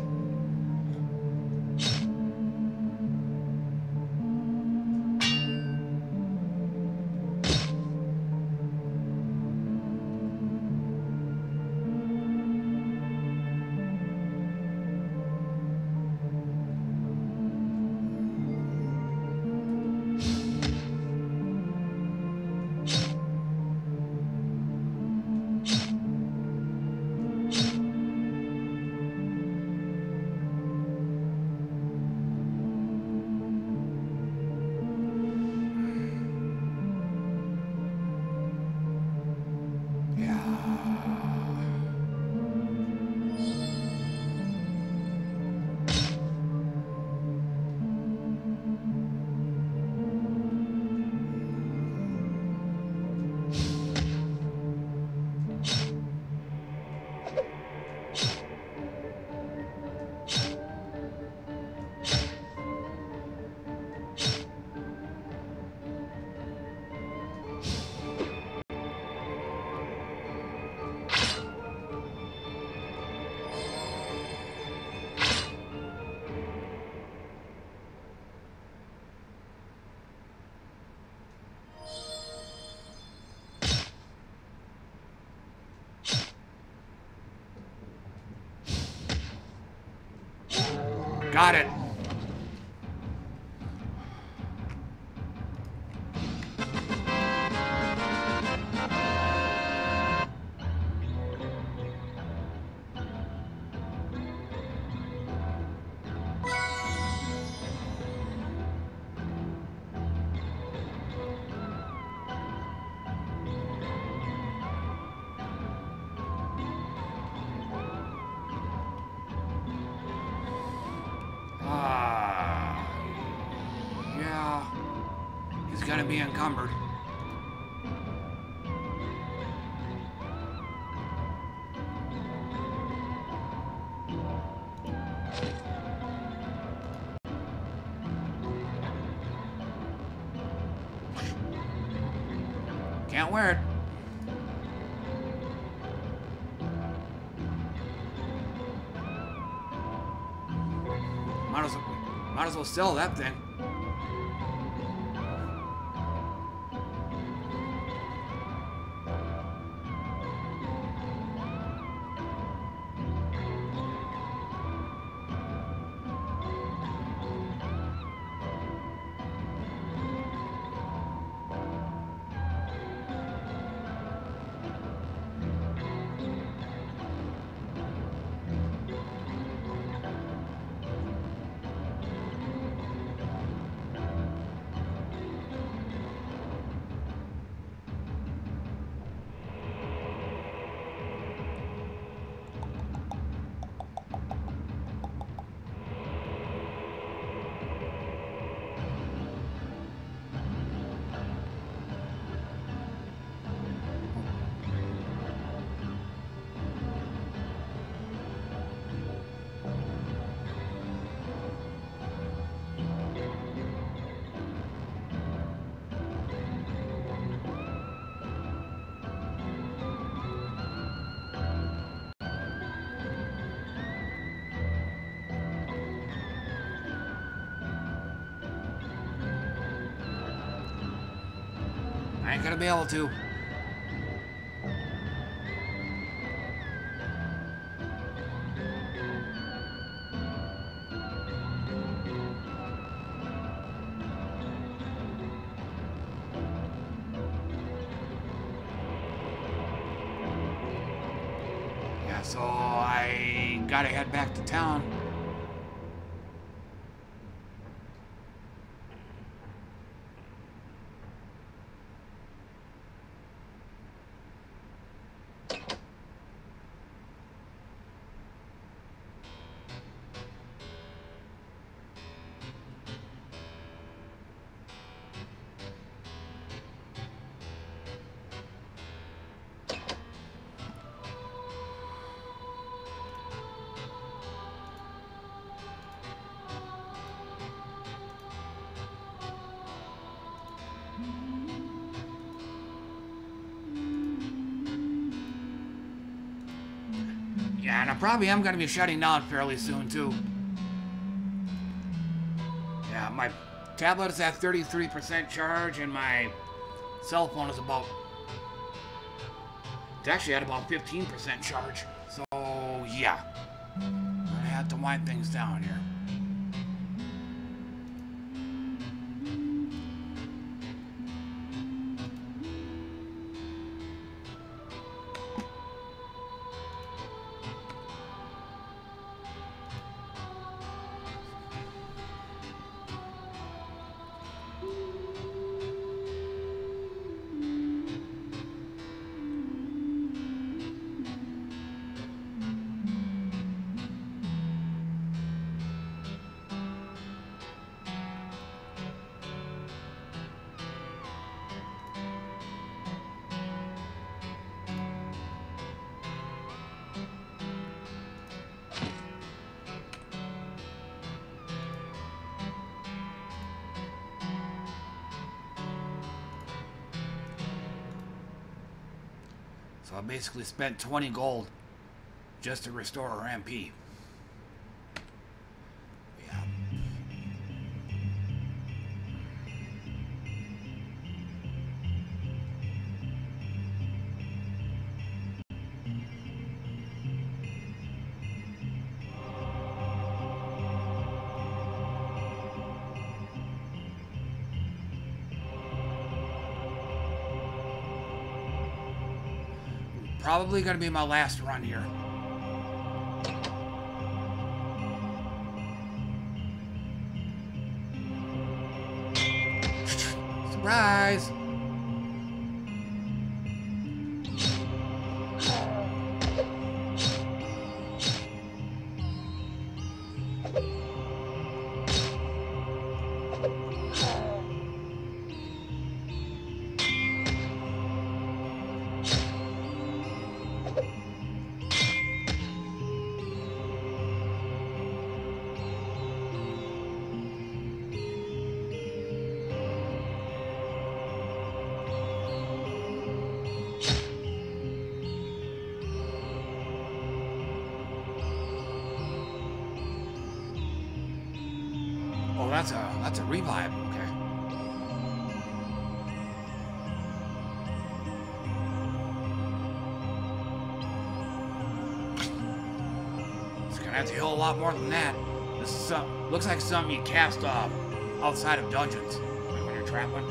Got it. Gonna be encumbered. Can't wear it. also sell that thing. I ain't gonna be able to. Yeah, so I gotta head back to town. Yeah, and I probably am going to be shutting down fairly soon, too. Yeah, my tablet is at thirty-three percent charge, and my cell phone is about... It's actually at about fifteen percent charge. So, yeah. I'm going to have to wind things down here. So I basically spent twenty gold just to restore our M P. Yeah. Probably going to be my last run here. Surprise! Oh, that's a that's a revive. Okay. It's gonna have to heal a lot more than that. This is some, looks like something you cast uh, outside of dungeons, like when you're trapping.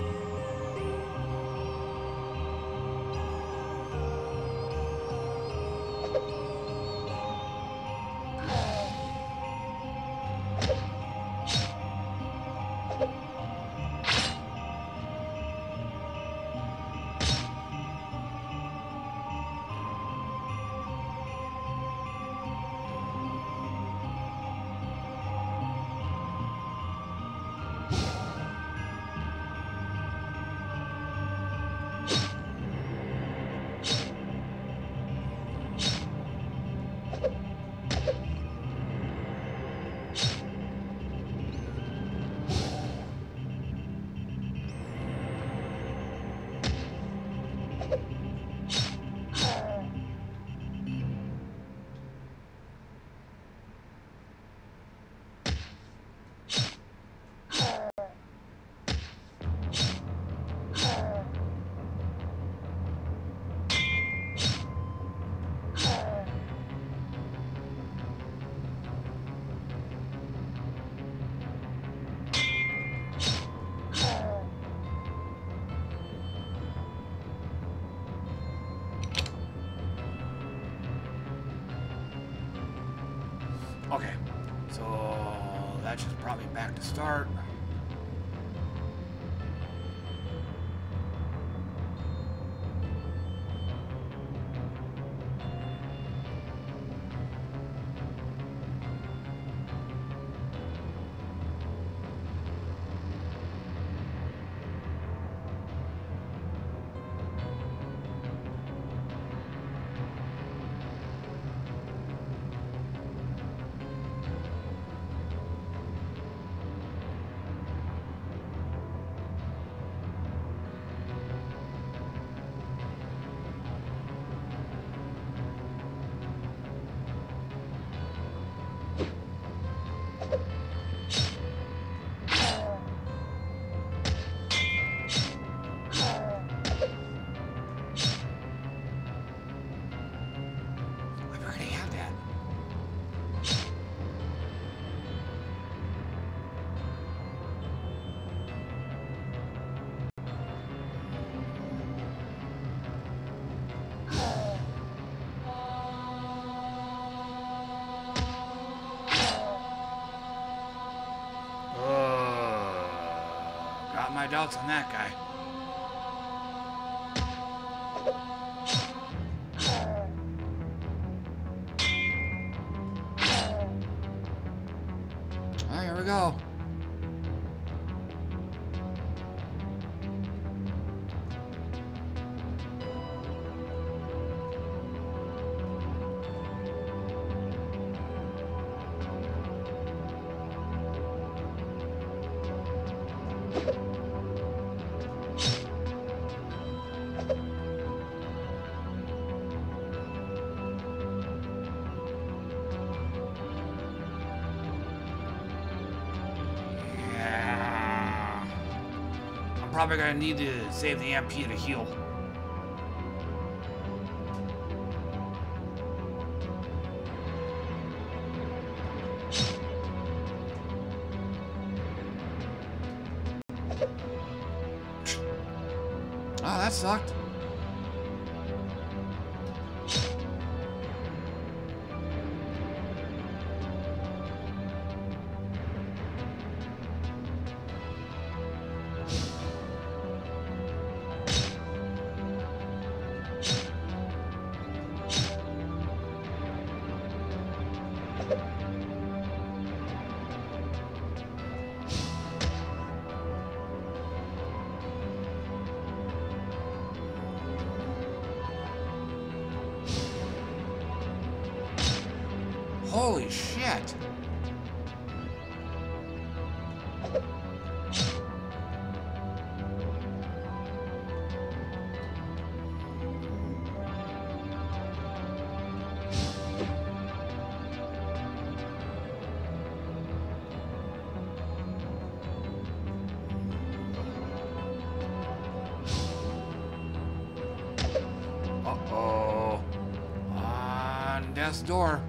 Okay, so that should probably back to start. My doubts on that guy. Oh, here we go. Probably gonna need to save the M P to heal. Oh, that sucked. Holy shit! past the door.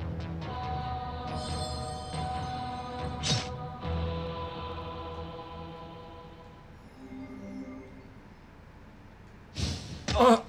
Uh.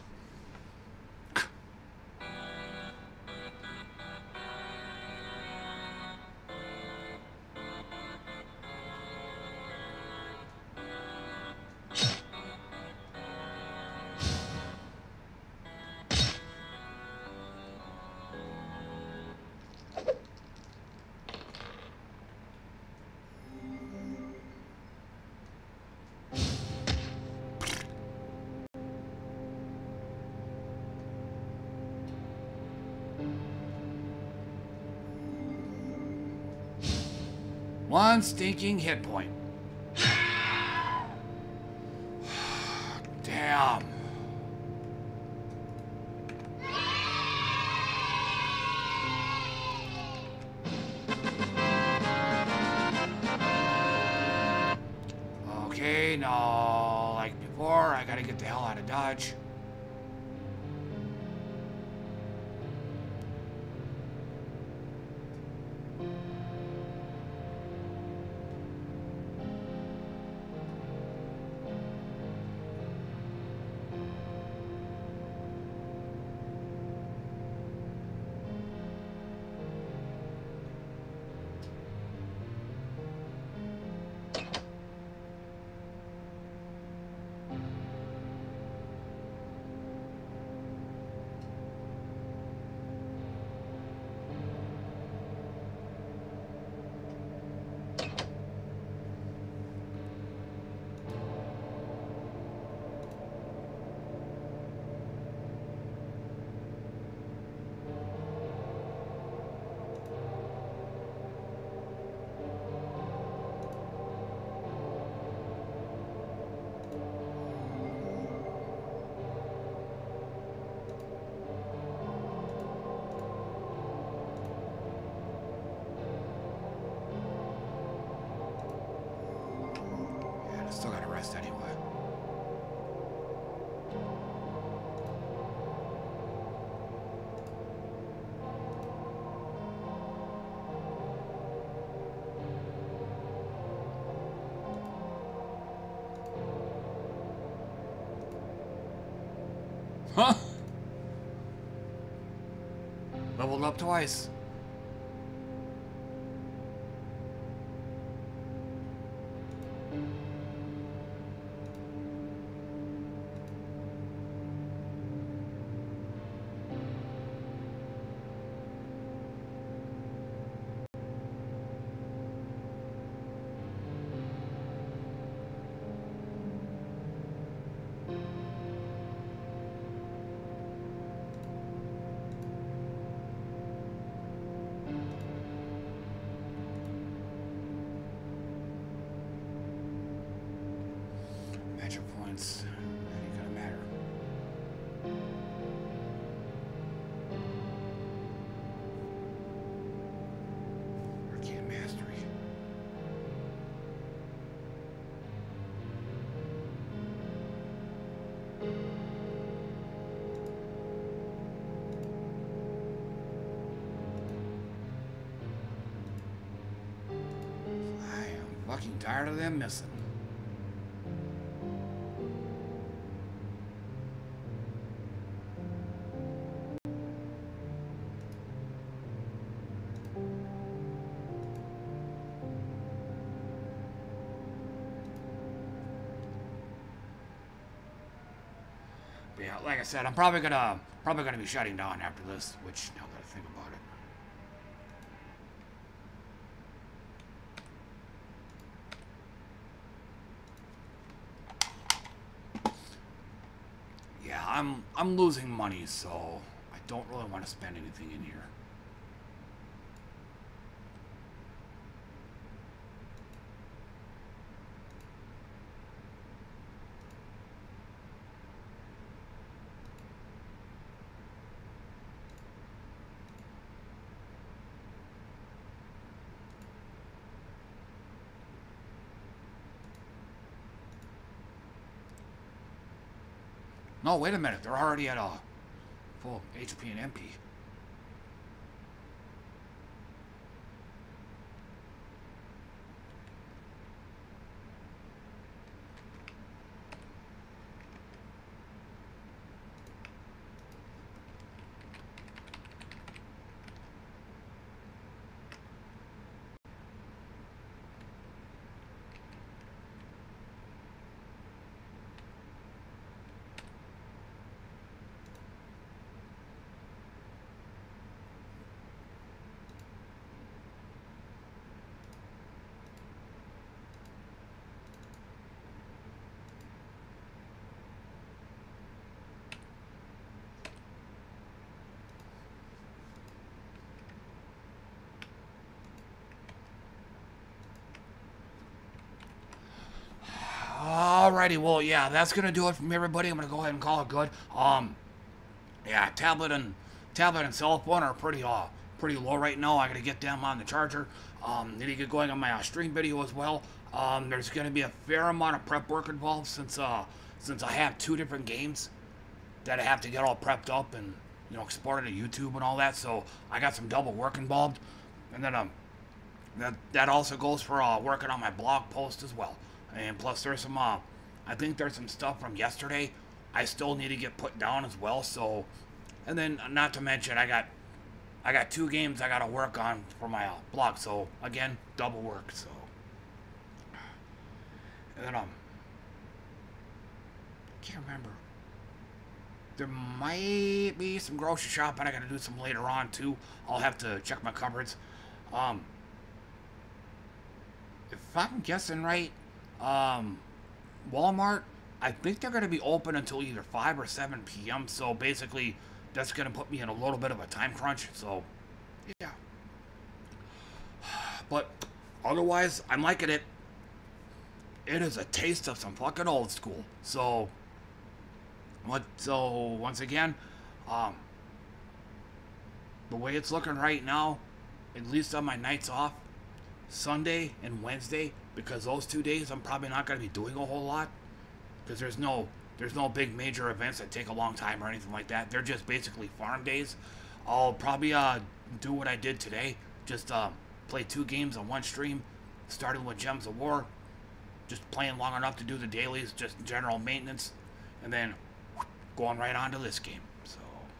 One stinking hit point. Damn. Okay, no, like before, I gotta get the hell out of Dodge. Still gotta rest anyway. Huh? Leveled up twice. Points. That ain't gonna matter. Arcane Mastery. I am fucking tired of them missing. Yeah, like I said, I'm probably gonna probably gonna be shutting down after this, which now that I think about it. Yeah, I'm I'm losing money, so I don't really want to spend anything in here. No, wait a minute. They're already at a full H P and M P. Alrighty, well, yeah, that's gonna do it from everybody. I'm gonna go ahead and call it good. Um, yeah, tablet and tablet and cell phone are pretty uh pretty low right now. I gotta get them on the charger. Um, need to get going on my uh, stream video as well. Um, there's gonna be a fair amount of prep work involved since uh since I have two different games that I have to get all prepped up and, you know, exported to YouTube and all that. So I got some double work involved, and then um that that also goes for uh working on my blog post as well. And plus there's some uh I think there's some stuff from yesterday I still need to get put down as well. So, and then not to mention I got I got two games I got to work on for my uh, blog. So again, double work. So, and then um, can't remember. There might be some grocery shopping I got to do some later on too. I'll have to check my cupboards. Um, if I'm guessing right, um, Walmart, I think they're going to be open until either five or seven p m So basically, that's going to put me in a little bit of a time crunch. So, yeah. But otherwise, I'm liking it. It is a taste of some fucking old school. So, what? So once again, um, the way it's looking right now, at least on my nights off, Sunday and Wednesday, because those two days I'm probably not going to be doing a whole lot, because there's no there's no big major events that take a long time or anything like that. They're just basically farm days. I'll probably uh do what I did today, just uh, play two games on one stream, starting with Gems of War, just playing long enough to do the dailies, just general maintenance, and then going right on to this game. So,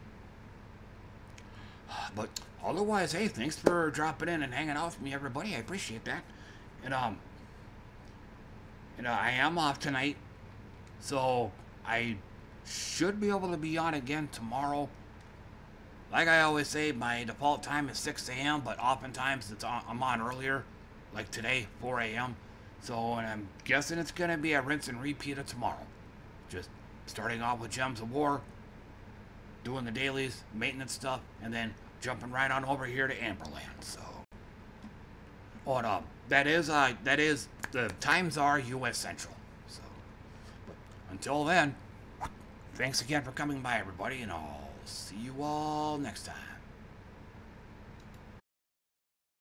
but otherwise, hey, thanks for dropping in and hanging out with me, everybody. I appreciate that. And um, you know, I am off tonight, so I should be able to be on again tomorrow. Like I always say, my default time is six a m, but oftentimes it's on, I'm on earlier, like today, four a m So, and I'm guessing it's gonna be a rinse and repeat of tomorrow. Just starting off with Gems of War, doing the dailies, maintenance stuff, and then jumping right on over here to Amberland. So, oh, and, uh, that is, uh, that is, the times are U S Central. So, but until then, thanks again for coming by, everybody, and I'll see you all next time.